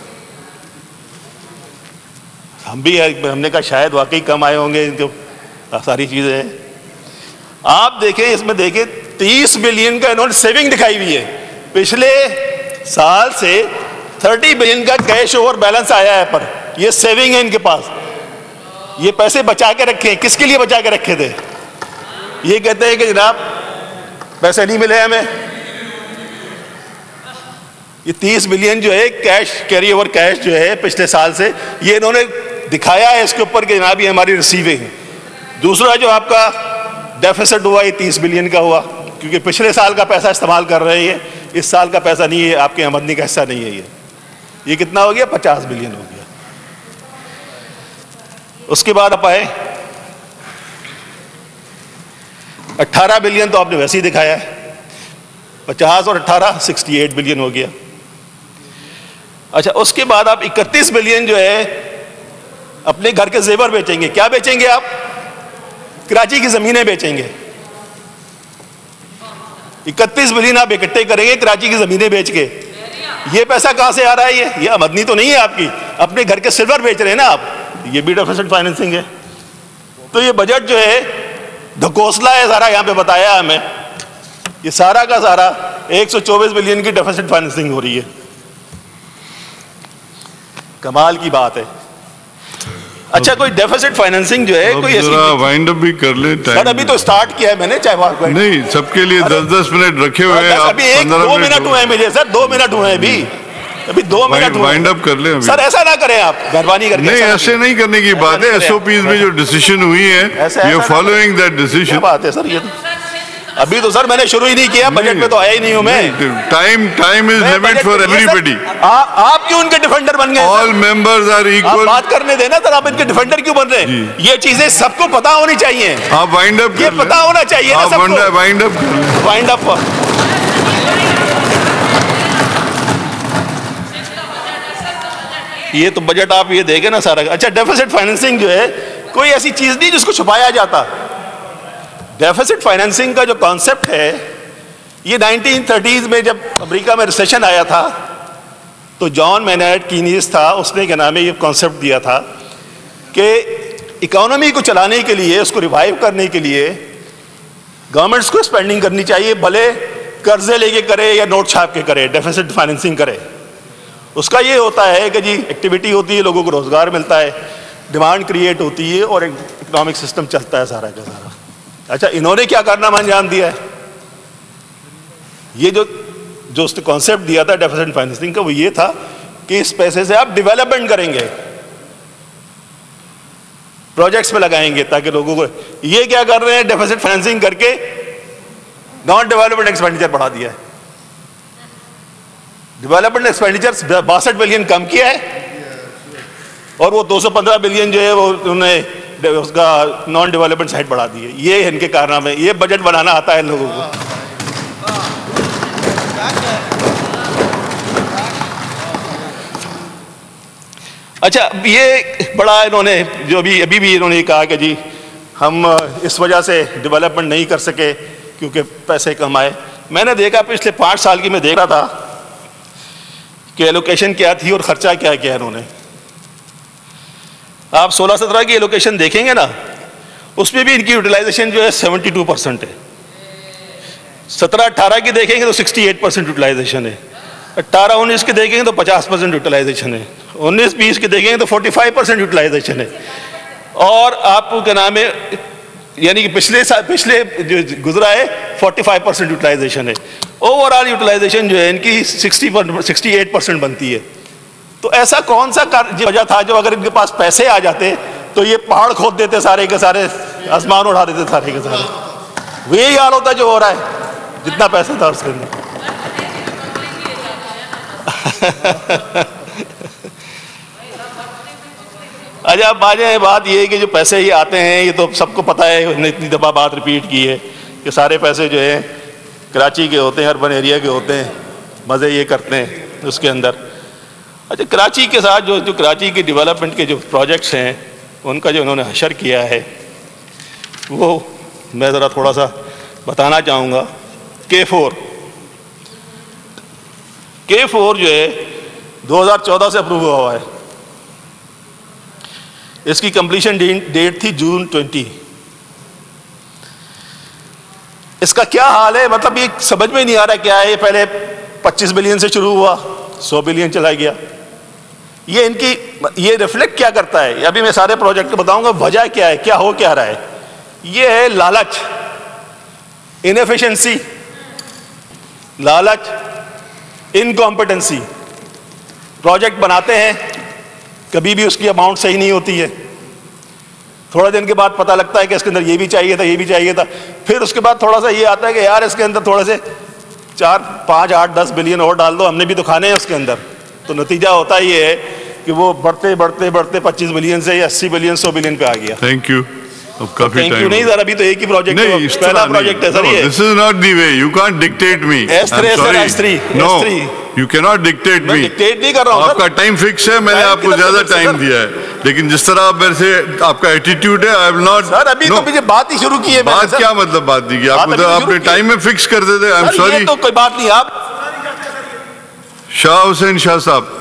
हम भी हमने कहा शायद वाकई कम आए होंगे जो सारी चीजें हैं। आप देखें इसमें देखें तीस बिलियन का इन्होंने सेविंग दिखाई हुई है। पिछले साल से तीस बिलियन का कैश ओवर बैलेंस आया है, पर ये सेविंग है इनके पास। ये पैसे बचा के रखे हैं। किसके लिए बचा के रखे थे? ये कहते हैं कि जनाब पैसे नहीं मिले हमें। ये तीस बिलियन जो है कैश कैरी ओवर कैश जो है पिछले साल से, ये इन्होंने दिखाया है इसके ऊपर कि जनाब ये हमारी रिसीविंग है। दूसरा जो आपका डेफिसिट हुआ ये तीस बिलियन का हुआ, क्योंकि पिछले साल का पैसा इस्तेमाल कर रहे हैं, इस साल का पैसा नहीं है, आपके आमदनी का हिस्सा नहीं है। ये ये कितना हो गया? पचास बिलियन हो गया। उसके बाद आप आए अट्ठारह बिलियन तो आपने वैसे ही दिखाया है, पचास और अट्ठारह अड़सठ बिलियन हो गया। अच्छा उसके बाद आप इकतीस बिलियन जो है अपने घर के जेवर बेचेंगे। क्या बेचेंगे आप? कराची की जमीनें बेचेंगे। इकतीस बिलियन आप इकट्ठे करेंगे कराची की जमीनें बेच के। ये पैसा कहां से आ रहा है? ये ये आमदनी तो नहीं है आपकी, अपने घर के सिल्वर बेच रहे हैं ना आप, ये भी डेफिसिट फाइनेंसिंग है। तो ये बजट जो है ढकोसला है सारा, यहां पे बताया हमें। ये सारा का सारा एक सौ चौबीस बिलियन की डेफिसिट फाइनेंसिंग हो रही है। कमाल की बात है। अच्छा कोई डेफिसिट फाइनेंसिंग जो है कोई ऐसी वाइंड अप भी कर ले टाइम। सर अभी तो स्टार्ट किया है मैंने, चाहे नहीं सबके लिए दस दस मिनट रखे हुए हैं। अभी एक दो मिनट हुए हैं मुझे सर, दो मिनट हुए हैं अभी, अभी दो मिनट वाइंड अप कर ले। सर ऐसा ना करें आप, मेहरबानी करके। नहीं ऐसे नहीं करने की बात है। एसओपीज में जो डिसीजन हुई है यू फॉलोइंग दैट डिसीजन। बात है सर ये अभी तो सर मैंने शुरू ही नहीं किया, बजट में तो आया ही नहीं हूं मैं। Time time is limit for everybody. आप क्यों उनके डिफेंडर बन गए? All members are equal. बात करने देना सर, आप इनके डिफेंडर क्यों बन रहे हैं? ये चीजें सबको पता होनी चाहिए। आप वाइंड अप ये पता होना चाहिए ना सबको। वाइंड अप वाइंड अप ये तो बजट आप ये देखें ना सारा। अच्छा डेफिसिट फाइनेंसिंग जो है कोई ऐसी चीज नहीं जिसको छुपाया जाता। डेफिसिट फाइनेंसिंग का जो कॉन्सेप्ट है ये नाइनटीन थर्टीज़ में जब अमेरिका में रिसेशन आया था तो जॉन मैनार्ड कीनीज था, उसने क्या नाम है ये कॉन्सेप्ट दिया था कि इकोनॉमी को चलाने के लिए, उसको रिवाइव करने के लिए गवर्नमेंट्स को स्पेंडिंग करनी चाहिए, भले कर्जे लेके करे या नोट छाप के करे, डेफिसिट फाइनेंसिंग करे। उसका ये होता है कि जी एक्टिविटी होती है, लोगों को रोजगार मिलता है, डिमांड क्रिएट होती है और इकोनॉमिक सिस्टम चलता है सारा का सारा। अच्छा, इन्होंने क्या कारनामा अंजाम दिया है? ये जो जो उसने कॉन्सेप्ट दिया था डेफिसिट फाइनेंसिंग का, वो ये था कि इस पैसे से आप डेवलपमेंट करेंगे, प्रोजेक्ट्स में लगाएंगे ताकि लोगों को। ये क्या कर रहे हैं? डेफिसिट फाइनेंसिंग करके नॉन डेवलपमेंट एक्सपेंडिचर बढ़ा दिया है। डेवलपमेंट एक्सपेंडिचर बासठ बिलियन कम किया है और वो दो सौ पंद्रह बिलियन जो है वो उन्होंने उसका नॉन डेवलपमेंट साइड बढ़ा दी है। ये इनके कारनामे, ये बजट बनाना आता है लोगों को। अच्छा, ये बड़ा इन्होंने जो अभी अभी भी इन्होंने कहा कि जी हम इस वजह से डेवलपमेंट नहीं कर सके क्योंकि पैसे कम आए। मैंने देखा पिछले पाँच साल की मैं देख रहा था कि एलोकेशन क्या थी और खर्चा क्या किया इन्होंने। आप सोलह सत्रह की एलोकेशन देखेंगे ना, उसमें भी इनकी यूटिलाइजेशन जो है सेवेंटी टू परसेंट है। सत्रह अट्ठारह की देखेंगे तो सिक्सटी एट परसेंट यूटिलाइजेशन है। अट्ठारह उन्नीस के देखेंगे तो पचास परसेंट यूटिलाइजेशन है। उन्नीस बीस के देखेंगे तो फोर्टी फाइव परसेंट यूटिलाइजेशन है। और आपको क्या नाम है, यानी कि पिछले साल पिछले जो गुजरा है फोर्टी फाइव परसेंट यूटिलाइजेशन है। ओवरऑल यूटिलाइजेशन जो है इनकी सिक्सटी सिक्सटी एट परसेंट बनती है। तो ऐसा कौन सा वजह था जो अगर इनके पास पैसे आ जाते तो ये पहाड़ खोद देते सारे के सारे, आसमान उड़ा देते सारे के सारे। वो यही हाल होता जो हो रहा है जितना पैसा था उसके अंदर। अच्छा, अब आ जाए बात ये है कि जो पैसे ये आते हैं, ये तो सबको पता है, इतनी दफा बात रिपीट की है कि सारे पैसे जो है कराची के होते हैं, अर्बन एरिया के होते हैं, मज़े ये करते हैं उसके अंदर। अच्छा, कराची के साथ जो जो कराची के डेवलपमेंट के जो प्रोजेक्ट्स हैं उनका जो उन्होंने हशर किया है वो मैं ज़रा थोड़ा सा बताना चाहूँगा। के फोर के फोर जो है दो हज़ार चौदह से अप्रूव हुआ है। इसकी कंप्लीशन डेट थी जून ट्वेंटी। इसका क्या हाल है, मतलब ये समझ में नहीं आ रहा क्या है। ये पहले पच्चीस बिलियन से शुरू हुआ, सौ बिलियन चला गया। ये इनकी ये रिफ्लेक्ट क्या करता है? अभी मैं सारे प्रोजेक्ट बताऊंगा, वजह क्या है, क्या हो क्या रहा है। ये है लालच, इनएफिशिएंसी, लालच, इनकॉम्पिटेंसी। प्रोजेक्ट बनाते हैं, कभी भी उसकी अमाउंट सही नहीं होती है। थोड़ा दिन के बाद पता लगता है कि इसके अंदर ये भी चाहिए था, ये भी चाहिए था। फिर उसके बाद थोड़ा सा ये आता है कि यार इसके अंदर थोड़े से चार पाँच आठ दस बिलियन और डाल दो, हमने भी तो खाने हैं उसके अंदर। तो नतीजा होता ये है कि वो बढ़ते बढ़ते बढ़ते पच्चीस बिलियन से या अस्सी बिलियन सौ बिलियन पे आ गया। Thank you. काफी थैंक यू नहीं सर, अभी तो एक ही प्रोजेक्ट है, पहला प्रोजेक्ट है सर ये। This is not the way, you can't dictate me. S three sir, S three no, you can not dictate me. Dictate नहीं कर रहा हूं सर, आपका टाइम फिक्स है, मैंने आपको ज्यादा टाइम दिया है, लेकिन जिस तरह आप मेरे से आपका एटीट्यूड है, आई विल नॉट। सर अभी तो मुझे बात ही शुरू की है। बात क्या मतलब बात दी? आपको तो आपने टाइम में फिक्स कर देते। आई एम सॉरी, तो कोई बात नहीं। आप शाह हुसैन शाह साहब।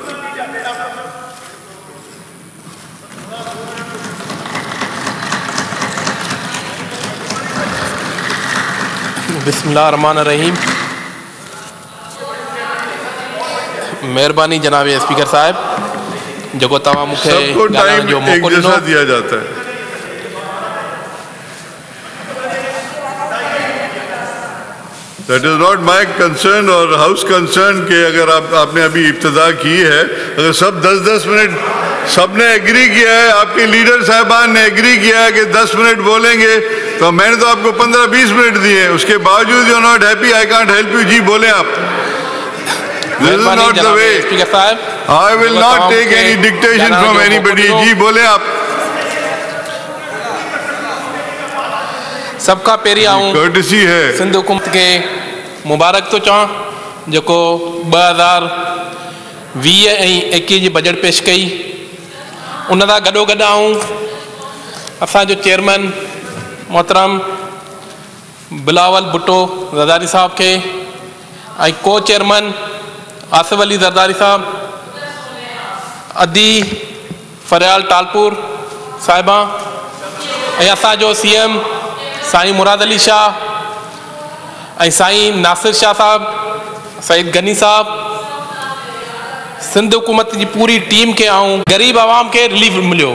बिस्मिल्लाहिर्रहमानिर्रहीम। मेहरबानी जनाब स्पीकर साहब, जो तव्हां मूंखे ॻाल्हाइण जो मौक़ो ॾिनो दिया जाता है। That is not my concern और हाउस कंसर्न के अगर आप आपने अभी इब्तिदा की है, अगर सब दस दस मिनट सबने एग्री किया है, आपके लीडर साहबान ने एग्री किया है कि दस मिनट बोलेंगे, तो मैंने तो आपको पंद्रह बीस मिनट दिए, उसके बावजूद you not happy, I can't help you. जी बोले आप। This is not the way. I will not take any dictation from anybody. जी बोले आप। सबका पहिरीं आऊं कर्टसी है सिंध हुकूमत के मुबारक तो चवां, जेको ॿ हज़ार वीह ऐं एकवीह जी बजट पेश कई। उन सां गॾो गॾु आऊं असांजो चेयरमैन मोहतरम बिलावल भुट्टो ज़रदारी साहब के ऐं को चेयरमैन आसिफ अली ज़रदारी साहब, अदी फरियाल टालपुर साहिबा ऐं असांजो सी एम साईं मुराद अली शाह ऐं साईं नासिर शाह साहब, सईद गनी साहब, सिंध हुकूमत की पूरी टीम के ऐं ग़रीब आवाम के रिलीफ मिलियो।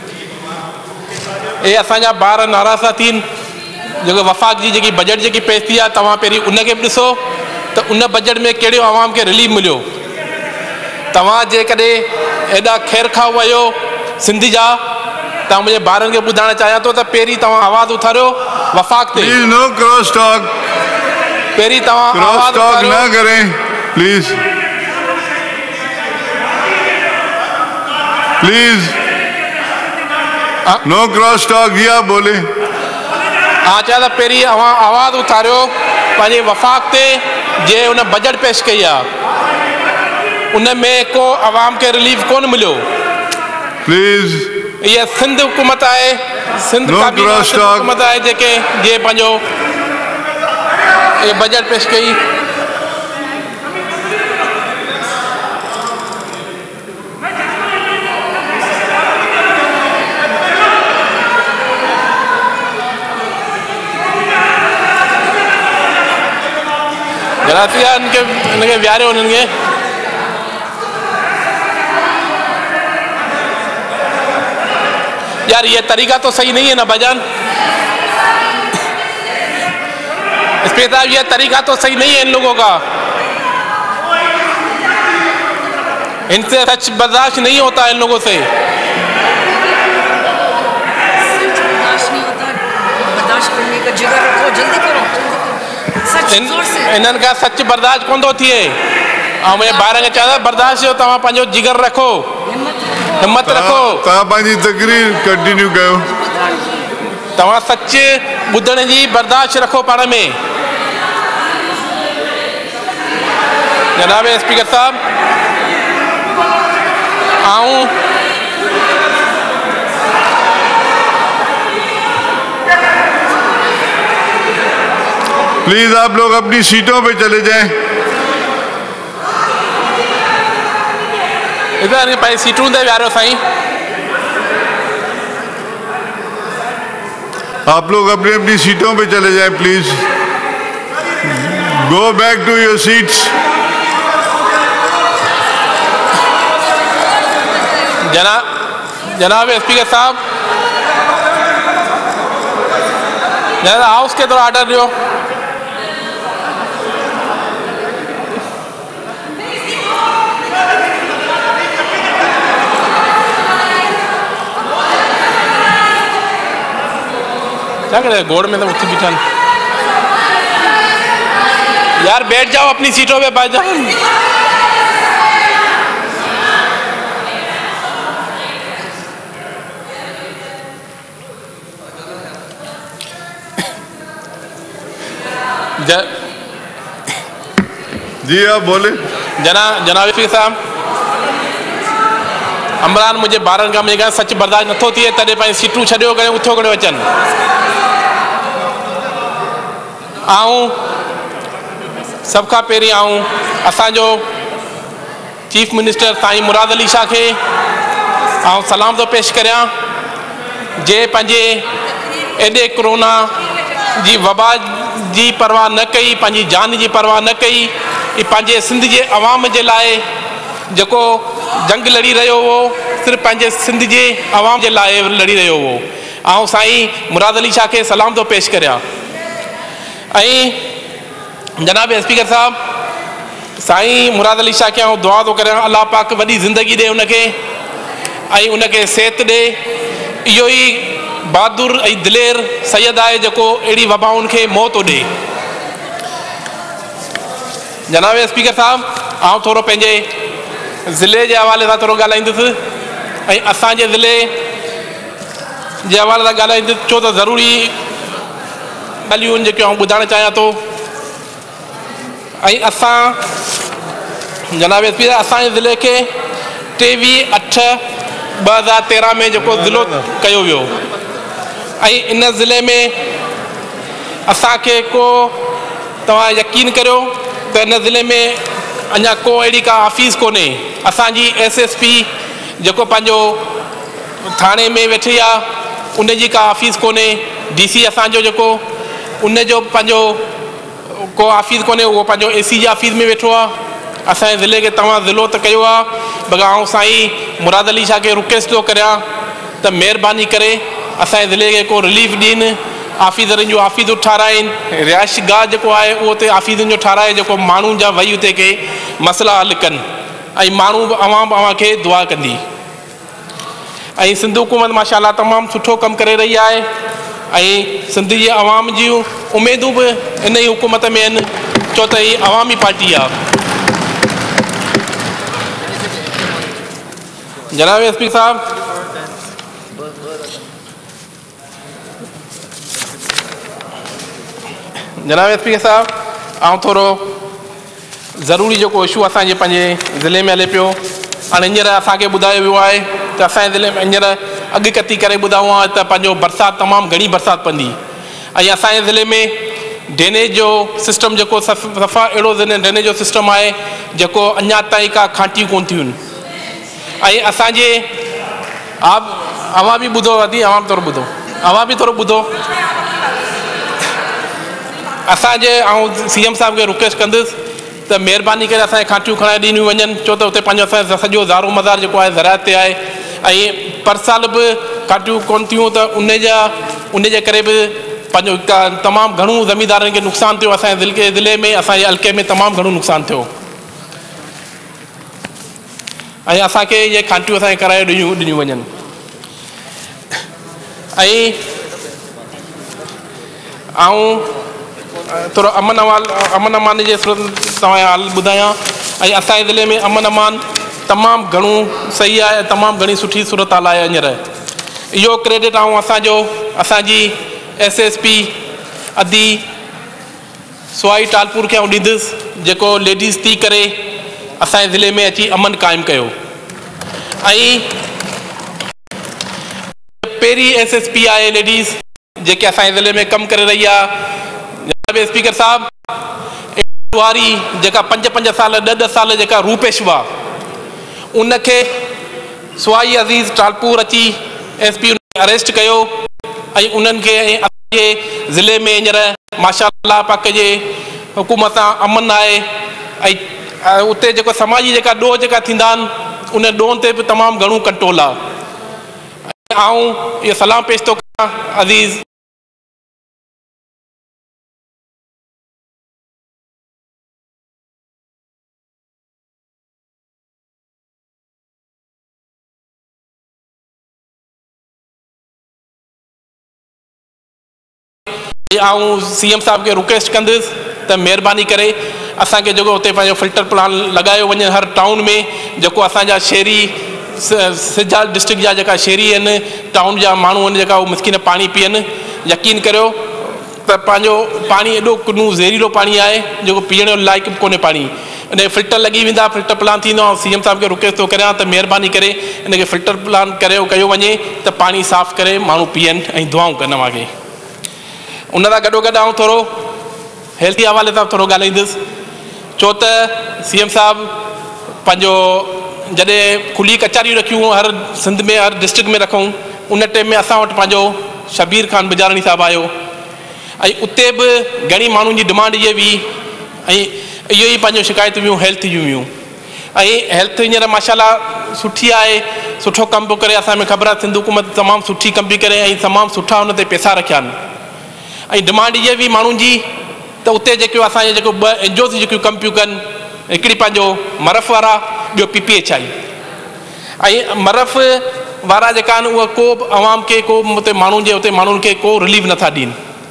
ये असांजा ॿार नाराज़ था थियनि जो वफ़ाक़ जी जेकी बजट जेकी पेश थी आहे, तव्हां पहिरीं उनखे बि ॾिसो त उन बजट में कहिड़ो आवाम के रिलीफ मिलियो। तव्हां जेकॾहिं एॾा ख़ैर खां वियो सिंधी जा, तव्हां मुंहिंजे ॿारनि खे ॿुधाइणु चाहियां थो त पहिरीं तव्हां आवाज़ उथारियो वफ़ाक़ ते। नो क्रॉस टॉक, पहिरीं तव्हां क्रॉस टॉक न करें please, please no cross talk. या बोले हाँ चाहे तो पहिरीं अवां आवाज़ उथारियो पंहिंजे वफ़ाक़ ते जे उन बजट पेश कई आहे, उन में को आवाम के रिलीफ कोन मिलियो। प्लीज ये सिंध हुकूमत है, सिंध no काबीना सिंध हुकूमत है जेके जे पंहिंजो ये बजट पेश कई। जरा इनके इनके व्यारे उनके यार ये तरीका तो सही नहीं है ना भाईजान, इसपे साहब ये तरीका तो सही नहीं है इन लोगों का, इनसे सच बर्दाश्त नहीं होता इन लोगों से। बर्दाश्त करने का जिगर रखो, जल्दी करो, इन, इन्हनि का सच बर्दाश्त कोन थो थिए। ऐं मुंहिंजे ॿार खे चवंदा बर्दाश्त जो तव्हां पंहिंजो जिगर रखो, हिम्मत रखो। तव्हां पंहिंजी तकरीर कंटिन्यू कयो। तव्हां सच ॿुधण जी बर्दाश्त रखो पाण में। जनाब स्पीकर साहब, आऊं प्लीज आप लोग अपनी सीटों पे चले जाएं। इधर भाई सीटों दे व्यारो साईं, आप लोग अपनी अपनी सीटों पे चले जाएं please. Go back to your seats. जनाब जनाब स्पीकर साहब, जनाब हाउस के थोड़ा ऑर्डर दियो। क्या करे गोड़ में तो उठी बिठा यार, बैठ जाओ अपनी सीटों पे भाईजान। ज... जी आप बोले। जना जनाब स्पीकर साहब, अमरान मुझे ॿारनि खां मुंहिंजे सच बर्दाश्त नथो थिए, तॾहिं पंहिंजी सीटूं छॾियो करे उथो करे अचनि। आऊं सब खां पहिरीं आऊं असांजो चीफ मिनिस्टर साईं मुराद अली शाह खे आऊं सलाम थो पेश करियां, जे पंहिंजे एॾे कोरोना जी वबा जी परवाह न कई, पंहिंजी जान जी परवाह न कई, पंहिंजे सिंध जे अवाम जे लाइ जेको जंग लड़ी रहियो हो, सिर्फ़ु पंहिंजे सिंध जे अवाम जे लाइ लड़ी रहियो हो। आऊं साईं मुराद अली शाह खे सलाम थो पेश करियां। ऐं जनाब स्पीकर साहब, साईं मुराद अली शाह खे आऊं दुआ थो करियां, अल्लाह पाक वॾी ज़िंदगी ॾे उनखे ऐं उनखे सिहत ॾे। इहो ई बहादुर ऐं दिलेर सैयद आहे जेको अहिड़ी वबाउनि खे मौत ॾे। जनाब स्पीकर साहब, आऊं थोरो पंहिंजे ज़िले जे हवाले सां थोरो ॻाल्हाईंदुसि ऐं असांजे ज़िले जे हवाले सां ॻाल्हाईंदुसि, छो त ज़रूरी ॻाल्हियूं जेके आऊं ॿुधाइणु चाहियां थो। ऐं असां जनाब स्पीकर, असांजे ज़िले खे टेवीह अठ ॿ हज़ार तेरहं में जेको ज़िलो कयो वियो ऐं इन ज़िले में असांखे को तव्हां यकीन करियो त इन ज़िले में अञा को अहिड़ी का ऑफिस कोन्हे। असांजी एस एस पी जेको पंहिंजो थाणे में वेठी आहे उनजी का ऑफिस कोन्हे। डी सी असांजो जेको उनजो पंहिंजो को ऑफिस कोन्हे, उहो पंहिंजो एसी जे ऑफिस में वेठो आहे। असांजे ज़िले खे तव्हां ज़िलो त कयो आहे, बगा आउं साईं मुराद अली शाह खे रिक्वेस्ट थो करियां त महिरबानी करे असांजे ज़िले खे को रिलीफ ॾियनि, ऑफिसरनि जो ऑफिस ठाराइनि, रिहाइश गाह जेको आहे उहो उते ऑफिसनि जो ठाराए, जेको माण्हुनि जा वही उते के मसइला हल कनि ऐं माण्हू बि अवाम अव्हां खे दुआ कंदी। ऐं सिंध हुकूमत माशाअल्लाह तमामु सुठो कमु करे रही आहे ऐं सिंध जी अवाम जूं उमेदूं बि इन ई हुकूमत में आहिनि, छो त हीअ अवामी पार्टी आहे। जनाब एस पी साहब, जनाब एस पी साहब, ऐं थोरो ज़रूरी जेको इशू असांजे पंहिंजे ज़िले में हले पियो, हाणे हींअर असांखे ॿुधायो वियो आहे त असांजे ज़िले में हींअर अॻकथी करे ॿुधायो आहे त पंहिंजो बरसाति तमामु घणी बरसाति पवंदी ऐं असांजे ज़िले में ड्रेनेज जो सिस्टम जेको सफ़ सफ़ा अहिड़ो ड्रेनेज जो सिस्टम आहे जेको अञा ताईं का खांटियूं कोन थियूं आहिनि। ऐं असांजे आप अवां बि ॿुधो अदी अवां थोरो ॿुधो अवां बि थोरो ॿुधो असांजे ऐं सी एम साहिब खे रिक्वेस्ट कंदुसि त महिरबानी करे असांखे खांटियूं खणाए ॾिनियूं वञनि, छो त हुते पंहिंजो असांजो सॼो ज़ारो मदार जेको आहे ज़रायत ते आहे ऐं पर साल बि खांटियूं कोन थियूं त उन जा उन जे करे बि पंहिंजो तमामु घणो ज़मींदारनि खे नुक़सानु थियो, असांजे ज़िले ज़िले में असांजे हल्के में तमामु घणो नुक़सानु थियो ऐं असांखे इहे खांटियूं असांखे कराए ॾिनियूं ॾिनियूं वञनि। ऐं ऐं थोरो अमन अवाल अमन अमान जे तव्हांजे हाल ॿुधायां ऐं असांजे ज़िले में अमन अमान तमामु घणो सही आहे, तमामु घणी सुठी सूरत हाल आहे। हींअर इहो क्रेडिट ऐं असांजो असांजी एस एस पी अदी सुवाई टालपुर खे आउं ॾींदुसि जेको लेडीज़ थी करे असांजे ज़िले में अची अमन क़ाइमु कयो। ऐं पहिरीं एस एस पी आहे लेडीज़ जेके असांजे ज़िले में कमु करे रही आहे। स्पीकर साहब वारी जेका पंज पंज साल ॾह ॾह साल जेका रूपेश हुआ उनखे सुवाई अज़ीज़ टालपुर अची एस पी अरेस्ट कयो ऐं उन्हनि खे असांजे ज़िले में हींअर माशाअल्लाह पाक जे हुकूमत सां अमन आहे ऐं उते जेको समाजी जेका ॾोह जेका थींदा आहिनि उन ॾोहनि ते बि तमामु घणो कंट्रोल आहे। ऐं इहो सलाम पेश थो कयां अज़ीज़ ऐं सी एम साहिब खे रिक्वेस्ट कंदुसि त महिरबानी करे असांखे जेको हुते पंहिंजो फिल्टर प्लान लॻायो वञे हर टाउन में, जेको असांजा शहरी सिजाल डिस्ट्रिक्ट जा जेका शहरी आहिनि टाउन जा माण्हू आहिनि जेका उहे मिसकिन पाणी पीअनि। यकीन करियो त पंहिंजो पाणी एॾो किनो ज़हरीलो पाणी आहे जेको पीअण जो लाइक़ु कोन्हे पाणी। इन फिल्टर लॻी वेंदा, फिल्टर प्लान थींदो आहे। सी एम साहिब खे रिक्वेस्ट थो करियां त महिरबानी करे इनखे फिल्टर प्लान करियो कयो वञे त पाणी साफ़ु करे माण्हू पीअनि ऐं दुआऊं कनि अव्हांखे। उन सां गॾो गॾु आउं थोरो हेल्थ जे हवाले सां थोरो ॻाल्हाईंदुसि, छो त सी एम साहिबु पंहिंजो जॾहिं खुली कचहरियूं रखियूं हर सिंध में हर डिस्ट्रिक्ट में रखूं उन टाइम में असां वटि पंहिंजो शबीर ख़ान बिजारणी साहिबु आयो ऐं उते बि घणी माण्हुनि जी डिमांड इहे हुई ऐं इहो ई पंहिंजो शिकायतूं हुयूं हेल्थ जूं हुयूं। ऐं हेल्थ हींअर माशाअल्लाह सुठी आहे, सुठो कमु पियो करे। असांखे ख़बर आहे सिंध हुकूमत तमामु सुठी कमु पई करे ऐं तमामु सुठा हुन ते पैसा रखिया आहिनि। ऐं डिमांड इहा बि माण्हुनि जी त उते जेके असांजे जेको ॿ एन जी ओस जेकियूं कमु पियूं कनि, हिकिड़ी पंहिंजो मरफ वारा, ॿियो पी पी एच आई। ऐं मरफ वारा जेका आहिनि उहे को बि अवाम खे को उते माण्हुनि जे उते माण्हुनि खे को रिलीफ नथा ॾियनि।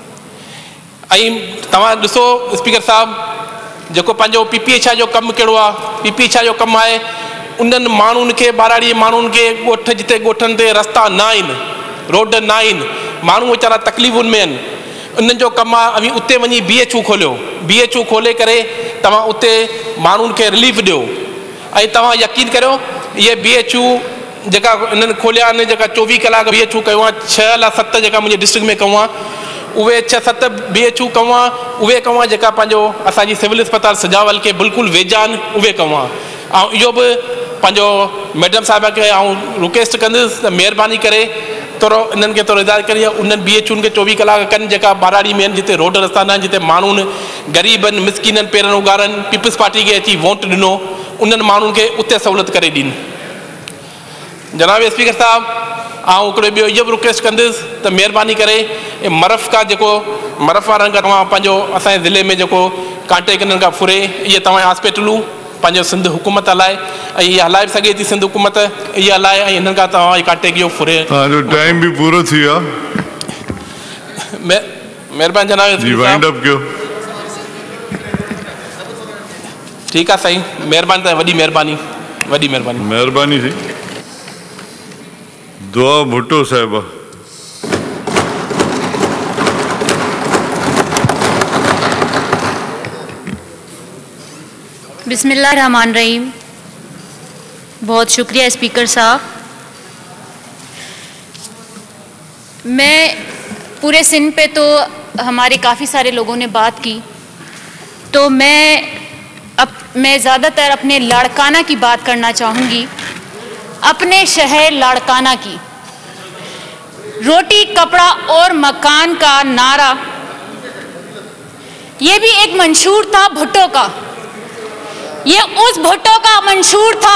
ऐं तव्हां ॾिसो स्पीकर साहिबु जेको पंहिंजो पी पी एच आई जो कमु कहिड़ो आहे, पी पी एच आई जो कमु आहे उन्हनि माण्हुनि खे ॿाराड़ी माण्हुनि खे ॻोठ जिते ॻोठनि ते रस्ता न आहिनि, रोड न आहिनि, माण्हू वीचारा तकलीफ़ुनि में आहिनि, उन्हनि जो कमु आहे उते वञी बी एच यू खोलियो, बी एच यू खोले करे तव्हां उते माण्हुनि खे रिलीफ ॾियो। ऐं तव्हां यकीन करियो इहे बी एच यू जेका इन्हनि खोलिया आहिनि, जेका चोवीह कलाक बी एच यू कयो आहे, छह अला सत जेका मुंहिंजे डिस्ट्रिक्ट में कयूं आहे, उहे छह सत बी एच यू कयूं आहे, उहे कयूं आहे जेका पंहिंजो असांजी सिविल अस्पताल सजावल खे बिल्कुलु वेझा आहिनि, उहे कयूं आहे। ऐं इहो बि पंहिंजो मैडम साहिब खे आउं रिक्वेस्ट कंदुसि त महिरबानी करे थोरो इन्हनि खे थोरो हिदायत करी आहे उन्हनि बी एच यूनि खे चोवीह कलाक कनि जेका बाराड़ी में आहिनि जिते रोड रस्ता न आहिनि जिते माण्हू ग़रीबनि मिसकिननि पेरनि उगारनि पीपल्स पार्टी खे अची वोट ॾिनो उन्हनि माण्हुनि खे उते सहूलियत करे ॾिनी। जनाब स्पीकर साहब आउं हिकिड़ो ॿियो इहो बि रिक्वेस्ट कंदुसि त महिरबानी करे मरफ़ खां जेको मरफ़ वारनि खां तव्हां पंहिंजो असांजे ज़िले में जेको कॉन्टेक्ट हिननि खां फुरे इहे तव्हां हॉस्पिटलूं पंहिंजो सिंध हुकूमत हलाए ऐं इहा हलाए बि सघे थी सिंध हुकूमत इहा हलाए ऐं हिननि खां तव्हां कॉन्टेक्ट इहो फुरे। तव्हांजो टाइम बि पूरो थी वियो आहे। महिरबानी जनाब ठीकु आहे साईं महिरबानी त वॾी महिरबानी वॾी महिरबानी महिरबानी थी। दुआ भुट्टो साहिबा। बिस्मिल्लाहिर्रहमानिर्रहीम। बहुत शुक्रिया स्पीकर साहब। मैं पूरे सिंध पे तो हमारे काफ़ी सारे लोगों ने बात की तो मैं अब मैं ज़्यादातर अपने लाड़काना की बात करना चाहूँगी, अपने शहर लाड़काना की। रोटी कपड़ा और मकान का नारा ये भी एक मंशूर था भुट्टो का। ये उस भुट्टो का मंशूर था,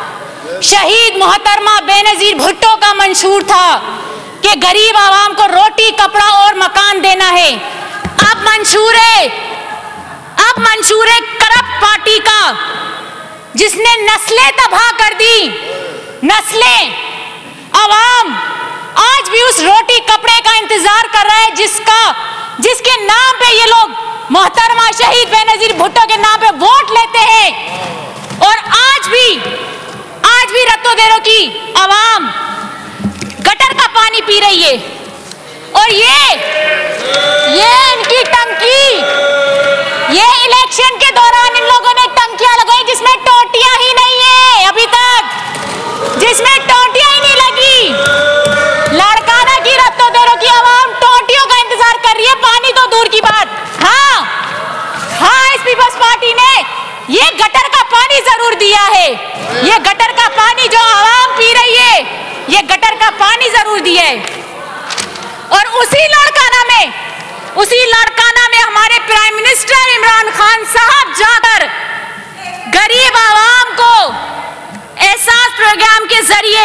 शहीद मोहतरमा बेनज़ीर भुट्टो का मंशूर था कि गरीब आवाम को रोटी कपड़ा और मकान देना है। अब मंशूर है अब मंशूर है करप्ट पार्टी का जिसने नस्लें तबाह कर दी। नस्लें आवाम आज भी उस रोटी कपड़े का इंतजार कर रहा है जिसका जिसके नाम पे ये लोग मोहतरमा शहीद बेनज़ीर भुट्टो के नाम पे वोट लेते हैं। और आज भी आज भी रत्तो देरों की आवाम गटर का पानी पी रही है। और ये ये इनकी टंकी ये इलेक्शन के दौरान इन लोगों ने टंकियां लगाई जिसमें टोटियां ही नहीं है अभी तक, जिसमें टोटियां ही नहीं लगी। लाड़काना की रत्तो देरों की आवाम टोटियों का इंतजार कर रही है, पानी तो दूर की बात। हाँ हाँ इस पीपल्स पार्टी ने ये गटर का पानी जरूर दिया है। ये गटर का पानी जो आवाम पी रही है ये गटर का पानी जरूर दिया है। और उसी लाड़काना में उसी लाड़काना में हमारे प्राइम मिनिस्टर इमरान खान साहब जाकर गरीब आवाम को एहसास प्रोग्राम के जरिए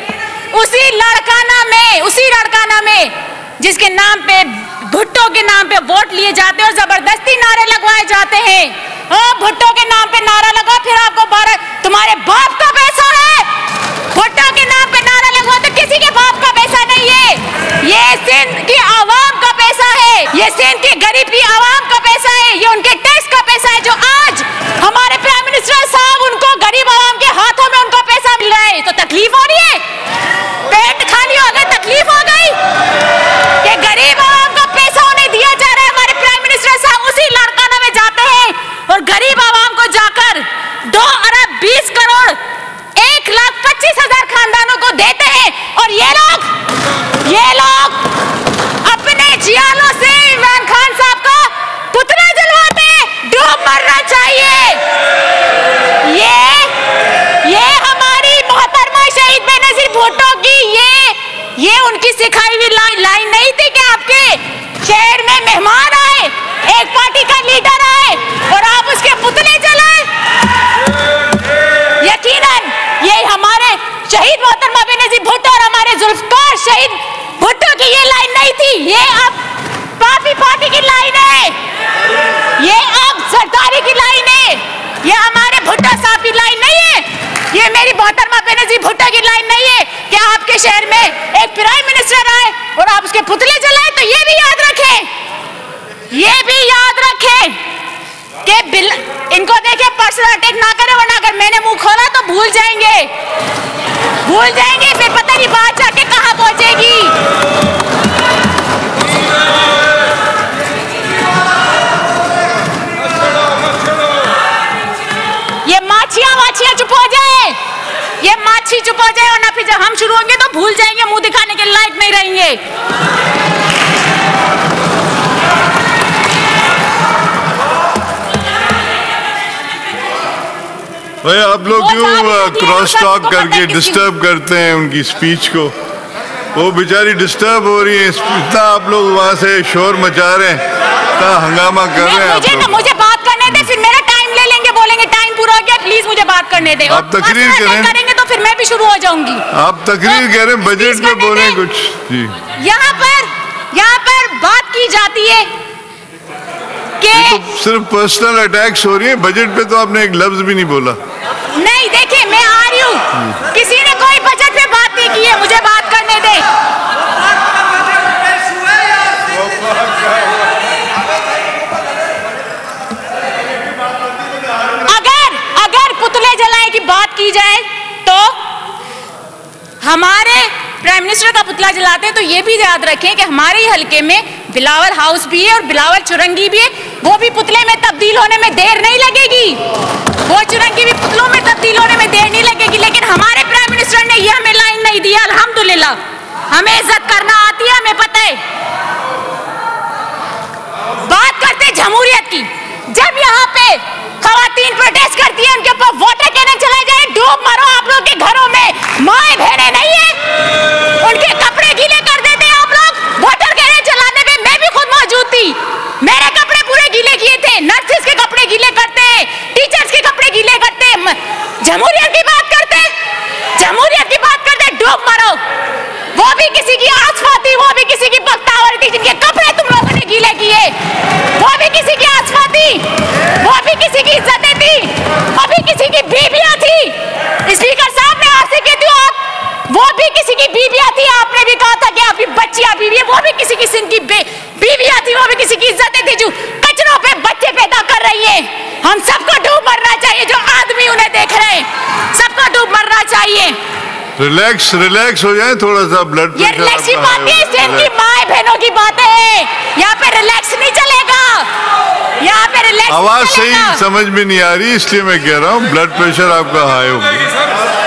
उसी लाड़काना में उसी लाड़काना में जिसके नाम पे भुट्टो के नाम पे वोट लिए जाते हैं और जबरदस्ती नारे लगवाए जाते हैं। हाँ भुट्टो के नाम पे नारा लगा फिर आपको बारह तुम्हारे बाप का पैसा है। भुट्टो के नाम पे नारा लगवा तो किसी के बाप का पैसा नहीं है, ये सिंध की आवाम का पैसा है, ये सिंध की गरीब की आवाम का पैसा है, ये उनके टैक्स का पैसा है जो आज हमारे प्राइम मिनिस्टर साहब उनको गरीब आवाम के हाथों में उनको पैसा मिल रहा है। तो तकलीफ हो रही है, पेट खाली हो गए, तकलीफ हो गई कि गरीब आवाम का पैसा उन्हें दिया जा रहा है। हमारे प्राइम मिनिस्टर साहब उसी लाड़काना में जाते हैं और गरीब आवाम को जाकर दो अरब बीस करोड़ एक लाख पच्चीस हजार खानदानों को देते हैं। और ये लोग ये लोग अपने जियालों से इमरान खान साहब का पुतला जलवाते डूब मरना चाहिए। ये ये हमारी मोहतरमा शहीद बेनज़ीर भुट्टो की ये ये उनकी सिखाई हुई ला, लाइन नहीं थी कि आपके शहर में मेहमान आए, एक पार्टी का लीडर आए और आप उसके पुतले जलाए। यकीनन ये हमारे शहीद मोहतरमा बेनज़ीर भुट्टो और हमारे जुल्फ़कार शहीद भुट्टो की ये लाइन नहीं थी, ये अब पापी पार्टी की लाइन है, ये अब सरदारी की लाइन है, ये हमारे भुट्टो साहब की लाइन नहीं है, ये मेरी मोहतरमा बेनज़ीर भुट्टो की लाइन नहीं है कि आपके शहर में एक प्राइम मिनिस्टर आए और आप उसके पुतले जलाए। तो ये भी याद रखें, ये भी याद रखें कि बिल इनको देखे पर्सनल अटैक ना करें वरना अगर मैंने मुंह खोला तो भूल जाएंगे भूल जाएंगे फिर पता नहीं बात जाके कहां पहुंचेगी। ये माछियां वाछियां चुप हो जाए, ये माछी चुप हो जाए वरना फिर जब हम शुरू होंगे तो भूल जाएंगे, मुंह दिखाने के लायक नहीं रहेंगे। भाई आप लोग क्यों क्रॉस टॉक करके डिस्टर्ब करते हैं उनकी स्पीच को? वो बेचारी डिस्टर्ब हो रही है, इतना आप लोग वहाँ से शोर मचा रहे हैं, इतना हंगामा कर रहे हैं। मुझे, मुझे बात करने दे, फिर मेरा टाइम ले लेंगे, बोलेंगे टाइम पूरा हो गया, प्लीज मुझे बात करने दे। आप तकरीर करें, करेंगे तो फिर मैं भी शुरू हो जाऊंगी। आप तकरीर तो, करें, बजट में बोले कुछ। जी, यहाँ पर यहाँ पर बात की जाती है कि तो सिर्फ पर्सनल अटैक्स हो रही है, बजट पे तो आपने एक लफ्ज भी नहीं बोला। नहीं, देखिए मैं आ रही हूँ, किसी ने कोई बजट पे बात नहीं की है, मुझे बात करने दे। अगर अगर पुतले जलाने की बात की जाए तो हमारे प्राइम मिनिस्टर का पुतला जलाते हैं तो ये भी याद रखें कि हमारे ही हल्के में बिलावल हाउस भी है और बिलावल चुरंगी भी है, वो भी पुतले में तब्दील होने में देर नहीं लगेगी, वो चुरंगी भी पुतलों में तब्दील होने में देर नहीं लगेगी। लेकिन हमारे प्राइम मिनिस्टर ने ये हमें लाइन नहीं दिया, अल्हम्दुलिल्लाह, हमें इज्जत करना आती है, हमें पता है। बात करते जमहूरियत की, जब यहाँ पे खवातीन प्रोटेस्ट करती है, उनके ऊपर वाटर कैनन चलाए जाए, डूब मरो, आप लोग के घरों में माएं बहनें नहीं है, उनके कपड़े गीले कर देते हैं आप लोग। वाटर कैनन चलाने में मैं भी खुद मौजूद थी, मेरे कपड़े पूरे गीले किए थे, नर्सेस के कपड़े गीले करते हैं, टीचर्स के कपड़े गीले करते हैं। जमहूरियत की बात करते जमहूरियत की बात करते डूब मरो, वो भी किसी की आसफा थी, वो भी किसी की बख्तावर थी, जिनके कपड़े तुम लोगों ने गीले किए, वो भी किसी की आसफा थी, वो भी किसी की इज्जतें थी, वो भी किसी की बीबियां थी। स्पीकर साहब, मैं आपसे कहती हूँ, आप वो भी किसी की बीबियां थी, आपने भी कहा था कि आपकी बच्चियां बीवी है, वो भी किसी किसी की बीवियां थी, वो भी किसी की इज्जतें थी, जो कचरों पे बच्चे पैदा कर रही है। हम सबको डूब मरना चाहिए, जो आदमी उन्हें देख रहे हैं, सबको डूब मरना चाहिए। रिलैक्स रिलैक्स हो जाए थोड़ा सा, ब्लड ये रिलैक्स की बात है, इनकी माए बहनों की बातें हैं, यहाँ पे रिलैक्स नहीं चलेगा, यहाँ पे रिलैक्स आवाज सही समझ में नहीं आ रही, इसलिए मैं कह रहा हूँ ब्लड प्रेशर आपका हाई हो गया।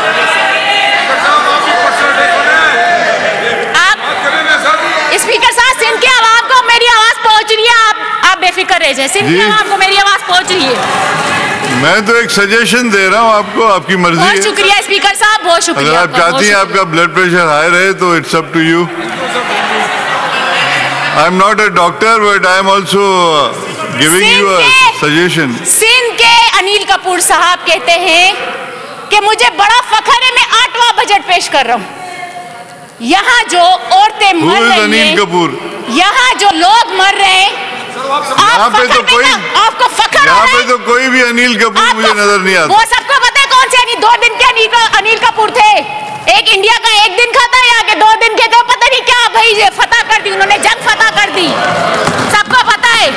स्पीकर साहब, सिंध के आवाम को मेरी आवाज पहुंच रही है, आप आप बेफिक्र रह जाए, सिंध के आवाम को मेरी आवाज पहुंच रही है। मैं तो एक सजेशन दे रहा हूँ आपको, आपकी मर्जी है। बहुत शुक्रिया स्पीकर साहब, बहुत शुक्रिया। अगर आप चाहती हैं आपका ब्लड प्रेशर हाई रहे तो it's up to you. I am not a doctor but I am also giving you a suggestion. Sindh के अनिल कपूर साहब कहते हैं कि मुझे बड़ा फख्र है, मैं आठवां बजट पेश कर रहा हूँ। यहाँ जो औरतें मर रही हैं, अनिल कपूर, यहाँ जो लोग मर रहे हैं, यहाँ पे तो कोई आपको फख्र यहाँ पे तो कोई भी अनिल कपूर मुझे नजर नहीं आता। वो सबको पता है कौन से अनिल, दो दिन के अनिल, अनिल कपूर थे, एक इंडिया का एक दिन खाता है, यहाँ के दो दिन के, तो पता नहीं क्या भाई ये फतह कर दी उन्होंने, जंग फतह कर दी, सबको पता है।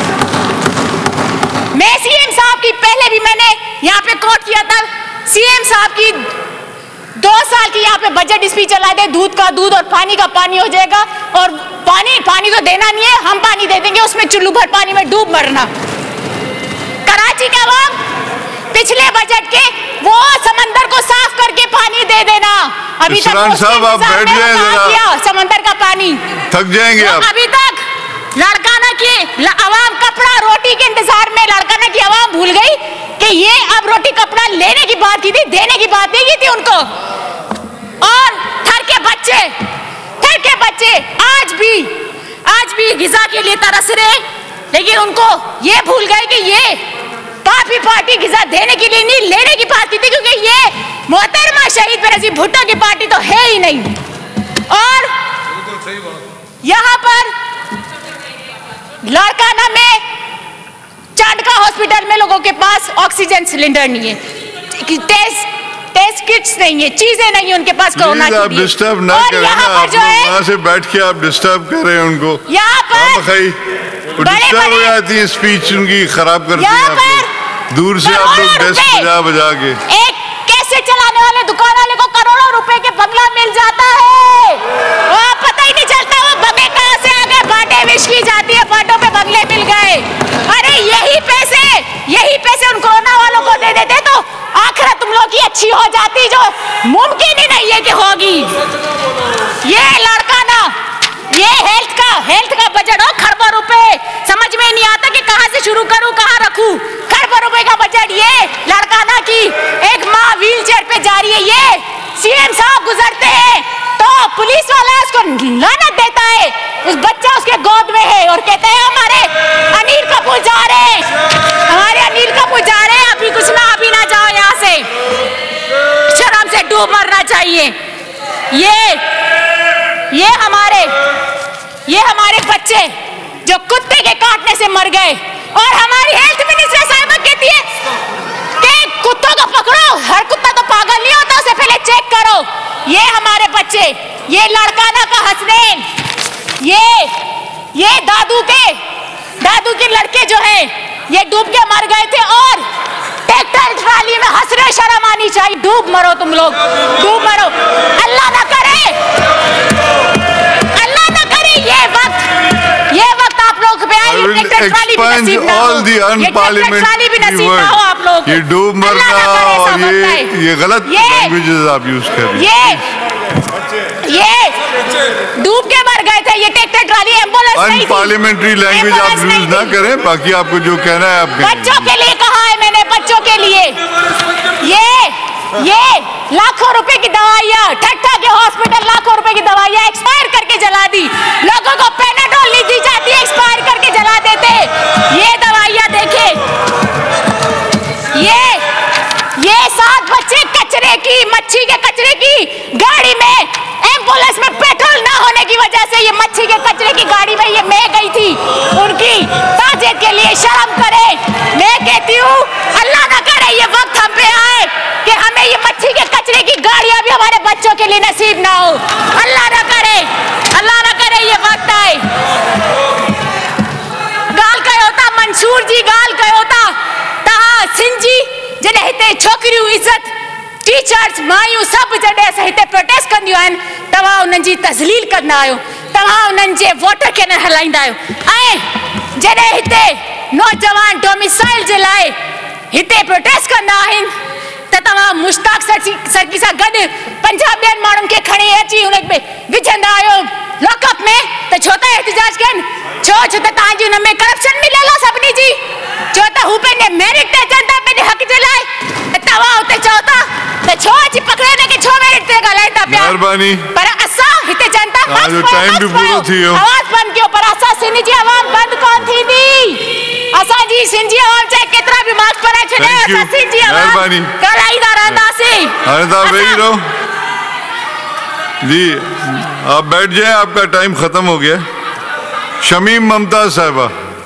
मैं सीएम साहब की पहले भी मैंने यहाँ पे कोट किया था, सीएम साहब की दो साल की यहाँ पे बजट स्पीच चला दे, दूध का दूध और पानी का पानी हो जाएगा, और पानी पानी तो देना नहीं है, हम पानी दे देंगे, उसमें चुल्लू भर पानी में डूब मरना। कराची का आवाम पिछले बजट के वो समंदर को साफ करके पानी दे देना, अभी तक साहब आप बैठ जाएं जरा, समंदर का पानी थक जाएंगे आप। अभी तक लड़काना की आवाम कपड़ा रोटी के इंतजार में लड़काना की आवाम भूल गई कि ये अब रोटी कपड़ा लेने की बात की थी, देने की बात नहीं की थी उनको। और थर के बच्चे थर के बच्चे आज भी आज भी गिजा के लिए तरस रहे, लेकिन उनको ये भूल गए कि ये पापी पार्टी गिजा देने के लिए नहीं, लेने की बात की थी, क्योंकि ये मोहतरमा शहीद बेनजीर भुट्टो की पार्टी तो है ही नहीं। और यहाँ पर लाड़काना में चांडका हॉस्पिटल में लोगों के पास ऑक्सीजन सिलेंडर नहीं है, टेस्ट टेस्ट किट्स नहीं है, चीजें नहीं है उनके पास कोरोना के लिए। आप डिस्टर्ब ना करें, आप वहाँ से बैठ के आप डिस्टर्ब कर रहे हैं उनको। यहाँ पर डिस्टर्ब हो जाती है, स्पीच उनकी खराब करती है आप लोग, दूर से आप लोग डेस्क बजा बजा के। एक कैसे चलाने वाले दुकान वाले को करोड़ों रुपए के बंगला मिल जाता है, वो पता ही नहीं चलता वो बंगले कहाँ से आ गए, बाटे विश की जाती है, बाटों पे बंगले मिल गए। अरे यही पैसे यही पैसे उन कोरोना वालों को दे देते तो आखिरत तुम लोग की अच्छी हो जाती, जो मुमकिन ही नहीं है कि होगी। ये लड़काना, ये हेल्थ का हेल्थ का बजट हो खरबों रुपए, समझ में नहीं आता कि कहाँ से शुरू करूँ कहाँ रखूँ। खरबों रुपए का बजट, ये लड़काना की एक माँ व्हील चेयर पे जा रही है, ये सीएम साहब गुजरते हैं तो पुलिस वाला उसको लानत देता है, उस बच्चा उसके गोद में है और कहते हैं हमारे अनिल कपूर जा रहे हैं, हमारे अनिल कपूर जा रहे हैं, अभी कुछ ना अभी ना जाओ यहाँ से, शर्म से डूब मरना चाहिए। ये ये हमारे ये हमारे बच्चे जो कुत्ते के काटने से मर गए, और हमारी हेल्थ मिनिस्टर साहिबा कहती है कि कुत्तों को पकड़ो, हर कुत्ता तो पागल नहीं होता, उसे पहले चेक करो। ये हमारे बच्चे, ये लड़काना का हसनैन, ये ये दादू के दादू के लड़के जो हैं ये डूब के मर गए थे, और ट्रैक्टर ट्राली में हंस रहे, शर्म आनी चाहिए। डूब मरो तुम लोग, डूब मरो, अल्लाह ना करे, अल्लाह ना करे ये वक्त ये वक्त आप लोग पे आए, ट्रैक्टर ट्राली भी नसीब ना हो, ये ट्रैक्टर ट्राली भी नसीब ना हो आप लोग। ये डूब मरना और ये ये गलत लैंग्वेजेस आप यूज कर रहे हैं। ये डूब के मर गए थे, ये ट्रैक्टर ट्राली एम्बुलेंस नहीं थी। अनपार्लियामेंट्री लैंग्वेज आप यूज ना करें, बाकी आपको जो कहना है आप कहें। बच्चों के लिए कहा है मैंने, बच्चों के लिए ये ये लाखों रुपए की दवाइयाँ, ठट्ठा के हॉस्पिटल लाखों रुपए की दवाइयाँ एक्सपायर करके जला दी, लोगों को पेनाडोल नहीं दी जाती, एक्सपायर करके जला देते। ये दवाइयाँ देखे, ये ये सात बच्चे कचरे की, मच्छी के कचरे की गाड़ी में, एम्बुलेंस में पेट्रोल ना होने की वजह से ये मच्छी के कचरे की गाड़ी में ये मैं गई थी, उनकी ताजियत के लिए शर्म करे। मैं कहती हूँ अल्लाह ना करे ये वक्त हम पे आए कि हमें ये मच्छी के कचरे की गाड़ियां भी हमारे बच्चों के लिए नसीब ना हो, अल्लाह ना करे, अल्लाह ना करे ये वक्त आए। गाल कयो था मंसूर जी, गाल कयो था तहां सिंह जी, जॾहिं हिते छोकिरियूं इज़त टीचर्स मायूं सभु जॾहिं असां हिते प्रोटेस्ट कंदियूं आहिनि, तव्हां उन्हनि जी तज़लील कंदा आहियो, तव्हां उन्हनि जे वोट खे न हलाईंदा आहियो। ऐं जॾहिं हिते नौजवान डोमिसाइल जे लाइ हिते प्रोटेस्ट कंदा आहिनि त तव्हां मुश्ताक सरकी सां गॾु पंजाह ॿियनि माण्हुनि खे खणी अची उन में विझंदा आहियो लॉकअप में, त छो था एहतिजाज कनि? छो छो त तव्हांजी हुन में करप्शन मिलियल आहे सभिनी जी, छो त हू पंहिंजे मेरिट ते अचनि था पंहिंजे हक़ जे लाइ, तव्हां हुते चओ था त छो अची पकड़े हिनखे, छो मेरिट ते ॻाल्हाइनि था पिया? महिरबानी, पर असां हिते जनता टाइम बि पूरो थी वियो, आवाज़ बंदि कयो, पर असां सिंध जी आवाज़ बंदि कोन थींदी। असांजी सिंध जी आवाज़ चाहे केतिरा बि मार्क्स पढ़ाए छॾे, असां सिंध जी आवाज़ ॻाल्हाईंदा रहंदासीं। हाणे तव्हां वेही रहो जी, आप बैठ जाएं, आपका टाइम खत्म हो गया। शमीम ममताज साहिबा।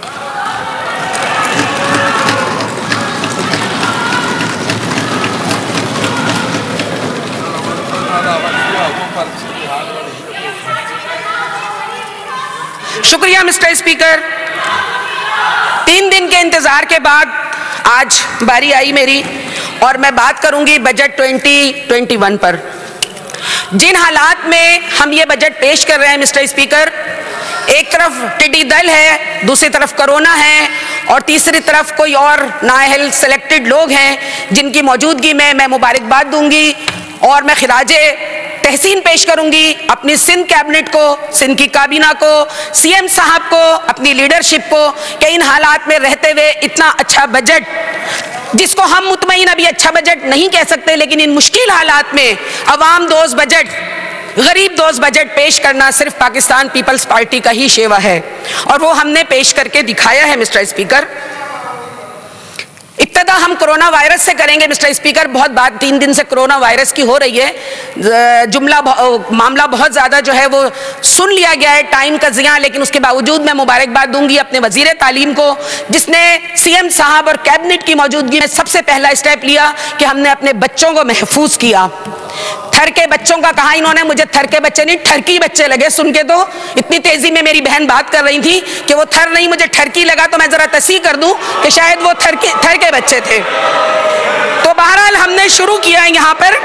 शुक्रिया मिस्टर स्पीकर। तीन दिन के इंतजार के बाद आज बारी आई मेरी, और मैं बात करूंगी बजट ट्वेंटी ट्वेंटी वन पर। जिन हालात में हम ये बजट पेश कर रहे हैं मिस्टर स्पीकर, एक तरफ टिड्डी दल है, दूसरी तरफ कोरोना है, और तीसरी तरफ कोई और नाअहल सेलेक्टेड लोग हैं जिनकी मौजूदगी में मैं मुबारकबाद दूंगी, और मैं खिराजे तहसीन पेश करूंगी अपनी सिंध कैबिनेट को, सिंध की काबीना को, सीएम साहब को, अपनी लीडरशिप को, कि इन हालात में रहते हुए इतना अच्छा बजट, जिसको हम मुतमईन अभी अच्छा बजट नहीं कह सकते, लेकिन इन मुश्किल हालात में अवाम दोस्त बजट, गरीब दोस्त बजट पेश करना सिर्फ पाकिस्तान पीपल्स पार्टी का ही शेवा है, और वो हमने पेश करके दिखाया है मिस्टर स्पीकर। इब्तदा हम कोरोना वायरस से करेंगे मिस्टर स्पीकर। बहुत बात तीन दिन से कोरोना वायरस की हो रही है, जुमला मामला बहुत ज़्यादा जो है वो सुन लिया गया है, टाइम का ज़िया, लेकिन उसके बावजूद मैं मुबारकबाद दूंगी अपने वजीर तालीम को, जिसने सीएम साहब और कैबिनेट की मौजूदगी में सबसे पहला स्टेप लिया कि हमने अपने बच्चों को महफूज किया। थर के बच्चों का कहा इन्होंने, मुझे थर के बच्चे नहीं ठरकी बच्चे लगे सुन के, तो इतनी तेजी में मेरी बहन बात कर रही थी कि वो थर नहीं मुझे ठरकी लगा, तो मैं जरा तस्सीह कर दूं कि शायद वो थर के थर के बच्चे थे। तो बहरहाल हमने शुरू किया है, यहाँ पर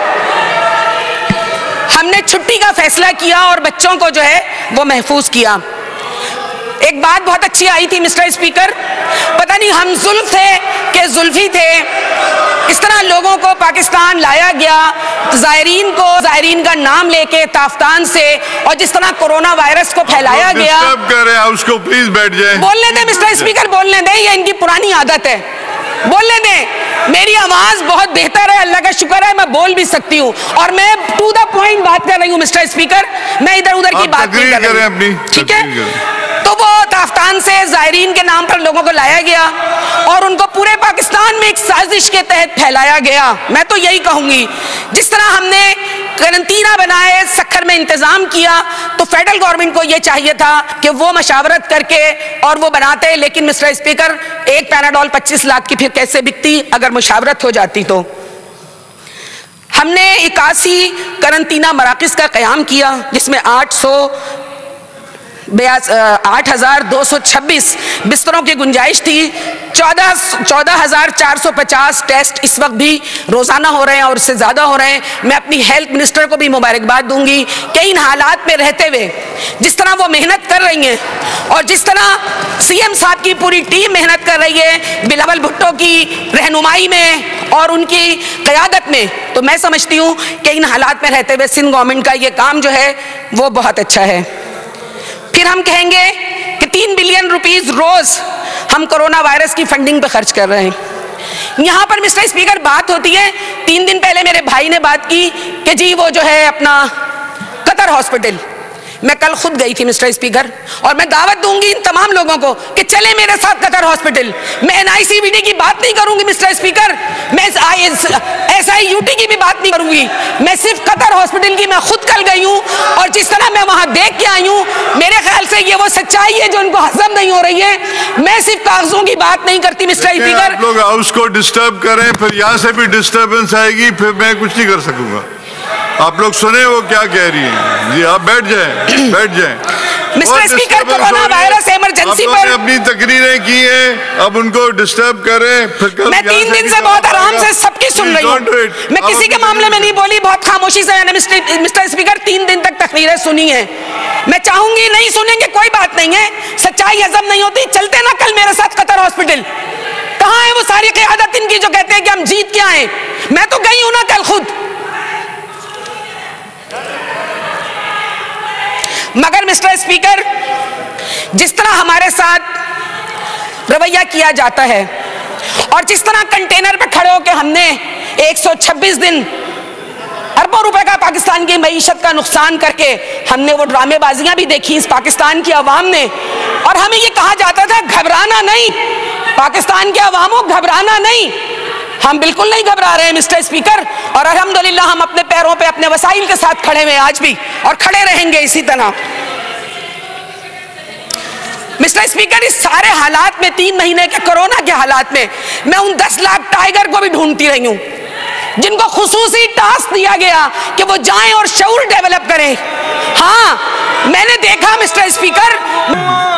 हमने छुट्टी का फैसला किया और बच्चों को जो है वो महफूज किया। एक बात बहुत अच्छी आई थी मिस्टर स्पीकर, पता नहीं हम जुल्फ थे कि जुल्फी थे, इस तरह लोगों को पाकिस्तान लाया गया, ज़ायरीन को ज़ायरीन का नाम लेके ताफ्तान से, और जिस तरह कोरोना वायरस को फैलाया गया। डिस्टर्ब कर रहे हैं, उसको प्लीज बैठ जाए। बोलने दें मिस्टर स्पीकर, बोलने दें, ये इनकी पुरानी आदत है, बोलने दें। मेरी आवाज बहुत बेहतर है, अल्लाह का शुक्र है, मैं बोल भी सकती हूँ और मैं टू द पॉइंट बात कर रही हूँ मिस्टर स्पीकर, मैं इधर उधर की बात नहीं कर रही हूँ, ठीक है। तो वो ताफ्तान से जायरीन के नाम पर लोगों को लाया गया और उनको पूरे पाकिस्तान में एक साजिश के तहत फैलाया गया। मैं तो यही कहूंगी, जिस तरह हमने करंटीना बनाए, सखर में इंतजाम किया, तो फेडरल गवर्नमेंट को यह चाहिए था कि वो मशावरत करके और वो बनाते, लेकिन मिस्टर स्पीकर एक पैनाडोल पच्चीस लाख की फिर कैसे बिकती अगर मुशावरत हो जाती। तो हमने इक्यासी करंटीना मराकज़ का क़याम किया जिसमें आठ सौ आठ हजार दो सौ छब्बीस बिस्तरों की गुंजाइश थी। चौदह चौदह हजार चार सौ पचास टेस्ट इस वक्त भी रोजाना हो रहे हैं और उससे ज्यादा हो रहे हैं। मैं अपनी हेल्थ मिनिस्टर को भी मुबारकबाद दूंगी कि इन हालात में रहते हुए जिस तरह वो मेहनत कर रही हैं और जिस तरह सीएम साहब की पूरी टीम मेहनत कर रही है बिलावल भुट्टो की रहनुमाई में और उनकी क़यादत में, तो मैं समझती हूँ कि इन हालात में रहते हुए सिंध गवर्नमेंट का ये काम जो है वो बहुत अच्छा है। फिर हम कहेंगे कि तीन बिलियन रुपीस रोज हम कोरोना वायरस की फंडिंग पे खर्च कर रहे हैं। यहां पर मिस्टर स्पीकर बात होती है, तीन दिन पहले मेरे भाई ने बात की कि जी वो जो है अपना कतर हॉस्पिटल, मैं कल खुद गई थी मिस्टर स्पीकर और मैं दावत दूंगी इन तमाम लोगों को कि चले मेरे साथ कतर हॉस्पिटल। मैं एनआईसीवीडी की बात नहीं करूंगी मिस्टर स्पीकर, मैं एसआईयूटी की भी बात नहीं करूंगी, मैं सिर्फ कतर हॉस्पिटल की मैं खुद कल गई हूं और जिस तरह मैं वहां देख के आई हूं, मेरे ख्याल से ये वो सच्चाई है जो उनको हजम नहीं हो रही है। मैं सिर्फ कागजों की बात नहीं करती मिस्टर स्पीकर। आप लोग हाउस को डिस्टर्ब करें, फिर यहाँ से भी डिस्टर्बेंस आएगी, फिर मैं कुछ नहीं कर सकूंगा। आप लोग सुने वो क्या कह रही हैं। जी आप बैठ जाएं, बैठ जाएं। Mister speaker, corona virus emergency पर अपनी तकरीरें की हैं, अब उनको डिस्टर्ब करें। फिर मैं तीन दिन से बहुत आराम से सबकी सुन रही हूँ, मैं किसी के मामले में नहीं बोली, बहुत खामोशी से मैंने मिस्टर स्पीकर तीन दिन तक तकरीरें सुनी है। मैं चाहूंगी नहीं सुनेंगे कोई बात नहीं है, सच्चाई हजम नहीं होती, चलते ना कल मेरे साथ कतर हॉस्पिटल। कहाँ है वो सारी क़यादत इनकी जो कहते हैं कि हम जीत के आए। मैं तो गई हूं ना कल खुद। मगर मिस्टर स्पीकर, जिस तरह हमारे साथ रवैया किया जाता है और जिस तरह कंटेनर पे खड़े होकर हमने एक सौ छब्बीस दिन अरबों रुपए का पाकिस्तान की मईशत का नुकसान करके हमने वो ड्रामेबाजियां भी देखी इस पाकिस्तान की आवाम ने, और हमें ये कहा जाता था घबराना नहीं, पाकिस्तान के अवामों घबराना नहीं। हम बिल्कुल नहीं घबरा रहे हैं मिस्टर स्पीकर, और अल्हम्दुलिल्लाह हम अपने पैरों पे अपने वसाइल के साथ खड़े हुए आज भी और खड़े रहेंगे इसी तरह। मिस्टर स्पीकर, इस सारे हालात में, तीन महीने के कोरोना के हालात में, मैं उन दस लाख टाइगर को भी ढूंढती रही हूं जिनको खुसूसी टास्क दिया गया कि वो जाएं और शऊर डेवलप करें। हाँ, मैंने देखा मिस्टर स्पीकर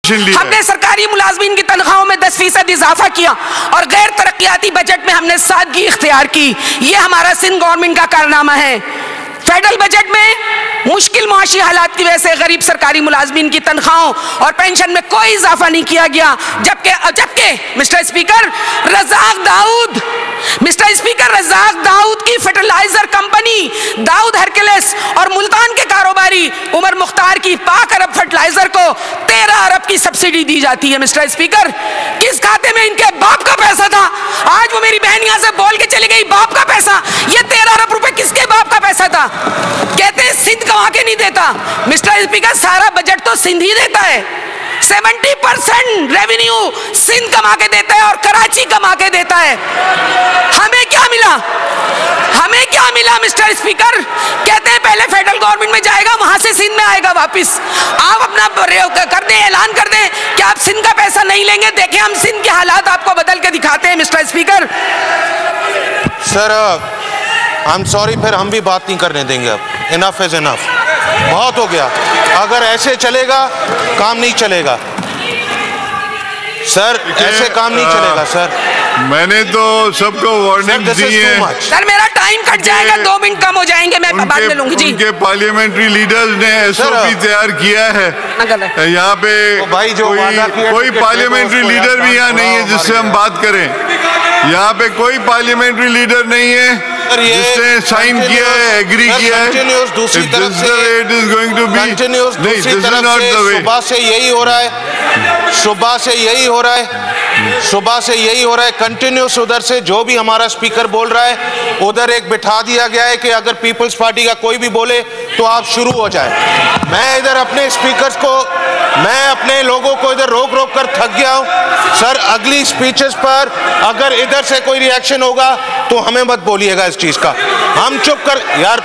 हमने सरकारी मुलाजमीन की तनख्वाहों में दस फीसद इजाफा किया और गैर तरक्याती बजट में हमने सादगी इख्तियार की। ये हमारा सिंध गवर्नमेंट का कारनामा है। फेडरल बजट में मुश्किल मुआशी हालात की वजह से गरीब सरकारी मुलाजमीन की तनख्वाहों और पेंशन में कोई इजाफा नहीं किया गया, जबकि जबकि mister speaker Razak Dawood mister speaker Razak Dawood की फर्टिलाइजर कंपनी दाऊद हरकुलिस और मुल्तान के कारोबारी उमर मुख्तार की पाक अरब फर्टिलाइजर को तेरह अरब की सब्सिडी दी जाती है। मिस्टर स्पीकर, किस खाते में इनके बाप का पैसा था? आज वो मेरी बहन यहां से बोल के चली गई, बाप का पैसा। ये तेरह अरब रुपए किसके बाप का पैसा था? कहते हैं सिंध कमा के नहीं देता। मिस्टर स्पीकर, सारा बजट तो सिंध ही देता है। सत्तर परसेंट रेवेन्यू सिंध कमा के देता है और कराची कमा के देता है। हमें क्या मिला? हमें क्या मिला मिस्टर स्पीकर? कहते हैं पहले फेडरल गवर्नमेंट में जाएगा, वहां से सिंध में आएगा वापस। आप अपना कर दें, ऐलान कर दें कि आप सिंध का पैसा नहीं लेंगे। देखें, हम सिंध के हालात आपको बदल के दिखाते हैं। Mister speaker sir, I am sorry, फिर हम भी बात नहीं करने देंगे। अब इनफ इज इनफ, बहुत हो गया। अगर ऐसे चलेगा काम नहीं चलेगा सर, ऐसे काम नहीं चलेगा सर। मैंने तो सबको वार्निंग दी है सर। मेरा टाइम कट जाएगा, दो मिनट कम हो जाएंगे, मैं बाद में लूंगी जी। उनके पार्लियामेंट्री लीडर्स ने एसओपी तैयार किया है। यहाँ पे भाई जो कोई, कोई पार्लियामेंट्री लीडर भी यहाँ नहीं है जिससे हम बात करें। यहाँ पे कोई पार्लियामेंट्री लीडर नहीं है जिसने साइन किया है, एग्री किया है। दूसरी तरफ से it is going to be continuous, दूसरी तरफ से सुबह से यही हो रहा है, सुबह से यही हो रहा है, सुबह से यही हो रहा है कंटिन्यूअस। उधर से जो भी हमारा स्पीकर बोल रहा है उधर एक बिठा दिया गया है कि अगर पीपल्स पार्टी का कोई भी बोले तो आप शुरू हो जाए। मैं इधर अपने स्पीकर्स को, मैं अपने लोगों को इधर रोक रोक कर थक गया हूं सर। अगली स्पीचेस पर अगर इधर से कोई रिएक्शन होगा तो हमें मत बोलिएगा इस चीज का। हम चुप कर यार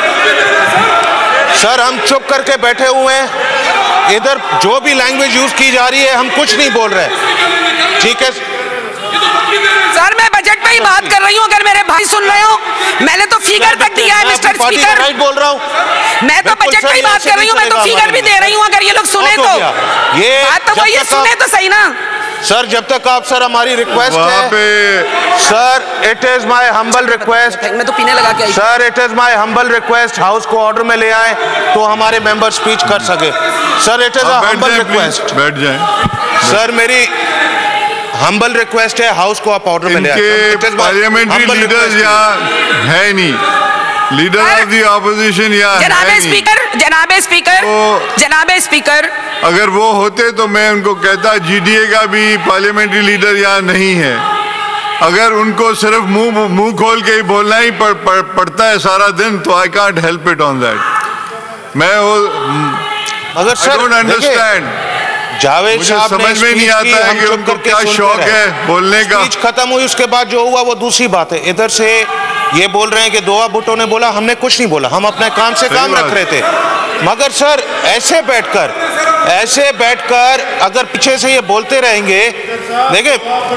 सर, हम चुप करके बैठे हुए हैं। इधर जो भी लैंग्वेज यूज की जा रही है हम कुछ नहीं बोल रहे, ठीक है सर। मैं बजट पे ही बात कर रही हूँ, अगर मेरे भाई सुन रहे हो। मैंने तो फिगर तक दिया है मिस्टर स्पीकर, राइट बोल रहा हूँ। मैं तो बजट पे ही बात कर रही हूँ, मैं तो फिगर भी दे रही हूँ। अगर ये लोग सुने तो ये बात तो वही सुने तो सही ना सर। जब तक आप सर हमारी रिक्वेस्ट है sir, it is my humble request, मैं तो पीने लगा के आई sir, it is my humble request, house को ऑर्डर में ले आए तो हमारे मेंबर स्पीच कर सके। Sir, it is a humble request, बैठ जाएं सर। मेरी हम्बल रिक्वेस्ट है, हाउस को आप ऑर्डर में ले आए। पार्लियामेंट्री लीडर्स यहाँ है नहीं, लीडर ऑफ द ऑपोजिशन यहाँ है नहीं। स्पीकर, जनाबे स्पीकर, जनाबे स्पीकर, अगर वो होते तो मैं उनको कहता जीडीए का भी पार्लियामेंट्री लीडर यहाँ नहीं है। अगर उनको सिर्फ मुंह मुंह खोल के ही बोलना ही पड़, पड़, पड़ता है सारा दिन, तो I can't help it on that. मैं वो अगर सर डोंट अंडरस्टैंड, जावेद साहब समझ में नहीं आता है कि उनको क्या शौक है बोलने का। स्पीच खत्म हुई, उसके बाद जो हुआ वो दूसरी बात है। इधर से ये बोल रहे हैं कि दोआ भुट्टो ने बोला, हमने कुछ नहीं बोला, हम अपने काम से काम रख रहे थे। मगर सर ऐसे बैठकर ऐसे बैठकर अगर पीछे से ये बोलते रहेंगे, देखिए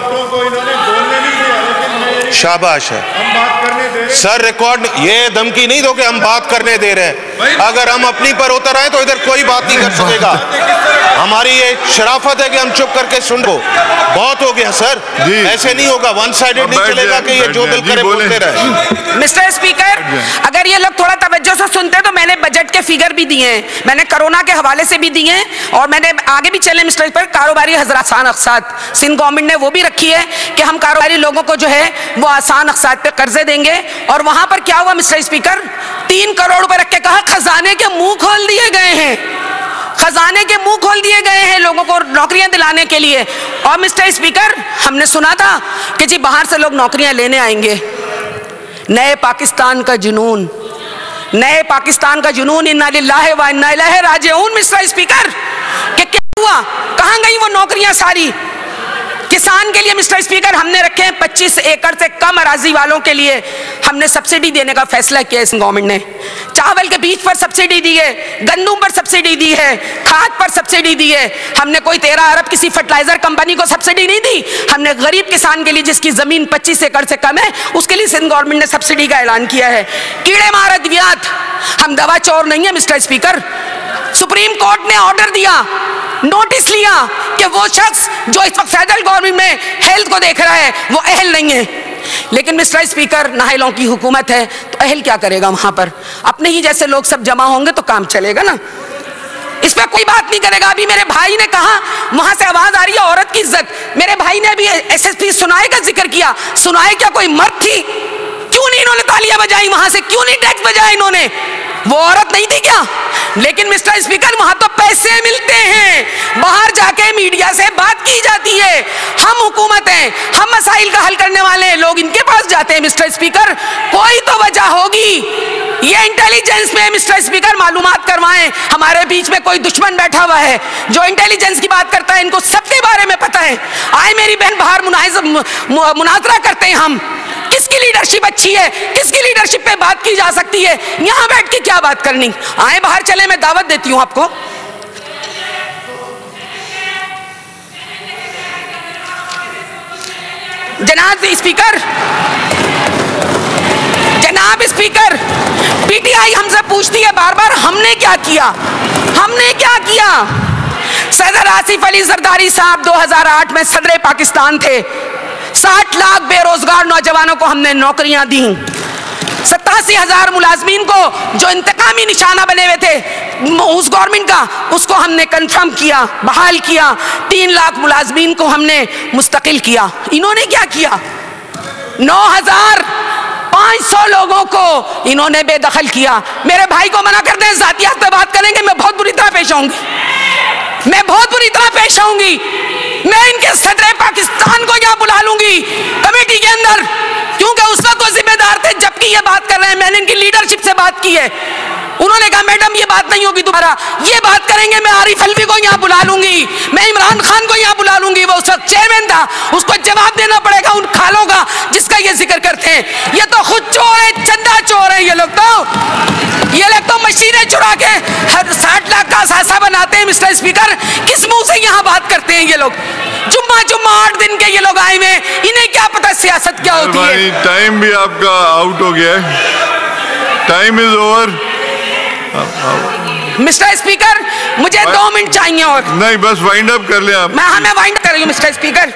शाबाश है सर। रिकॉर्ड ये धमकी नहीं दो कि हम बात करने दे रहे हैं। अगर हम अपनी पर उतर आए तो इधर कोई बात नहीं कर सकेगा। हमारी ये शराफत है कि हम चुप करके सुन लो। बहुत हो गया सर, ऐसे नहीं होगा, वन साइडेड नहीं चलेगा कि ये जो दिल करे बोलते रहे। मिस्टर स्पीकर, अगर ये लोग थोड़ा तवज्जो से सुनते तो मैंने बजट के फिगर भी दिए हैं, मैंने कोरोना के हवाले से भी दिए हैं और मैंने आगे भी चले मिस्टर स्पीकर। कारोबारी हजरात आसान अक़सात सिंध गवर्नमेंट ने वो भी रखी है कि हम कारोबारी लोगों को जो है वो आसान अक़सात पे कर्जे देंगे। और वहां पर क्या हुआ मिस्टर स्पीकर, तीन करोड़ रुपए रख के कहा खजाने के मुंह खोल दिए गए हैं, खजाने के मुंह खोल दिए गए हैं लोगों को नौकरियां दिलाने के लिए। और मिस्टर स्पीकर, हमने सुना था कि जी बाहर से लोग नौकरियां लेने आएंगे। नए पाकिस्तान का जुनून, नए पाकिस्तान का जुनून, इन्ना लिल्लाहि व इन्ना इलैहि राजिऊन। मिस्टर स्पीकर, कि क्या हुआ, कहां गई वो नौकरियां सारी? किसान के लिए मिस्टर स्पीकर हमने रखे हैं पच्चीस एकड़ से कम अराजी वालों के लिए हमने सब्सिडी देने का फैसला किया इस गवर्नमेंट ने। चावल के बीज पर सब्सिडी दी है, गंदम पर सब्सिडी दी है, खाद पर सब्सिडी दी है। हमने कोई तेरह अरब किसी फर्टिलाइजर कंपनी को सब्सिडी नहीं दी, हमने गरीब किसान के लिए जिसकी जमीन पच्चीस एकड़ से कम है उसके लिए सिंध गवर्नमेंट ने सब्सिडी का ऐलान किया है। कीड़े मार अद्वियात, हम दवा चोर नहीं है मिस्टर स्पीकर। सुप्रीम कोर्ट ने ऑर्डर दिया नोटिस लिया कि वो शख्स जो इस वक्त फेडरल गवर्नमेंट में हेल्थ को देख रहा है वो अहल नहीं है। लेकिन मिस्टर स्पीकर, नाअहलों की हुकूमत है तो अहल क्या करेगा वहां पर? अपने ही जैसे लोग सब जमा होंगे तो काम चलेगा ना, इस पर कोई बात नहीं करेगा। अभी मेरे भाई ने कहा वहां से आवाज आ रही है औरत की इज्जत। मेरे भाई ने अभी एसएसपी सुनाए का जिक्र किया। सुनाए क्या कोई मर्द थी? क्यों नहीं इन्होंने तालियां बजाई वहां से? क्यों नहीं टैक्स बजाया इन्होंने? वो औरत नहीं थी क्या? लेकिन मिस्टर स्पीकर, वहां तो पैसे मिलते हैं, बाहर जाके मीडिया से बात की जाती है। हम हुकूमत हैं, हम मसाइल का हल करने वाले हैं, लोग इनके पास जाते हैं। मिस्टर स्पीकर, कोई तो वजह होगी। ये इंटेलिजेंस में मिस्टर स्पीकर मालूमात करवाएं। हमारे बीच में कोई दुश्मन बैठा हुआ है जो इंटेलिजेंस की बात करता है, इनको सबके बारे में पता है। आए मेरी बहन, बाहर मुनाजरा करते हैं हम, किसकी लीडरशिप अच्छी है, किसकी लीडरशिप पे बात की जा सकती है। यहां बैठ के क्या बात करनी? आए बाहर चले, मैं दावत देती हूं आपको। जनाब स्पीकर, जनाब स्पीकर, पीटीआई हमसे पूछती है बार बार हमने क्या किया, हमने क्या किया। सदर आसिफ अली जरदारी साहब दो हज़ार आठ में सदर पाकिस्तान थे। साठ लाख बेरोजगार नौजवानों को हमने नौकरियां दी। सत्तासी हजार मुलाजमीन को जो इंतकामी निशाना बने हुए थे उस गवर्नमेंट का, उसको हमने कंफर्म किया, बहाल किया। तीन लाख मुलाजमीन को हमने मुस्तकिल किया। इन्होंने क्या किया? नौ हजार पांच सौ लोगों को इन्होंने बेदखल किया। मेरे भाई को मना कर दें, जातियात पे बात करेंगे, मैं बहुत बुरी तरह पेश आऊंगी, मैं बहुत बुरी तरह पेश आऊंगी। मैं इनके सदर पाकिस्तान को यहां बुला लूंगी कमेटी के अंदर, क्योंकि उस वक्त वो जिम्मेदार थे जबकि ये बात कर रहे हैं। मैंने इनकी लीडरशिप से बात की है, उन्होंने कहा मैडम ये बात नहीं होगी दोबारा, ये बात करेंगे। मैं आरिफ अलवी को यहाँ बुला लूंगी, मैं इमरान खान को यहाँ बुला लूंगी, वो उस वक्त चेयरमैन था, उसको जवाब देना पड़ेगा उन खालों का जिसका ये जिक्र करते हैं। ये तो खुद चोर है, चंदा चोर है ये लोग, तो ये लोग तो मशीनें चुरा के हर साठ लाख का असासा बनाते हैं। मिस्टर स्पीकर, किस मुंह से यहाँ बात करते हैं ये लोग? जुम्मा जुम्मा आठ दिन के ये लोग आए हुए, इन्हें क्या पता सियासत क्या होती है। टाइम भी आपका आउट हो गया है, time is over. Mister speaker, मुझे दो मिनट चाहिए और। नहीं, बस वाइंड अप कर ले आप। मैं हाँ मैं वाइंड कर रही हूँ मिस्टर स्पीकर।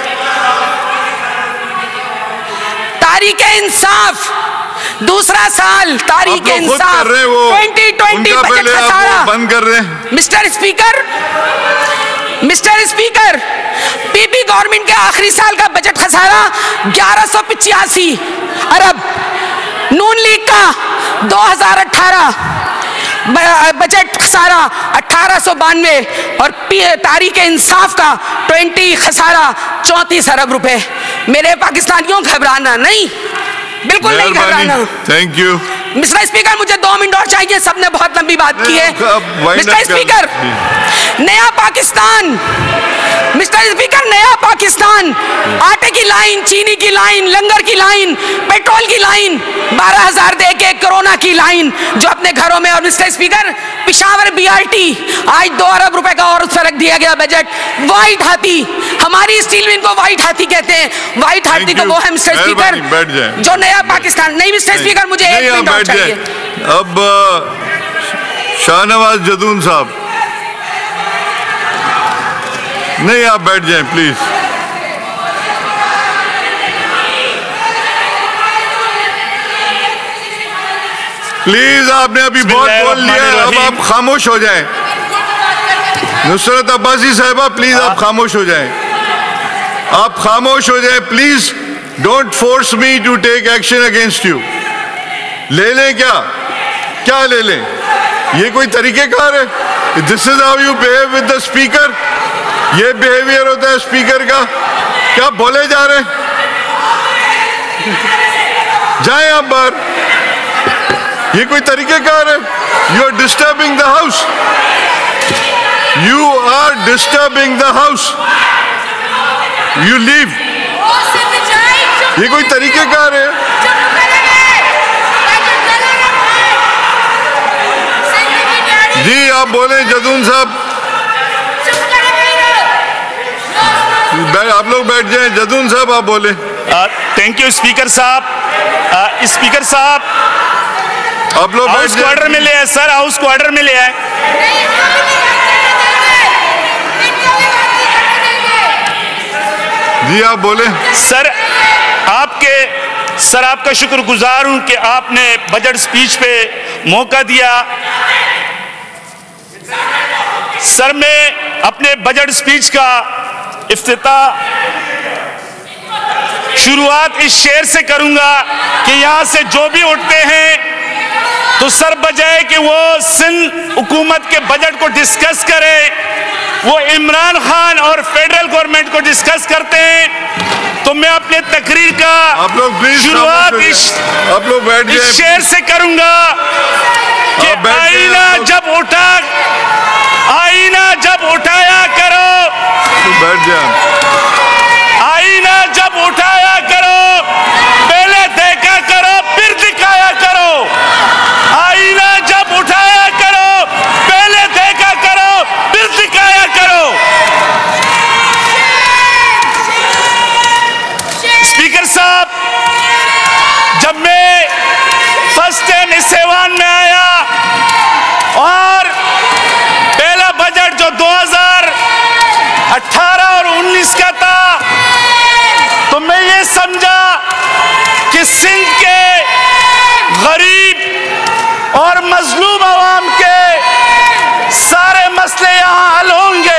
तारीख इंसाफ दूसरा साल, तारीख इंसाफ ट्वेंटी ट्वेंटी बजट खसारा बंद कर रहे हैं। Mister speaker, mister speaker, PP government के आखिरी साल का बजट खसारा ग्यारह सौ पिचासी अरब। नून लीग का दो हज़ार अठारह बजट खसारा अठारह सौ बानवे और तारीख इंसाफ का ट्वेंटी खसारा चौंतीस अरब रुपए। मेरे पाकिस्तानियों घबराना नहीं, बिल्कुल नहीं घबराना। थैंक यू मिस्टर स्पीकर, मुझे दो मिनट और चाहिए, सबने बहुत लंबी बात की है। मिस्टर स्पीकर, नया पाकिस्तान, मिस्टर स्पीकर, नया पाकिस्तान, आटे की लाइन, चीनी की लाइन, लंगर की लाइन, पेट्रोल की लाइन, बारह हजार दे के कोरोना की लाइन जो अपने घरों में। और मिस्टर स्पीकर, पिशावर बीआरटी आज दो अरब रुपए का और उस पर रख दिया गया बजट। व्हाइट हाथी, हमारी स्टील मिल को व्हाइट हाथी कहते हैं, व्हाइट हाथी तो वो है मिस्टर स्पीकर जो नया पाकिस्तान। नहीं मिस्टर स्पीकर, मुझे एक मिनट और चाहिए। अब शाहनवाज जदून साहब, नहीं आप बैठ जाएं प्लीज। प्लीज, आपने अभी बहुत बोल लिया, अब आप खामोश हो जाएं। नुसरत अब्बासी साहिबा, प्लीज आप खामोश हो जाएं, आप खामोश हो जाएं please. Don't force me to take action against you. ले लें क्या, क्या ले लें? ये कोई तरीकेकार है? This is how you behave with the speaker? ये बिहेवियर होता है स्पीकर का? क्या बोले जा रहे हैं? जाएं आप बाहर, ये कोई तरीकेकार है? You are disturbing the house, you are disturbing the house, you leave. ये कोई तरीकेकार है? जी आप बोले जदून साहब, आप लोग बैठ जाएं। जदून साहब आप बोले। थैंक यू स्पीकर साहब। स्पीकर साहब, आप लोग हाउस क्वार्टर में ले आए सर, हाउस क्वार्टर में ले आए। जी आप बोले। सर आपके सर आपका शुक्रगुजार हूं कि आपने बजट स्पीच पे मौका दिया। सर मैं अपने बजट स्पीच का इफ्तिताह शुरुआत इस शेर से करूंगा कि यहां से जो भी उठते हैं तो सर बजाय कि वो सिंध हुकूमत के बजट को डिस्कस करें, वो इमरान खान और फेडरल गवर्नमेंट को डिस्कस करते हैं। तो मैं अपने तकरीर का आप लोग शुरुआत इस, आप लोग बैठ इस शेर से करूंगा कि आईना जब उठा आईना जब उठाया करो, बैठ जाए। आईना जब उठाया करो, पहले देखा करो फिर दिखाया करो। आईना जब उठाया करो, पहले देखा करो फिर दिखाया करो। स्पीकर साहब, जब मैं फर्स्ट टाइम इस ऐवान में आया और पहला बजट जो दो हज़ार अठारह और उन्नीस का था, तो मैं ये समझा कि सिंध के गरीब और मजलूम आवाम के सारे मसले यहां हल होंगे।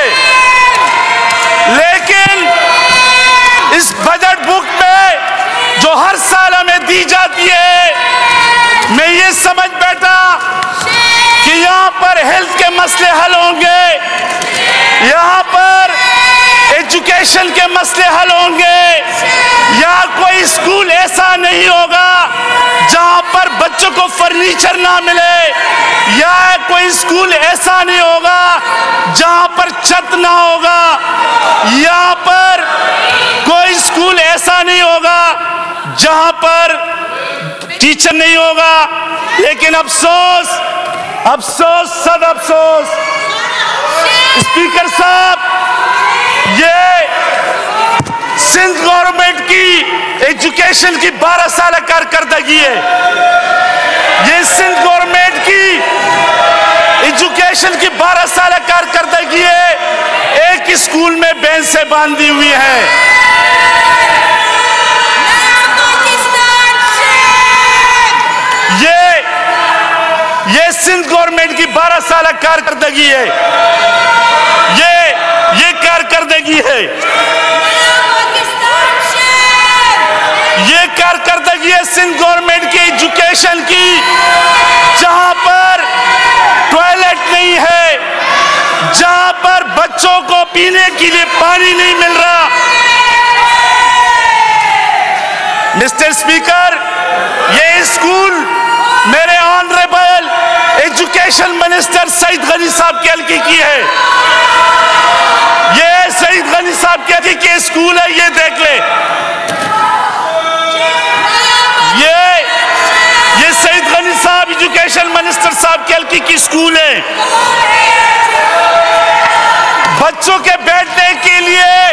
लेकिन इस बजट बुक में जो हर साल हमें दी जाती है, मैं ये समझ बैठा कि यहां पर हेल्थ के मसले हल होंगे, यहां पर एजुकेशन के मसले हल होंगे, यहाँ कोई स्कूल ऐसा नहीं होगा जहां पर बच्चों को फर्नीचर ना मिले, या कोई स्कूल ऐसा नहीं होगा जहां पर छत ना होगा, यहाँ पर कोई स्कूल ऐसा नहीं होगा जहां पर टीचर नहीं होगा। लेकिन अफसोस अफसोस सद अफसोस स्पीकर साहब, ये सिंध गवर्नमेंट की एजुकेशन की बारह साल कारकर्दगी है। ये सिंध गवर्नमेंट की एजुकेशन की बारह साल कारकर्दगी है। एक स्कूल में बेंच से बांधी हुई है। ये ये सिंध गवर्नमेंट की बारह साल कारकर्दगी है। ये ये कारकर्दगी है ये कारकर्दगी है सिंध गवर्नमेंट की एजुकेशन की, जहां पर टॉयलेट नहीं है, जहां पर बच्चों को पीने के लिए पानी नहीं मिल रहा। मिस्टर स्पीकर, ये स्कूल मेरे honourable education minister Saeed Ghani साहब के हल्के की है। ये सईद गनी साहब के हल्के की स्कूल है, ये देख ले। ये ये सईद गनी साहब एजुकेशन मिनिस्टर साहब के हल्के की स्कूल है। बच्चों के बैठने के लिए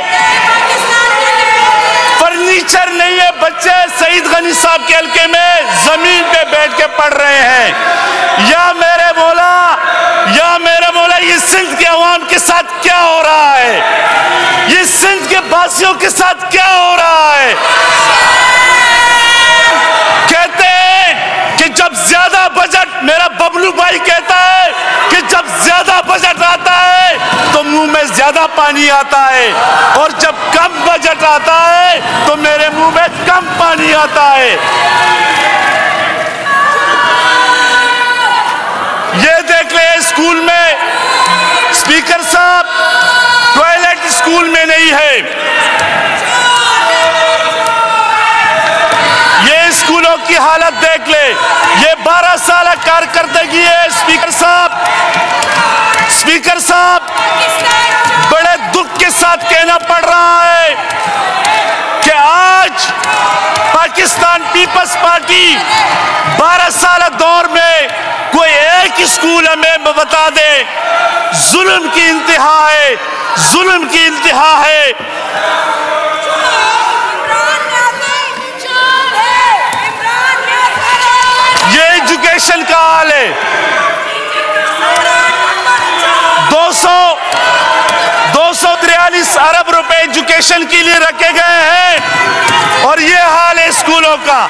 फर्नीचर नहीं है। बच्चे सईद गनी साहब के हल्के में जमीन पे बैठ के पढ़ रहे हैं। या मेरे मौला या मेरे मौला ये सिंध के अवाम के साथ क्या हो रहा है? ये सिंध के वासियों के साथ क्या हो रहा है? कहते हैं कि जब ज्यादा बजट, मेरा बबलू भाई कहता है कि जब ज्यादा बजट आता है तो मुंह में ज्यादा पानी आता है, और जब कम बजट आता है तो मेरे मुंह में कम पानी आता है। ये देख ले, स्कूल में स्पीकर साहब टॉयलेट स्कूल में नहीं है। ये स्कूलों की हालत देख ले। ये बारह साल कारकर्दगी है। स्पीकर साहब स्पीकर साहब बड़े दुख के साथ कहना पड़ रहा है कि आज पाकिस्तान पीपल्स पार्टी बारह साल दौर में कोई एक स्कूल हमें बता दे। जुल्म की इंतहा है, जुल्म की इंतहा है। ये एजुकेशन का हाल है। दो सौ दो सौ चालीस अरब रुपए एजुकेशन के लिए रखे गए हैं और ये हाल है स्कूलों का।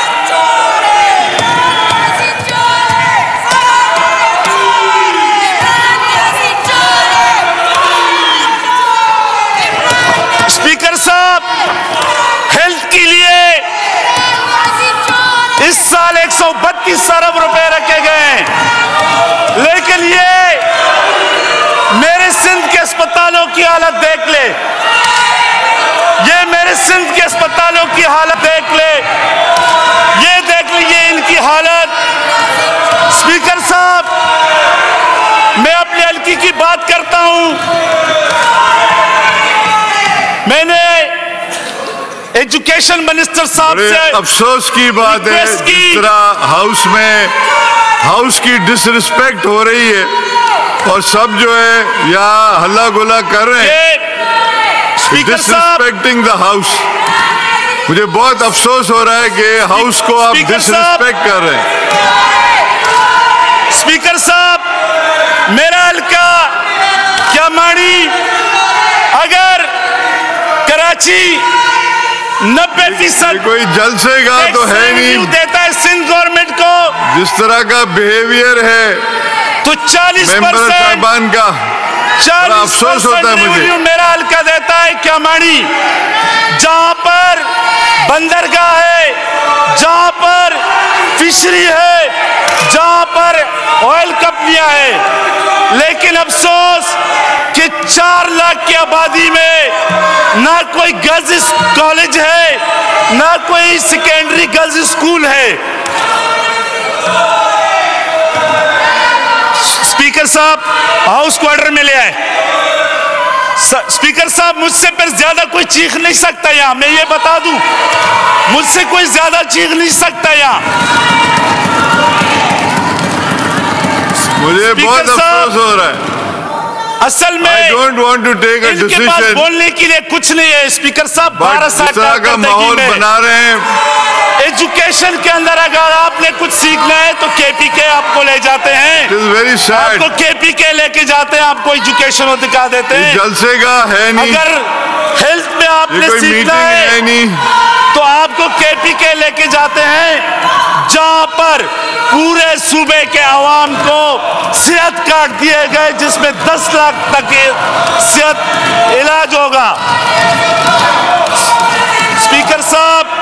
स्पीकर साहब, हेल्थ के लिए इस साल एक सौ बत्तीस अरब रुपए रखे गए हैं, लेकिन ये मेरे सिंध के अस्पतालों की हालत देख ले, ये मेरे सिंध के अस्पतालों की हालत देख ले, ये देख लीजिए इनकी हालत। स्पीकर साहब, मैं अपने हल्के की बात करता हूं। मैंने एजुकेशन मिनिस्टर साहब से अफसोस की बात है, जिस तरह हाउस में हाउस की डिसरिस्पेक्ट हो रही है और सब जो है या हल्ला गुला कर रहे हैं, डिसरिस्पेक्टिंग द हाउस। मुझे बहुत अफसोस हो रहा है कि हाउस को आप डिसरिस्पेक्ट कर रहे हैं। स्पीकर साहब, मेरा हल्का क्या मानी, अगर कराची नब्बे फीसद कोई जलसे का तो है नहीं देता है सिंध गवर्नमेंट को, जिस तरह का बिहेवियर है तो चालीस मेंबर साहबान का अफसोस होता है मुझे। मेरा हल्का देता है क्या मानी, जहां पर बंदरगाह है, जहां पर फिशरी है, जहां पर ऑयल कंपनियां है, लेकिन अफसोस कि चार लाख की आबादी में ना कोई गर्ल्स कॉलेज है, ना कोई सेकेंडरी गर्ल्स स्कूल है। स्पीकर साहब, हाउस को ऑर्डर में ले आए। स्पीकर साहब, मुझसे फिर ज्यादा कोई चीख नहीं सकता यहां, मैं ये बता दूं, मुझसे कोई ज्यादा चीख नहीं सकता यहां। मुझे बहुत अफसोस हो रहा है। असल में I don't want to take a इनके पास decision। बोलने के लिए कुछ नहीं है स्पीकर साहब। बारह साल का माहौल बना रहे हैं। एजुकेशन के अंदर अगर आपने कुछ सीखना है तो केपीके आपको ले जाते हैं, very sad। आपको केपीके लेके जाते हैं, आपको एजुकेशन दिखा देते हैं। जलसे का है नहीं। अगर हेल्थ में आपने सीखना है, है नहीं तो आपको केपीके लेके जाते हैं, जहां पर पूरे सूबे के आवाम को सेहत कार्ड दिए गए, जिसमें दस लाख तक के सेहत इलाज होगा। स्पीकर साहब,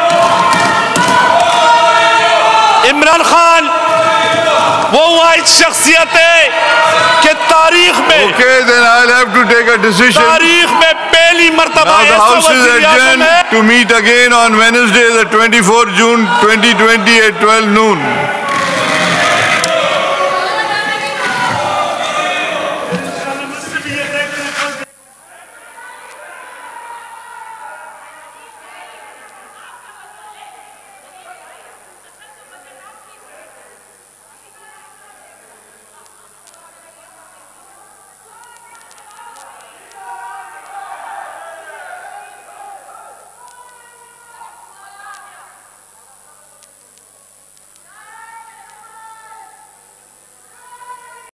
इमरान खान वो वाहिद शख्सियत है कि तारीख में okay, then I'll have to take a decision। तारीख में पहली मर्तबा Now the House is adjourned to meet again on Wednesday, the twenty-fourth of June twenty twenty at twelve noon।